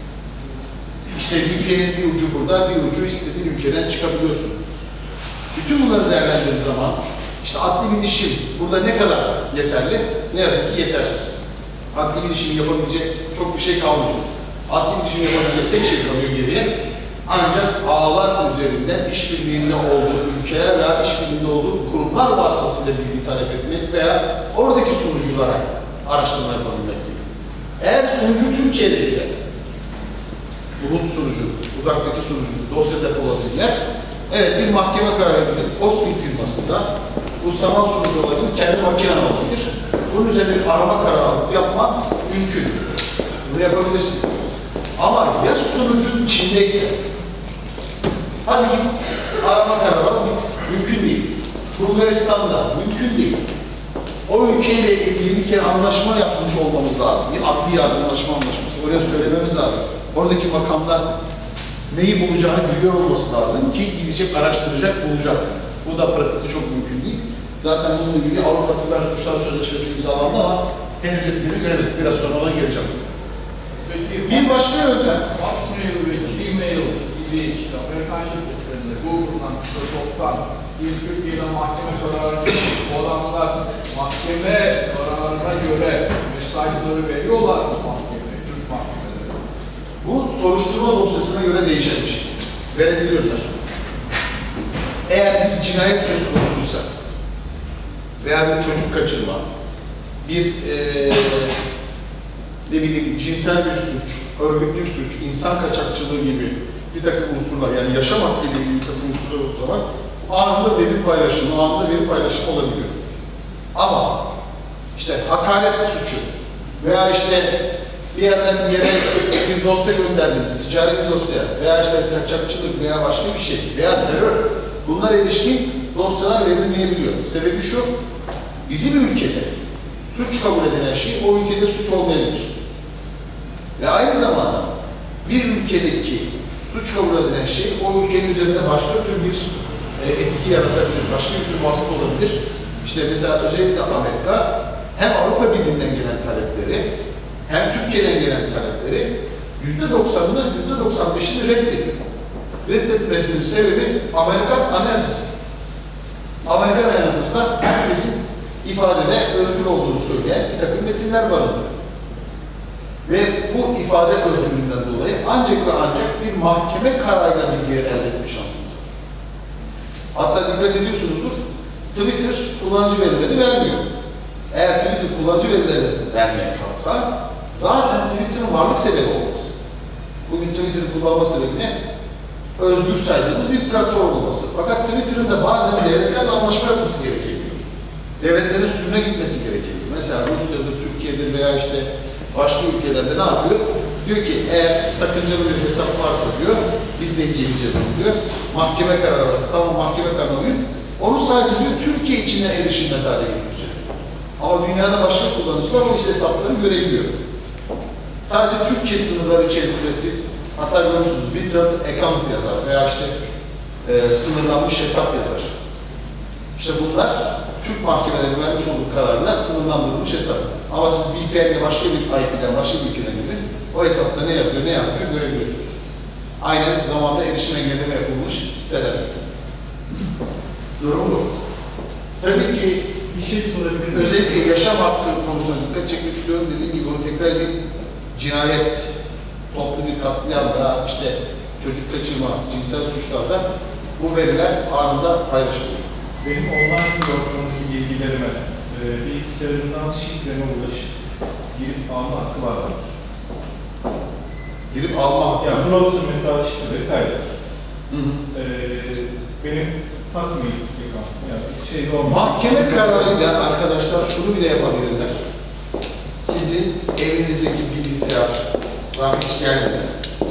İşte VPN'in bir ucu burada, bir ucu istediğin ülkeden çıkabiliyorsun. Bütün bunları değerlendirdiğiniz zaman, işte adli bilişim burada ne kadar yeterli? Ne yazık ki yetersiz. Adli bilişim yapabilecek çok bir şey kalmıyor. Adli bilişim yapabilecek tek şey kalıyor geriye. Ancak ağlar üzerinden işbirliğinde olduğu ülkeler veya işbirliğinde olduğu kurumlar vasıtasıyla bilgi talep etmek veya oradaki sunuculara araştırma yapabilmek gibi. Eğer sunucu Türkiye'de ise, bulut sunucu, uzaktaki sunucu, dosya depolabilirler. Evet, bir mahkeme kararı gidip hosting firmasında bu sanal sunucu olabilir, kendi makinen olabilir. Bunun üzerine bir arama kararı alıp yapmak mümkün. Bunu yapabilirsin. Ama ya sunucun içindeyse, hadi git arama kararı al, git. Mümkün değil. Bulgaristan'da mümkün değil. O ülkeyle ilgili bir kere anlaşma yapmış olmamız lazım. Bir adli yardımlaşma anlaşması. Oraya söylememiz lazım. Oradaki makamlar neyi bulacağını biliyor olması lazım ki gidecek, araştıracak, bulacak. Bu da pratikte çok mümkün değil. Zaten bununla ilgili Avrupa Siber Suçlar Sözleşmesi imzalandı ama henüz etkili göremedik. Biraz sonra ona geleceğim. Peki Bir başka yöntem. Hotmail ve Gmail gibi işte Amerikan şirketlerinde, Google'dan, Microsoft'tan bir Türkiye'de mahkeme kararı bu adamlar mahkeme kararına göre mesajları veriyorlar mı mahkemeye, Türk mahkemeleri? Bu soruşturma dosyasına göre değişen bir şey. Verebiliyorlar. Eğer bir cinayet söz konusuysa veya bir çocuk kaçırma, bir ne bileyim cinsel bir suç, örgütlü bir suç, insan kaçakçılığı gibi bir takım unsurlar, yani yaşam hakkıyla ilgili bir takım unsurlar olduğu zaman anında delil paylaşımı, anında veri paylaşımı olabiliyor. Ama işte hakaret suçu veya işte bir yerden bir yere bir dosya gönderdiniz, ticari bir dosya veya işte kaçakçılık veya başka bir şey veya terör, bunlara ilişkin dosyalar verilmeyebiliyor. Sebebi şu, bizim ülkede suç kabul edilen şey o ülkede suç olmayabilir. Ve aynı zamanda bir ülkedeki suç kabul edilen şey o ülkenin üzerinde başka tür bir etki yaratabilir, başka bir tür vasıf olabilir. İşte mesela özellikle Amerika hem Avrupa Birliği'nden gelen talepleri hem Türkiye'den gelen talepleri %90'ını, %95'ini reddediyor. Reddetmesinin sebebi Amerikan Anayasası. Amerikan Anayasası'nda herkesin ifadede özgür olduğunu söyleyen bir takım metinler barındırıyor. Ve bu ifade özgürlüğünden dolayı ancak ve ancak bir mahkeme kararıyla bilgileri elde etme şansınız var. Hatta dikkat ediyorsunuzdur, Twitter kullanıcı verilerini vermiyor. Eğer Twitter kullanıcı verilerini vermeye kalsa, zaten Twitter'ın varlık sebebi olmaz. Bugün Twitter'ın kullanma sebebi ne? özgür saydığımız bir platform olması. Fakat Twitter'ın da bazen devletlerle anlaşma yapması gerekebiliyor. Devletlerin sürüne gitmesi gerekebiliyor. Mesela Rusya'da, Türkiye'de veya işte başka ülkelerde ne yapıyor? Diyor ki eğer sakıncalı bir hesap varsa diyor, biz de inceleyeceğiz onu diyor. Mahkeme kararı varsa, tamam mahkeme kararı alıyor. Onu sadece diyor Türkiye içinden erişilmez hale getirecek. Ama dünyada başka kullanıcılar o işte hesapları görebiliyor. Sadece Türkiye sınırları içerisinde siz, hatta görmüşsünüz, Bitrate account yazar veya işte sınırlanmış hesap yazar. İşte bunlar Türk mahkemeleri vermiş olduğu kararlar sınırlandırılmış hesap. Ama siz VPN'le başka bir IP'den, başka bir ülkeden gibi o hesapta ne yazıyor, ne yazmıyor görebiliyorsunuz. Aynı zamanda erişim engelleme yapılmış siteler. Durum bu. Tabii ki Bir şey sorabilir miyim? özellikle yaşam hakkı konusuna dikkat çekmek istiyorum. Dediğim gibi onu tekrar edeyim. Cinayet, toplu bir katliam veya işte çocuk kaçırma, cinsel suçlarda bu veriler anında paylaşılıyor. Benim online programdaki bilgilerime bilgisayarımdan şifreme ulaşıp girip alma hakkı var mı? Girip alma hakkı. Yani browser mesela şifreleri kaydeder. Hı hı. Benim hakkım yok. Yani şeyde olmaz. Mahkeme kararıyla arkadaşlar şunu bile yapabilirler. Sizin evinizdeki bilgisayar hiç gelmeden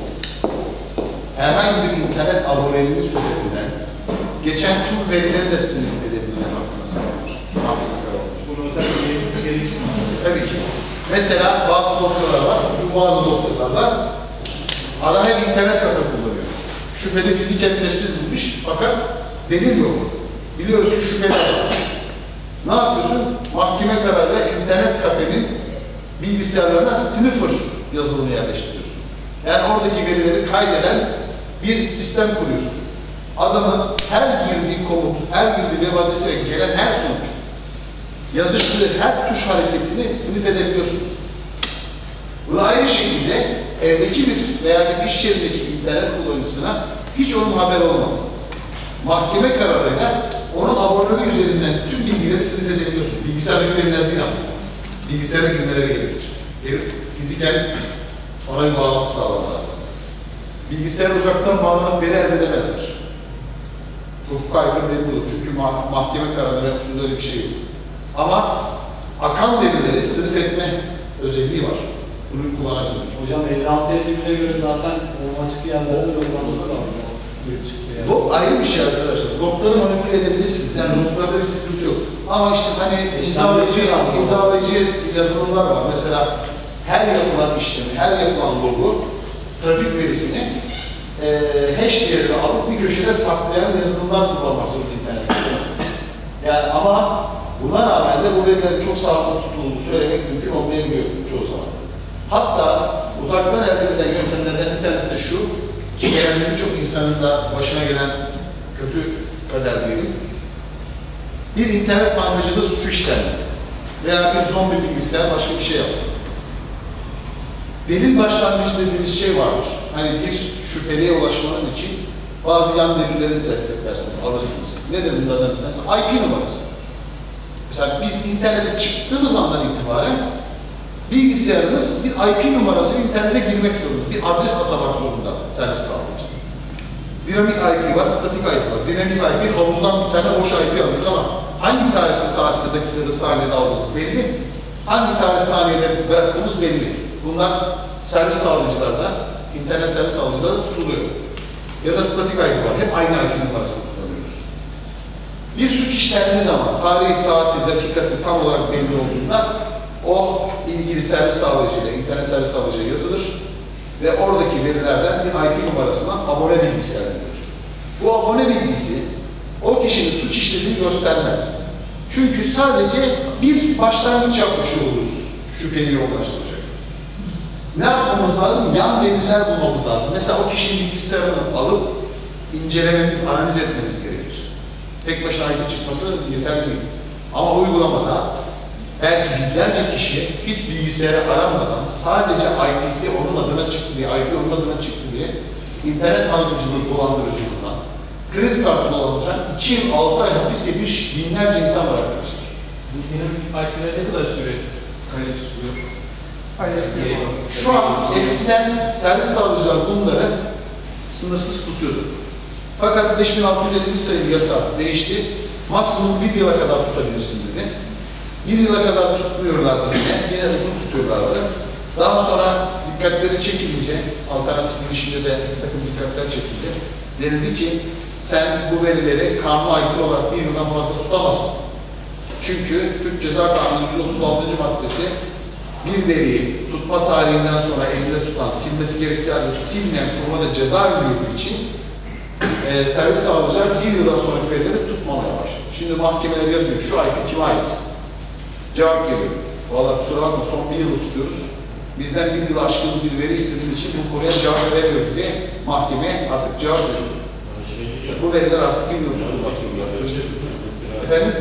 herhangi bir internet aboneliğiniz üzerinden geçen tüm verileri de sınıf edebilmeyen hakkına sahiptir. Mahkeme kararı. Bunu özel bir gerekir mi? Tabii ki. Mesela bazı dosyalar var, bazı dosyalarla adam hep internet kafe kullanıyor. Şüpheli fiziken tespit edilmiş fakat delil yok. Biliyoruz ki şüpheli var. Ne yapıyorsun? Mahkeme kararıyla internet kafenin bilgisayarlarına sniffer yazılımı yerleştiriyorsun. Yani oradaki verileri kaydeden bir sistem kuruyorsun. Adamın her girdiği komut, her girdiği web adresine gelen her sonuç, yazıştığı her tuş hareketini sınıf edebiliyorsunuz. Bunu aynı şekilde evdeki bir veya bir iş yerindeki internet kullanıcısına hiç onun haberi olmadı. Mahkeme kararıyla onun aboneliği üzerinden tüm bilgileri sınıf edebiliyorsun. Bilgisayardaki veriler değil ama. Bilgisayara girmeleri gerekir. Bir fiziken ona bir bağlantı sağlamak lazım. Bilgisayara uzaktan bağlanıp veri elde edemezler. Hukuka aykırı değil budur. Çünkü mahkeme kararları üstünde öyle bir şey yok. Ama akan verileri sınıf etme özelliği var. Bunu kullanabilir. Hocam 56-51'e göre zaten açık yerlerde yorumlaması lazım. Log ayrı bir şey arkadaşlar. Logları manipüle edebilirsiniz. Yani loglarda bir sıkıntı yok. Ama işte hani imzalayıcı yazılımlar var. Mesela her yapılan işlemi, her yapılan logu, trafik verisini hash değerini alıp bir köşede saklayan yazılımlar kullanmak zorunda internette. Yani ama buna rağmen de bu verilerin çok sağlıklı tutulduğunu söylemek mümkün olmayabiliyor çoğu zaman. Hatta uzaktan elde edilen yöntemlerden bir tanesi de şu, ki genelde birçok insanın da başına gelen kötü kader diyelim. Bir internet bankacılığı suçu işlendi veya bir zombi bilgisayar başka bir şey yaptı. Delil başlangıcı dediğimiz şey vardır. Hani bir şüpheliye ulaşmanız için bazı yan delilleri desteklersiniz, alırsınız. Nedir bunlardan bir tanesi? IP numarası. Mesela biz internete çıktığımız andan itibaren bilgisayarınız bir IP numarası internete girmek zorunda, bir adres atamak zorunda servis sağlayıcı. Dinamik IP var, statik IP var. Dinamik IP havuzdan bir tane boş IP alıyoruz ama hangi tarihte, saatte, dakikada, saniyede aldığımız belli, hangi tarih, saniyede bıraktığımız belli. Bunlar servis sağlayıcılarda, internet servis sağlayıcılarda tutuluyor. Ya da statik IP var, hep aynı IP numarasını kullanıyoruz. Bir suç işlendiği zaman tarihi, saati, dakikası tam olarak belli olduğunda o ilgili servis sağlayıcıyla, internet servis sağlayıcıya yazılır ve oradaki verilerden bir IP numarasına abone bilgisi elde edilir. Bu abone bilgisi o kişinin suç işlediğini göstermez. Çünkü sadece bir başlangıç yapmış oluruz şüpheli yoğunlaştıracak. Ne yapmamız lazım? Yan deliller bulmamız lazım. Mesela o kişinin bilgisayarını alıp incelememiz, analiz etmemiz gerekir. Tek başına IP çıkması yeterli değil. Ama uygulamada belki binlerce kişi hiç bilgisayara aranmadan sadece IP'si onun adına çıktı diye, IP onun adına çıktı diye internet bankacılığı dolandırıcılığından kredi kartı dolandıracak 2 yıl 6 ay hapis yemiş binlerce insan var arkadaşlar. Bu dinamik IP'ler ne kadar süre kayıt tutuyor? Şu an eskiden servis sağlayıcılar bunları sınırsız tutuyordu. Fakat 5650 sayılı yasa değişti. Maksimum 1 yıla kadar tutabilirsin dedi. 1 yıla kadar tutmuyorlardı yine uzun tutuyorlardı. Daha sonra dikkatleri çekilince, alternatif bilişimde de bir takım dikkatler çekildi. Denildi ki, sen bu verileri kanuna aykırı olarak 1 yıldan fazla tutamazsın. Çünkü Türk Ceza Kanunu 136. maddesi bir veriyi tutma tarihinden sonra elinde tutan, silmesi gerektiği halde silmeyen kurumada ceza ödülü için servis sağlayacak 1 yıldan sonraki verileri tutmamaya başladı. Şimdi mahkemeler yazıyor, şu IP kime ait? Cevap geliyor. Vallahi kusura bakma, son 1 yılı tutuyoruz. Bizden 1 yılı aşkın bir veri istediğim için bu konuya cevap veremiyoruz diye mahkemeye artık cevap veriyor. Bu veriler artık 1 yıl tutulmak zorunda. Efendim?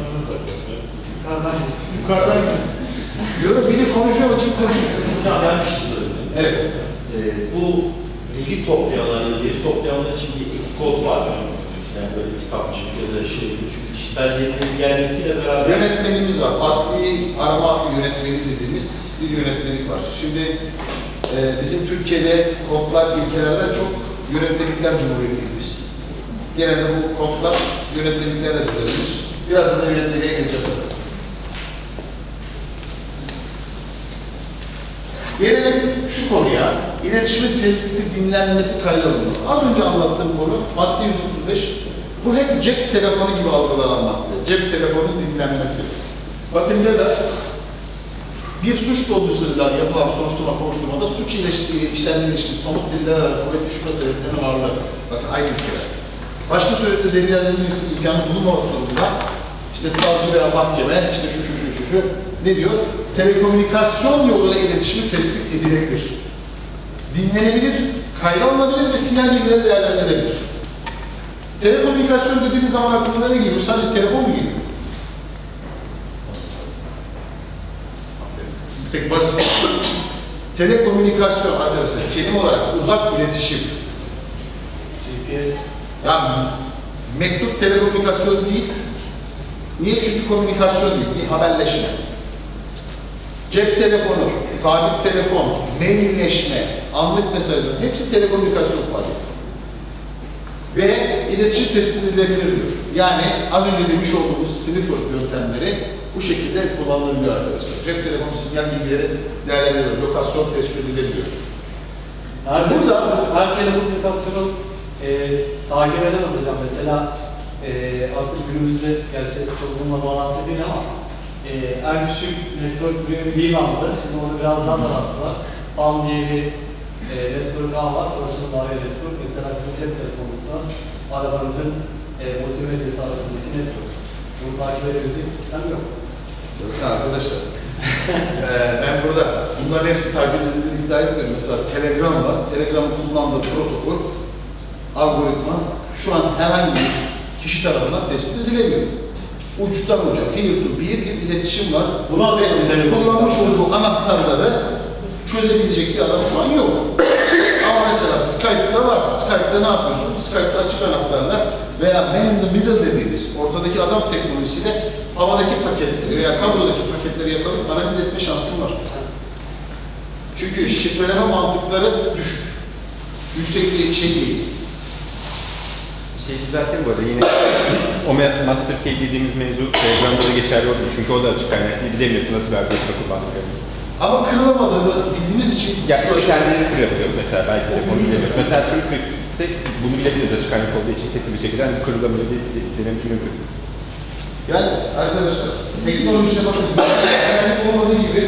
Yukarıdan mı? Yok, biri konuşuyor, kim konuşuyor? Hocam ben bir şey söyleyeyim. Evet. Bu bilgi toplayanlar, veri toplayanlar için bir etik kod var mı? Yani böyle kitapçık ya da şey, çünkü dijital verilerin gelmesiyle beraber... Yönetmenimiz var. Adli arama yönetmeni dediğimiz bir yönetmenlik var. Şimdi bizim Türkiye'de kodlar ilkelerden çok yönetmelikler cumhuriyetiyiz biz. Genelde bu kodlar yönetmeliklerle düzenlenir. Birazdan da yönetmeliğe geleceğim. Gelelim şu konuya, iletişimin tespiti, dinlenmesi, kayda alınması. Az önce anlattığım konu, madde 135, bu hep cep telefonu gibi algılanan madde. Cep telefonu dinlenmesi. Bakın ne der? Bir suç dolayısıyla yapılan soruşturma, konuşturmada suç işlemlerine ilişkin somut deliller kuvvetli şüphe sebeplerinin varlığı. Bakın aynı ülkeler. Başka surette delillerinin imkanı bulunmaması durumunda, işte savcı veya mahkeme, işte şu, ne diyor? Telekomünikasyon yoluyla iletişimi tespit edilebilir. Dinlenebilir, kayda alınabilir ve sinyal bilgileri değerlendirilebilir. Telekomünikasyon dediğiniz zaman aklınıza ne geliyor? Sadece telefon mu geliyor? Bir tek basit. Telekomünikasyon arkadaşlar, kelime olarak uzak iletişim. GPS. Yani mektup telekomünikasyon değil. Niye? Çünkü komünikasyon değil, bir haberleşme. Cep telefonu, sabit telefon, mailleşme, anlık mesajlar, hepsi telekomünikasyon faaliyeti. Ve iletişim tespit edilebilir diyor. Yani az önce demiş olduğumuz sniffer yöntemleri bu şekilde kullanılabiliyor arkadaşlar. Cep telefonu sinyal bilgileri değerlendirilir, lokasyon tespit edilebiliyor. Burada her telekomünikasyonu takip edemem hocam. Mesela artık günümüzde gerçekten çok bununla bağlantı değil ama en küçük network bir aldı. Şimdi onu biraz daha daralttılar. PAN diye bir network ağ var. Orasının daha iyi network. Mesela sizin cep telefonunuzda arabanızın multimedyası arasındaki network. Bunu takip edebilecek bir sistem yok. Bakın arkadaşlar, ben burada bunların hepsi takip edildiğini iddia etmiyorum. Mesela Telegram var. Telegram'ın kullandığı protokol, algoritma şu an herhangi bir kişi tarafından tespit edilemiyor. Uçtan uca, peer-to-peer bir iletişim var. Ve kullanmış olduğu anahtarları çözebilecek bir adam şu an yok. Ama mesela Skype'da var. Skype'da ne yapıyorsun? Skype'da açık anahtarla veya man in the middle dediğimiz ortadaki adam teknolojisiyle havadaki paketleri veya kablodaki paketleri yakalayıp analiz etme şansın var. Çünkü şifreleme mantıkları düşük. Yüksek bir şey değil. Düzelteyim bu arada yine o master key dediğimiz mevzu Telegram'da da geçerli oldu çünkü o da açık kaynaklı bilemiyorsun nasıl bir algoritma kullandıklarını. Ama kırılamadığını bildiğimiz için... Ya işte kendileri kırılıyor mesela belki telefonu bilemiyoruz. Mesela Türk'te bunu bilebiliriz açık kaynak olduğu için kesin bir şekilde hani kırılamıyor dememiz mümkün. Yani arkadaşlar teknolojide bakın güvenlik olmadığı gibi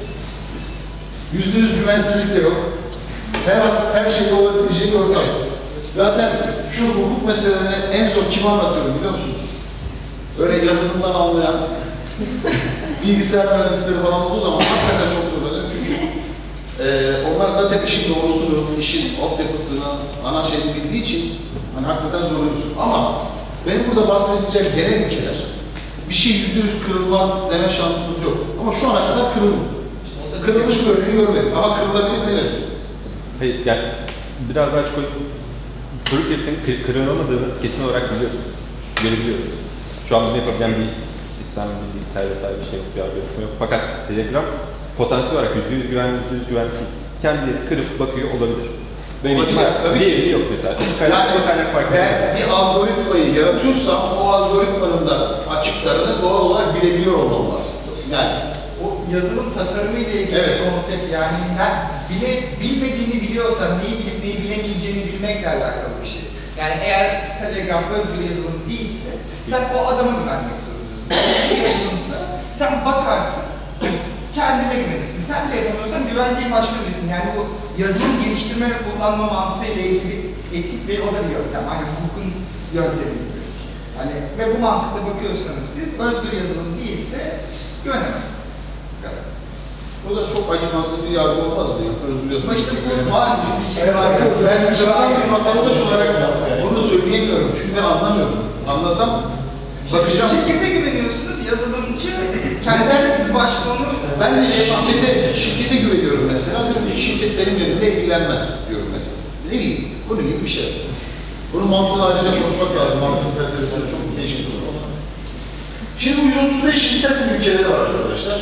%100 güvensizlik de yok. Her şeyde olabileceği bir ortam. Zaten şu hukuk meselelerini en zor kime anlatıyorum biliyor musunuz? Öyle yazılımdan anlayan bilgisayar mühendisleri falan olduğu zaman hakikaten çok zorlanıyor. Çünkü onlar zaten işin doğrusunu, işin altyapısını, ana şeyini bildiği için hani hakikaten zorlanıyorsun. Ama benim burada bahsedeceğim genel ilkeler. Bir şey %100 kırılmaz deme şansımız yok. Ama şu ana kadar kırılmıyor. Kırılmış bir örneği görmedim. Ama kırılabilir mi? Evet. Hayır, yani biraz daha açık Türkiye'nin kırılamadığını kesin olarak biliyoruz. Görebiliyoruz. Şu an bunu yapabilen bir sistem, bir bilgisayar vesaire bir şey yok, bir algoritma yok. Fakat Telegram potansiyel olarak %100 güvenli, %100 güvensiz kendi kırıp bakıyor olabilir. Benim Olabilir, tabii ki. diğeri yok mesela. Yani kaynak farkı. ben bir algoritmayı yaratıyorsam o algoritmanın da açıklarını doğal olarak bilebiliyor olmam lazım. Yani O yazılım tasarımı ile ilgili Evet. bir konsept yani bilmediğini biliyorsan neyi bilip neyi bilemeyeceğini bilmekle alakalı bir şey. Yani eğer Telegram özgür yazılım değilse sen o adama güvenmek zorundasın. Özgür yazılımsa sen bakarsın, kendine güvenirsin. Sen de yapamıyorsan güvendiğin başka birisin. Yani bu yazılım geliştirme ve kullanma mantığı ile ilgili bir etik ve o da bir yöntem. Hani hukukun yöntemi gibi. Hani ve bu mantıkla bakıyorsanız siz özgür yazılım değilse güvenemezsiniz. bu da çok acımasız bir yargı olmaz mı? Özgür yazılım. Ama işte bu var bir şey var. Ben sıradan bir vatandaş olarak bunu söyleyemiyorum çünkü ben anlamıyorum. Anlasam bakacağım. Şirkete güveniyorsunuz, yazılımcı kendi başkanı. Ben de şirkete güveniyorum mesela. Diyorum ki şirket benim elimde ilgilenmez diyorum mesela. Ne bileyim, bunun gibi bir şey. Bunun mantığını ayrıca konuşmak lazım. Mantığın felsefesine çok değişik bir konu. Şimdi bu 135'in bir takım ilkeleri var arkadaşlar.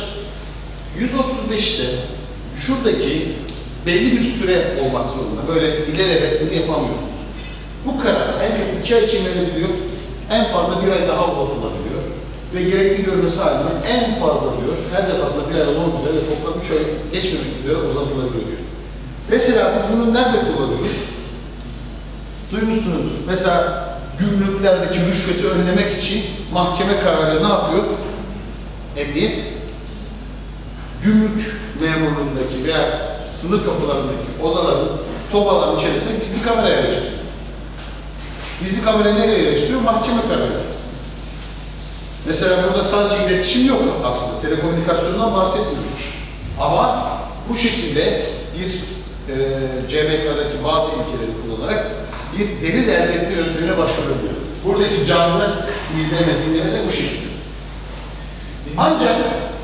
135'te şuradaki belli bir süre olmak zorunda. Böyle ilerleyerek bunu yapamıyorsunuz. Bu karar en çok 2 ay için verilebiliyor. En fazla 1 ay daha uzatılabiliyor. Ve gerekli görmesi halinde en fazla diyor, her defasında 1 ay olmak üzere ve toplam 3 ay geçmemek üzere uzatılabiliyor diyor. Mesela biz bunu nerede kullanıyoruz? Duymuşsunuzdur. Mesela gümrüklerdeki rüşveti önlemek için mahkeme kararı ne yapıyor? Emniyet, gümrük memurluğundaki veya sınır kapılarındaki odaların, sobaların içerisine gizli kamera yerleştiriyor. Gizli kamerayı nereye yerleştiriyor? Mahkeme kararı. Mesela burada sadece iletişim yok aslında, telekomünikasyondan bahsetmiyoruz. Ama bu şekilde bir CMK'daki bazı ilkeleri kullanarak bir delil elde etme yöntemine başvurabiliyor. Buradaki canlı izleme, dinleme de bu şekilde. Ancak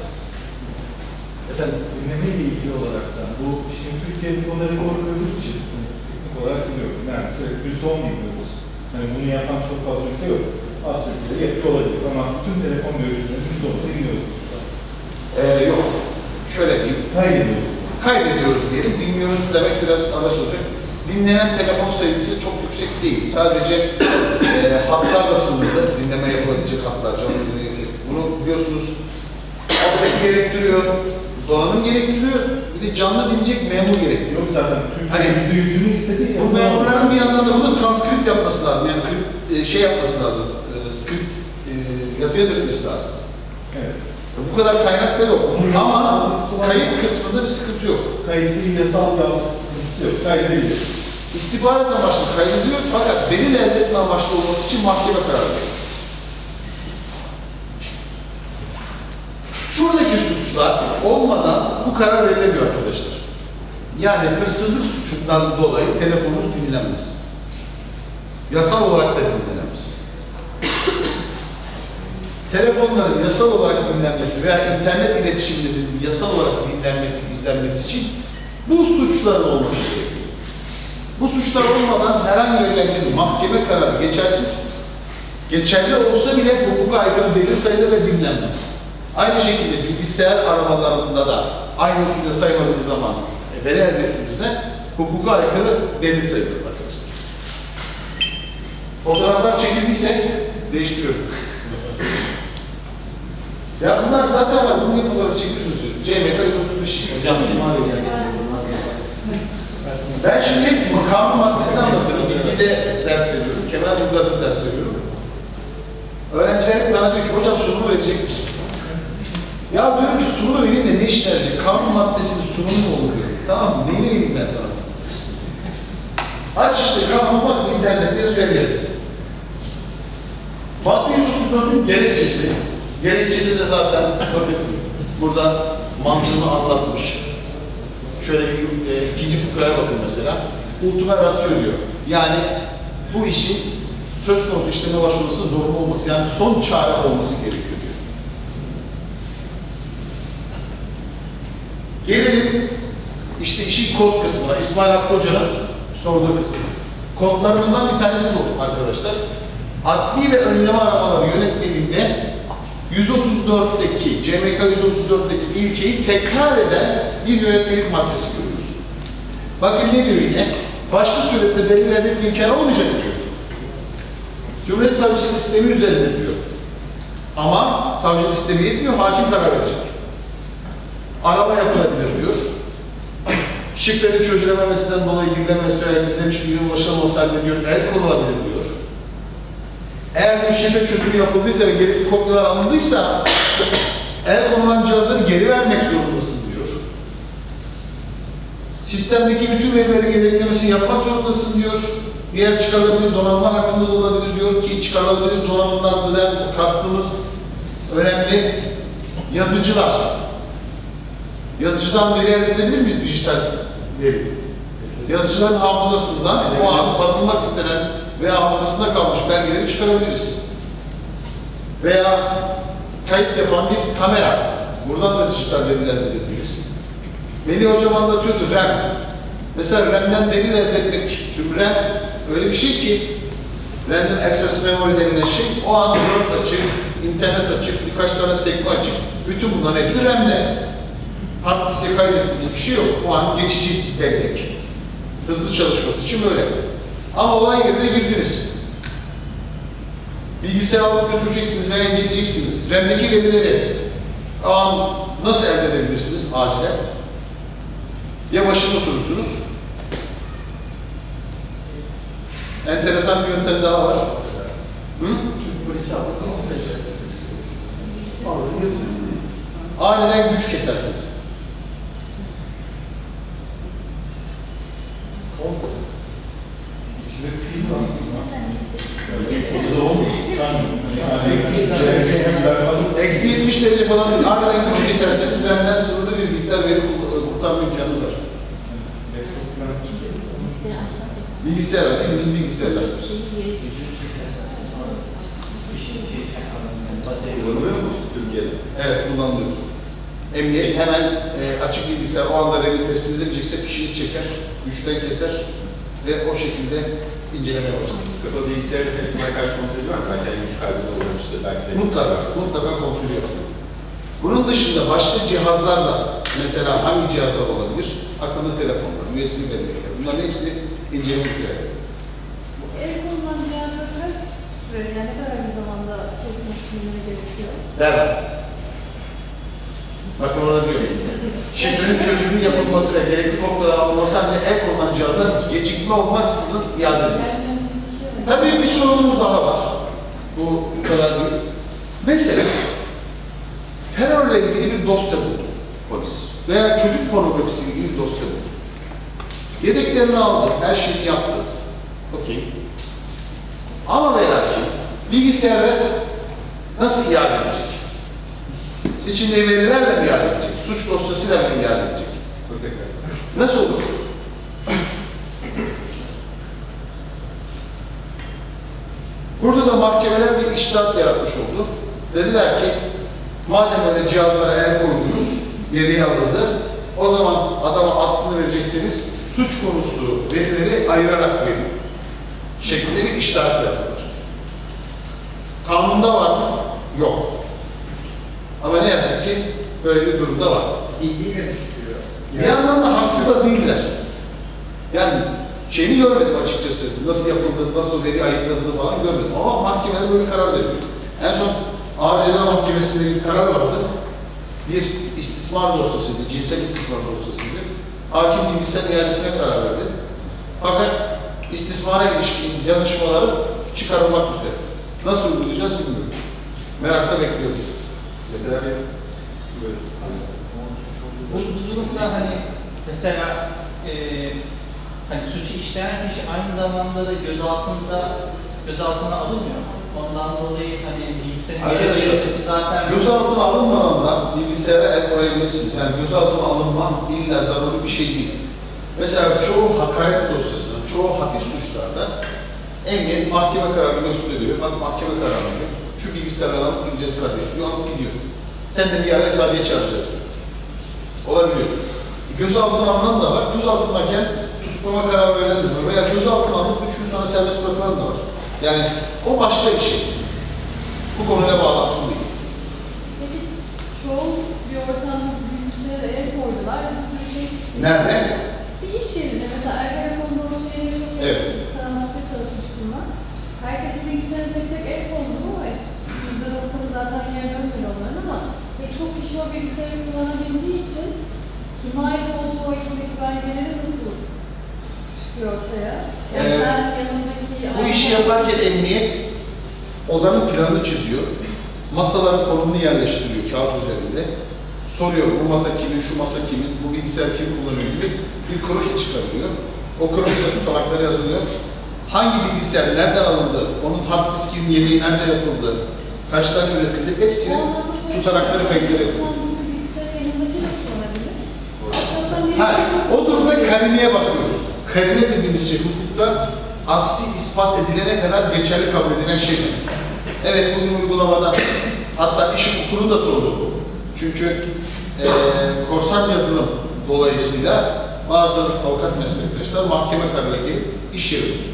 efendim, Dinlemeyle ilgili olarak da bu şimdi Türkiye'de konuda rekor gördüğü için teknik olarak biliyorum. Yani sürekli %10 gidiyoruz. Yani bunu yapan çok fazla ülke yok. Az ülkede yapıyor olabilir ama bütün telefon görüşmeleri %10'da gidiyoruz. Yok. Şöyle diyeyim. Kaydediyoruz. Kaydediyoruz diyelim. Dinliyoruz demek biraz abes olacak. Dinlenen telefon sayısı çok yüksek değil. Sadece hatlarla sınırlı. Dinleme yapılabilecek hatlar, canlı dinleyebilir. Bunu biliyorsunuz altyapı gerektiriyor, donanım gerektiriyor, bir de canlı dinleyecek memur gerektiriyor. Yok zaten Türkiye Hani %100'ünü istediği bu memurların bir yandan da bunu transkript yapması lazım. Yani şey yapması lazım, script yazıya dökmesi lazım. Evet. Bu kadar kaynak da yok. Ama kayıt kısmında bir sıkıntı yok. Kayıtlı yasal bir sıkıntısı yok. Kaydedilir. İstihbarat amaçlı kaydediyor fakat delil elde etme amaçlı olması için mahkeme kararı veriyor. Şuradaki suçlar olmadan bu karar verilemiyor arkadaşlar. Yani hırsızlık suçundan dolayı telefonunuz dinlenmez. Yasal olarak da dinlenemez. Telefonların yasal olarak dinlenmesi veya internet iletişiminizin yasal olarak dinlenmesi, izlenmesi için bu suçların olması gerekiyor. Bu suçlar olmadan herhangi bir mahkeme kararı geçersiz, geçerli olsa bile hukuka aykırı delil sayılır ve dinlenmez. Aynı şekilde bilgisayar aramalarında da aynı usulde saymadığınız zaman veri elde ettiğinizde hukuka aykırı delil sayılır arkadaşlar. Fotoğraflar çekildiyse değiştiriyorum. Ya bunlar zaten var. Bunu niye fotoğrafı çekiyorsunuz? CMK 135 işte. Ben şimdi hep kanun maddesini anlatırım. Bilgiyle ders veriyorum. Kemal Bilgaz'da ders veriyorum. Öğrenciler hep bana diyor ki hocam sunumu verecek misin? Ya diyorum ki sunumu vereyim de ne işine yarayacak? Kanun maddesinin sunumu mu olur diyor. Tamam mı? Neyini vereyim ben sana? Aç işte kanun bak internette yazıyor her yerde. Madde 134'ün gerekçesi. Gerekçede de zaten bakın burada mantığını anlatmış. Şöyle bir ikinci fıkraya bakın mesela. Ultima ratio diyor. Yani bu işin söz konusu işleme başvurması zorunlu olması, yani son çare olması gerekiyor diyor. Gelelim işte işin kod kısmına. İsmail Hakkı Hoca'nın sorduğu kısmı. Kodlarımızdan bir tanesi bu arkadaşlar. Adli ve önleme aramaları yönetmeliğinde 134'teki, CMK 134'teki ilkeyi tekrar eden bir yönetmelik maddesi görüyoruz. Bakın ne diyor yine? başka surette delil elde etme imkanı olmayacak diyor. Cumhuriyet Savcılığı sistemi üzerinde diyor. Ama savcılık sistemi yetmiyor, hakim karar verecek. Arama yapılabilir diyor. Şifrenin çözülememesinden dolayı girilememesi veya gizlemiş bilgi ulaşılamaz halde diyor, el konulabilir diyor. Eğer bir şifre çözümü yapıldıysa ve gerekli kopyalar alındıysa el konulan cihazları geri vermek zorundasın diyor. Sistemdeki bütün verileri yedeklemesini yapmak zorundasın diyor. Diğer çıkarılabilir donanımlar hakkında da olabilir diyor ki çıkarılabilir donanımlarda kastımız önemli yazıcılar. Yazıcıdan veri elde edebilir miyiz dijital veri? Yazıcıların hafızasından o an basılmak istenen veya hafızasında kalmış belgeleri çıkarabiliriz. Veya kayıt yapan bir kamera. Buradan da dijital delil elde edebiliriz. Melih Hocam anlatıyordu RAM. Mesela RAM'den delil elde etmek. Şimdi RAM öyle bir şey ki Random Access Memory denilen şey o an Word açık, internet açık, birkaç tane sekme açık. Bütün bunların hepsi RAM'de. Hard diske kaydettiğimiz bir şey yok. O an geçici bellek. Hızlı çalışması için böyle. Ama olay yerine girdiniz. Bilgisayar alıp götüreceksiniz veya inceleyeceksiniz. RAM'deki verileri o an nasıl elde edebilirsiniz acilen? Ya başında oturursunuz. Enteresan bir yöntem daha var. Hı? Aniden güç kesersiniz. Eksi 70 derece falan aniden güç keserseniz RAM'den sınırlı bir miktar veri kurtarma imkanınız var. Bilgisayar, elimiz bilgisayarlar. Kullanılıyor mu Türkiye'de? Evet, kullanılıyor. Emniyet hemen açık bilgisayar o anda RAM'i tespit edilecekse fişini çeker, güçten keser ve o şekilde incelemeye başlar. Kapalı bilgisayarın hepsine karşı kontrolü var mı? Belki güç kaybı da olmamıştır. Belki de mutlaka kontrolü yapılıyor. Bunun dışında başka cihazlarla, mesela hangi cihazlar olabilir? Akıllı telefonlar, USB bellekler, bunların hepsi incelemek üzere. El konulan cihazda kaç süre, yani ne kadar bir zamanda teslim etmeye gerekiyor? Derhal. Bakın ona diyor. Şifrenin çözümünün yapılması ve gerekli kopyalar alınması halinde el konulan cihazlar gecikme olmaksızın iade edilir. Tabii bir sorunumuz daha var. Bu kadar değil. Mesela terörle ilgili bir dosya buldu polis veya çocuk pornografisiyle ilgili bir dosya buldu. Yedeklerini aldı, her şeyi yaptı. Okey. Ama ve lakin bilgisayarı nasıl iade edecek? İçinde verilerle mi iade edecek? Suç dosyasıyla mı iade edecek? Nasıl olur? Burada da mahkemeler bir içtihat yaratmış oldu. Dediler ki, madem öyle cihazlara el koydunuz, yedeği alındı, o zaman adama aslını verecekseniz suç konusu verileri ayırarak verin şeklinde bir içtihat yaptılar. Kanunda var mı? Yok. Ama ne yazık ki böyle bir durumda var. Değil de istiyor. Bir yandan da haksız da değiller. Yani şeyini görmedim açıkçası. Nasıl yapıldığını, nasıl veri ayıkladığını falan görmedim. Ama mahkemeler böyle karar veriyor. En son Ağır Ceza Mahkemesi'nde bir karar vardı. Bir istismar dosyasıydı, cinsel istismar dosyasıydı. Hakim bilgisayar iadesine karar verdi. Fakat istismara ilişkin yazışmaları çıkarılmak üzere. Nasıl uygulayacağız bilmiyorum. Merakla bekliyoruz. Mesela bir Bu durumda hani mesela hani suçu işleyen kişi aynı zamanda da gözaltına alınmıyor. Ondan dolayı hani bilgisayarın verilmesi zaten gözaltına alınmadan da bilgisayara el koyabilirsiniz. Yani gözaltına alınma illa zararlı bir şey değil. Mesela çoğu hakaret dosyasında, çoğu hafif suçlarda emniyet mahkeme kararı gösteriyor. Bak mahkeme kararı diyor. Şu bilgisayarı alıp gideceğiz kardeş diyor, alıp gidiyor. Sen de bir ara ifadeye çağıracağız diyor. Olabiliyor. Gözaltına alınan da var. Gözaltındayken tutuklama kararı verilen de var. Veya gözaltına alınıp 3 gün sonra serbest bırakılan da var. Yani o başka bir şey. Bu konuyla bağlantılı değil. Peki çoğu bir ortamda bilgisayara el koydular, bir sürü şey çıktı. Nerede? Bir iş yerinde mesela Ergenekon'da o şeyi bilgisayarın tek tek el kondu ama %90'ı zaten geri dönmedi onların ama pek çok kişi o bilgisayarı kullanabildiği için kime ait olduğu o içindeki belgeleri nasıl çıkıyor ortaya? Yani ben yanındaki... Bu işi yaparken emniyet odanın planını çiziyor. Masaların konumunu yerleştiriyor kağıt üzerinde. Soruyor bu masa kimin, şu masa kimin, bu bilgisayar kim kullanıyor gibi bir kroki çıkarılıyor. O krokide tutanaklara yazılıyor. Hangi bilgisayar nereden alındı, onun hard diskinin yedeği nerede yapıldı, kaçtan üretildi, hepsinin tutanakları, kayıtları yapılıyor. O durumda karineye bakıyoruz. Karine dediğimiz şey hukukta aksi ispat edilene kadar geçerli kabul edilen şeydir. Evet, bugün uygulamada hatta iş hukukunu da sorduk. Çünkü korsan yazılım dolayısıyla bazı avukat meslektaşlar mahkeme kararıyla gelip iş yeri olsun.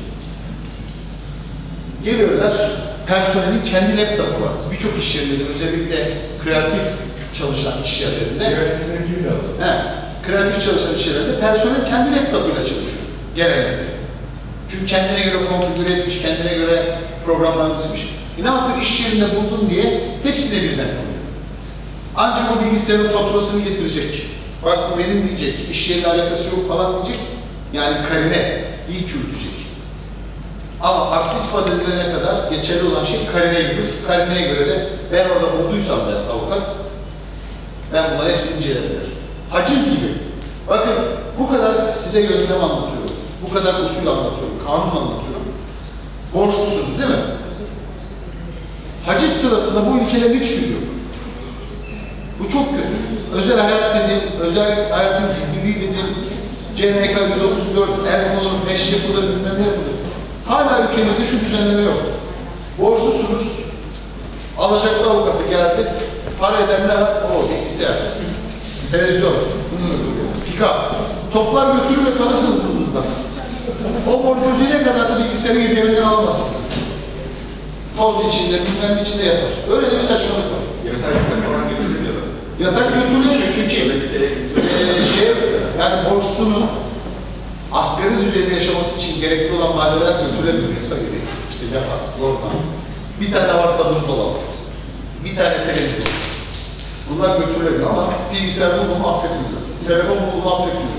Geliyorlar, personelin kendi laptopu var. Birçok iş yerinde, özellikle kreatif çalışan iş yerlerinde, kreatif çalışan iş yerlerinde personel kendi laptopuyla çalışıyor genellikle. Çünkü kendine göre konfigüre etmiş, kendine göre programlar dizmiş. Ne yapıyor? İş yerinde buldum diye hepsine birden koyuyor. Ancak o bilgisayarın faturasını getirecek. Bak bu benim diyecek, iş yeriyle alakası yok falan diyecek. Yani karine, iyi çürütecek. Ama aksi ispat edilene kadar geçerli olan şey karine yürür. Karineye göre de ben orada bulduysam ben avukat, ben bunları hepsini incelerim. Haciz gibi. Bakın bu kadar size yöntem anlatıyorum. Bu kadar usul anlatıyorum, kanun anlatıyorum. Borçlusunuz değil mi? Haciz sırasında bu ilkelerin hiçbiri yok. Bu çok kötü. Özel hayat dedim, özel hayatın gizliliği dedim, CMK 134, Erdoğan'ın neşri yapılır, bilmem ne yapılır. Hala ülkemizde şu düzenleme yok. Borçlusunuz, alacaklı avukatı geldi, para eden ne var? O bilgisayar, televizyon, pika. Toplar götürür ve kalırsınız bununuzdan. O borcu ödeyene kadar da bilgisayarı hediyemeden alamazsınız. Toz içinde, bilmem ne içinde yatar. Öyle de bir saçmalık var. Yatak götürülemiyor çünkü yani borçlunun asgari düzeyde yaşaması için gerekli olan malzemeler götürülemiyor. Yasa gereği. İşte yatak, yorgan, bir tane varsa buzdolabı, bir tane televizyon. Bunlar götürülemiyor ama bilgisayar bulduğumu affetmiyor. Telefon bulduğumu affetmiyor.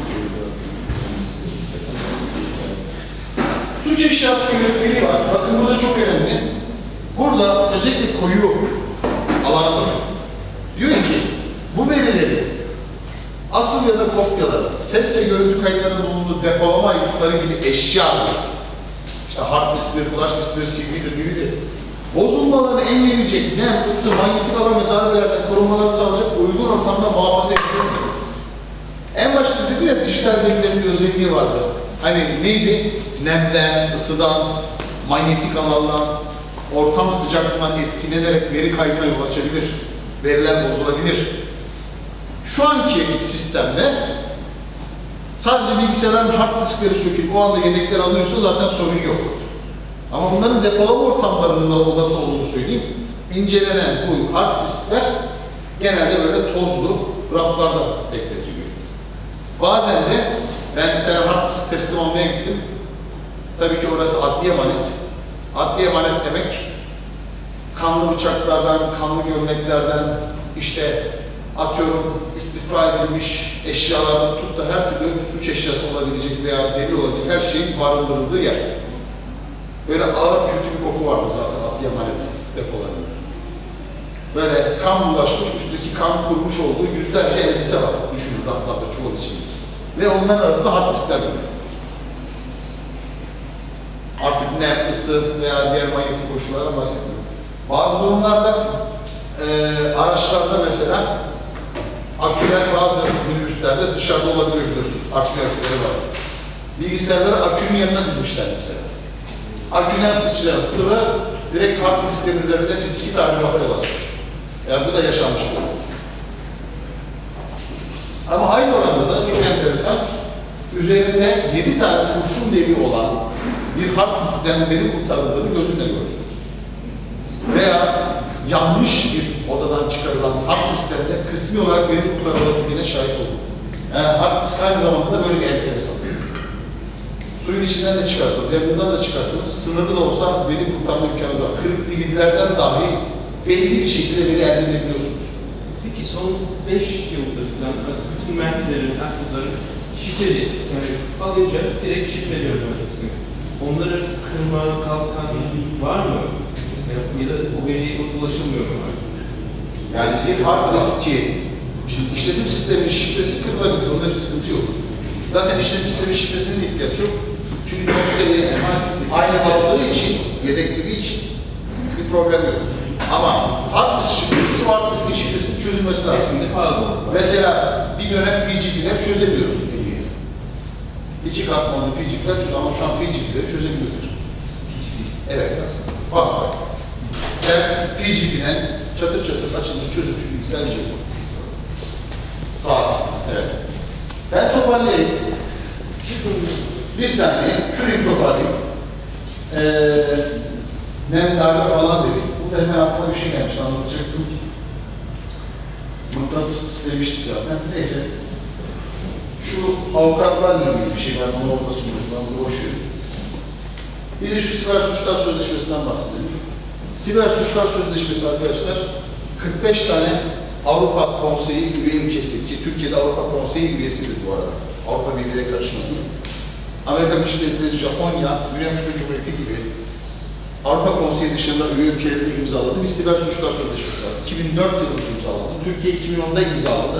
Suç eşyası yönetmeliği var. Bakın burada çok önemli. Burada özellikle koyu alanı diyor ki bu verileri asıl ya da kopyaları, ses ve görüntü kayıtlarının bulunduğu depolama ayıpları gibi eşyalar, işte hard disktir, flash disktir, CD'dir gibidir, bozulmalarını engelleyecek nem, ısı, manyetik alan ve darbelerden korunmaları sağlayacak uygun ortamda muhafaza edilir. En başta dedi ya dijital bilgilerin bir özelliği vardı. Hani neydi? Nemden, ısıdan, manyetik alandan, ortam sıcaklığından etkilenerek veri kaybına yol açabilir. Veriler bozulabilir. Şu anki sistemde sadece bilgisayarların hard diskleri söküp o anda yedekler alınıyorsa zaten sorun yok. Ama bunların depolama ortamlarında olması olduğunu söyleyeyim. İncelenen bu hard diskler genelde böyle tozlu raflarda bekletiliyor. Bazen de ben bir tane hard disk teslim almaya gittim. Tabii ki orası adliye emanet. Adliye emanet demek kanlı bıçaklardan, kanlı gömleklerden, işte atıyorum istifra edilmiş eşyalardan tut da her türlü suç eşyası olabilecek veya delil olacak her şeyin barındırıldığı yer. Böyle ağır kötü bir koku vardı zaten adliye emanet depolarında. Böyle kan bulaşmış, üstteki kan kurmuş olduğu yüzlerce elbise var. Düşünün raflarda çuval içinde. Ve onların arasında hard diskler var. Artık nem, ısı veya diğer manyetik koşullardan bahsetmiyorum. Bazı durumlarda araçlarda mesela aküler bazı minibüslerde dışarıda olabiliyor biliyorsunuz. Akü aküleri var. Bilgisayarları akünün yanına dizmişler mesela. Aküden sıçrayan sıvı direkt hard disklerin üzerinde fiziki tahribata yol açmış. Yani bu da yaşanmış bir durum. Ama aynı oranda da çok enteresan, üzerinde 7 tane kurşun deliği olan bir hard diskten veri kurtarıldığını gözümle gördüm. Veya yanlış bir odadan çıkarılan hard disklerde kısmi olarak veri kurtarılabildiğine şahit oldum. Yani hard disk aynı zamanda da böyle bir enteresan. suyun içinden de çıkarsanız, ya bundan da çıkarsanız, sınırlı da olsa veri kurtarma imkanınız var. Kırık DVD'lerden dahi belli bir şekilde veri elde edebiliyorsunuz. Peki son 5 yıldır falan artık bütün merkezlerin, akılların şifreli, yani alınca direkt şifreliyor öylesine. Onları kırma, kalkan var mı? Ya da o veriye ulaşılmıyor mu artık? Yani bir hard diski, şimdi işletim sisteminin şifresi kırılabilir, onda bir sıkıntı yok. Zaten işletim sistemi şifresine de ihtiyaç yok. Çünkü dosyayı aynı aldığı için, yedeklediği için bir problem yok. Ama hard disk şifresi, hard diskin şifresinin çözülmesi lazım. Mesela bir dönem PGP'ler çözemiyor. 2 katmanlı PGP'ler çözüyor ama şu an PGP'leri çözebiliyorlar. Evet, aslında. Ben PGP'den çatır çatır açılmış çözülmüş bilgisayar inceliyorum. Saat, evet. Ben toparlayayım. Bir saniye, şurayı toparlayayım. Nemdarla falan dedik. Burada hemen aklıma bir şey gelmiş, anlatacaktım. Mıknatıs demiştik zaten. Neyse. Şu avukatlarla ilgili bir şey var, onu orada sunuyorum, ben boşuyorum. Bir de şu siber suçlar sözleşmesinden bahsedelim. Siber suçlar sözleşmesi arkadaşlar, 45 tane Avrupa Konseyi üye ülkesi, ki Türkiye'de Avrupa Konseyi üyesidir bu arada. Avrupa Birliği'ne karışmasın. Amerika Birleşik Devletleri, Japonya, Güney Afrika Cumhuriyeti gibi Avrupa Konseyi dışında üye ülkelerinde imzaladığı bir siber suçlar sözleşmesi var. 2004 yılında imzaladı. Türkiye 2010'da imzaladı.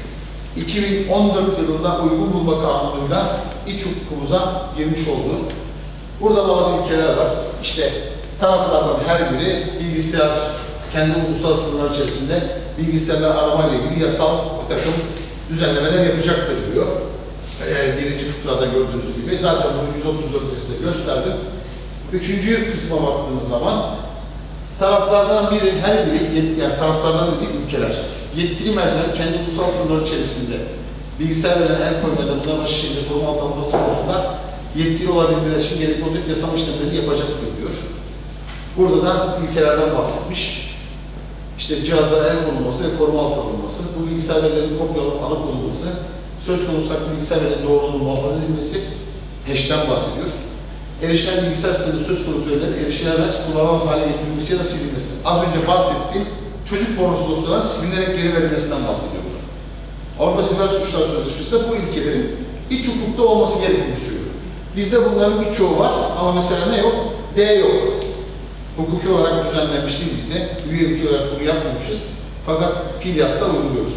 2014 yılında uygun bulma kanunuyla iç hukukumuza girmiş oldu. Burada bazı ilkeler var. İşte taraflardan her biri bilgisayar kendi ulusal sınırlar içerisinde bilgisayarlar aramayla ilgili yasal bir takım düzenlemeler yapacaktır diyor. Birinci fıkrada gördüğünüz gibi. Zaten bunu 134'te size gösterdim. Üçüncü kısma baktığımız zaman taraflardan biri, her biri, yani taraflardan dediğim ülkeler, yetkili merciler kendi ulusal sınırlar içerisinde bilgisayarlara el koymada buna başı şeyde koruma altına alınması konusunda yetkili olabilmeleri için gerekli olacak yasama işlemleri yapacaktır diyor. Burada da ülkelerden bahsetmiş. İşte cihazlara el konulması ve koruma altına alınması, bu bilgisayar verilerinin kopyalanıp alıp bulunması, söz konusu saklı bilgisayar verilerinin doğruluğunun muhafaza edilmesi, hash'ten bahsediyor. Erişilen bilgisayar sisteminde söz konusu verilerin erişilemez, kullanılamaz hale getirilmesi ya da silinmesi. Az önce bahsettiğim çocuk pornosu dosyalarının silinerek geri verilmesinden bahsediyor. Avrupa Siber Suçlar Sözleşmesi de bu ilkelerin iç hukukta olması gerektiğini söylüyor. Bizde bunların birçoğu var ama mesela ne yok? D yok. Hukuki olarak düzenlenmiş değil bizde. Üye ülke olarak bunu yapmamışız. Fakat fiiliyatta uyguluyoruz.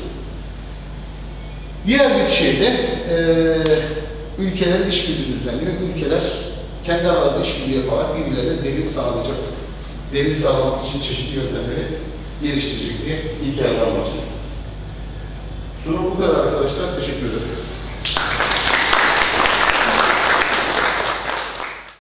Diğer bir şey de ülkelerin işbirliği düzenliyor. Ülkeler kendi aralarında işbirliği yaparak birbirlerine delil sağlayacak. Delil sağlamak için çeşitli yöntemleri geliştirecek diye ilkelerden bahsediyor. Sunum bu kadar arkadaşlar. Teşekkür ederim.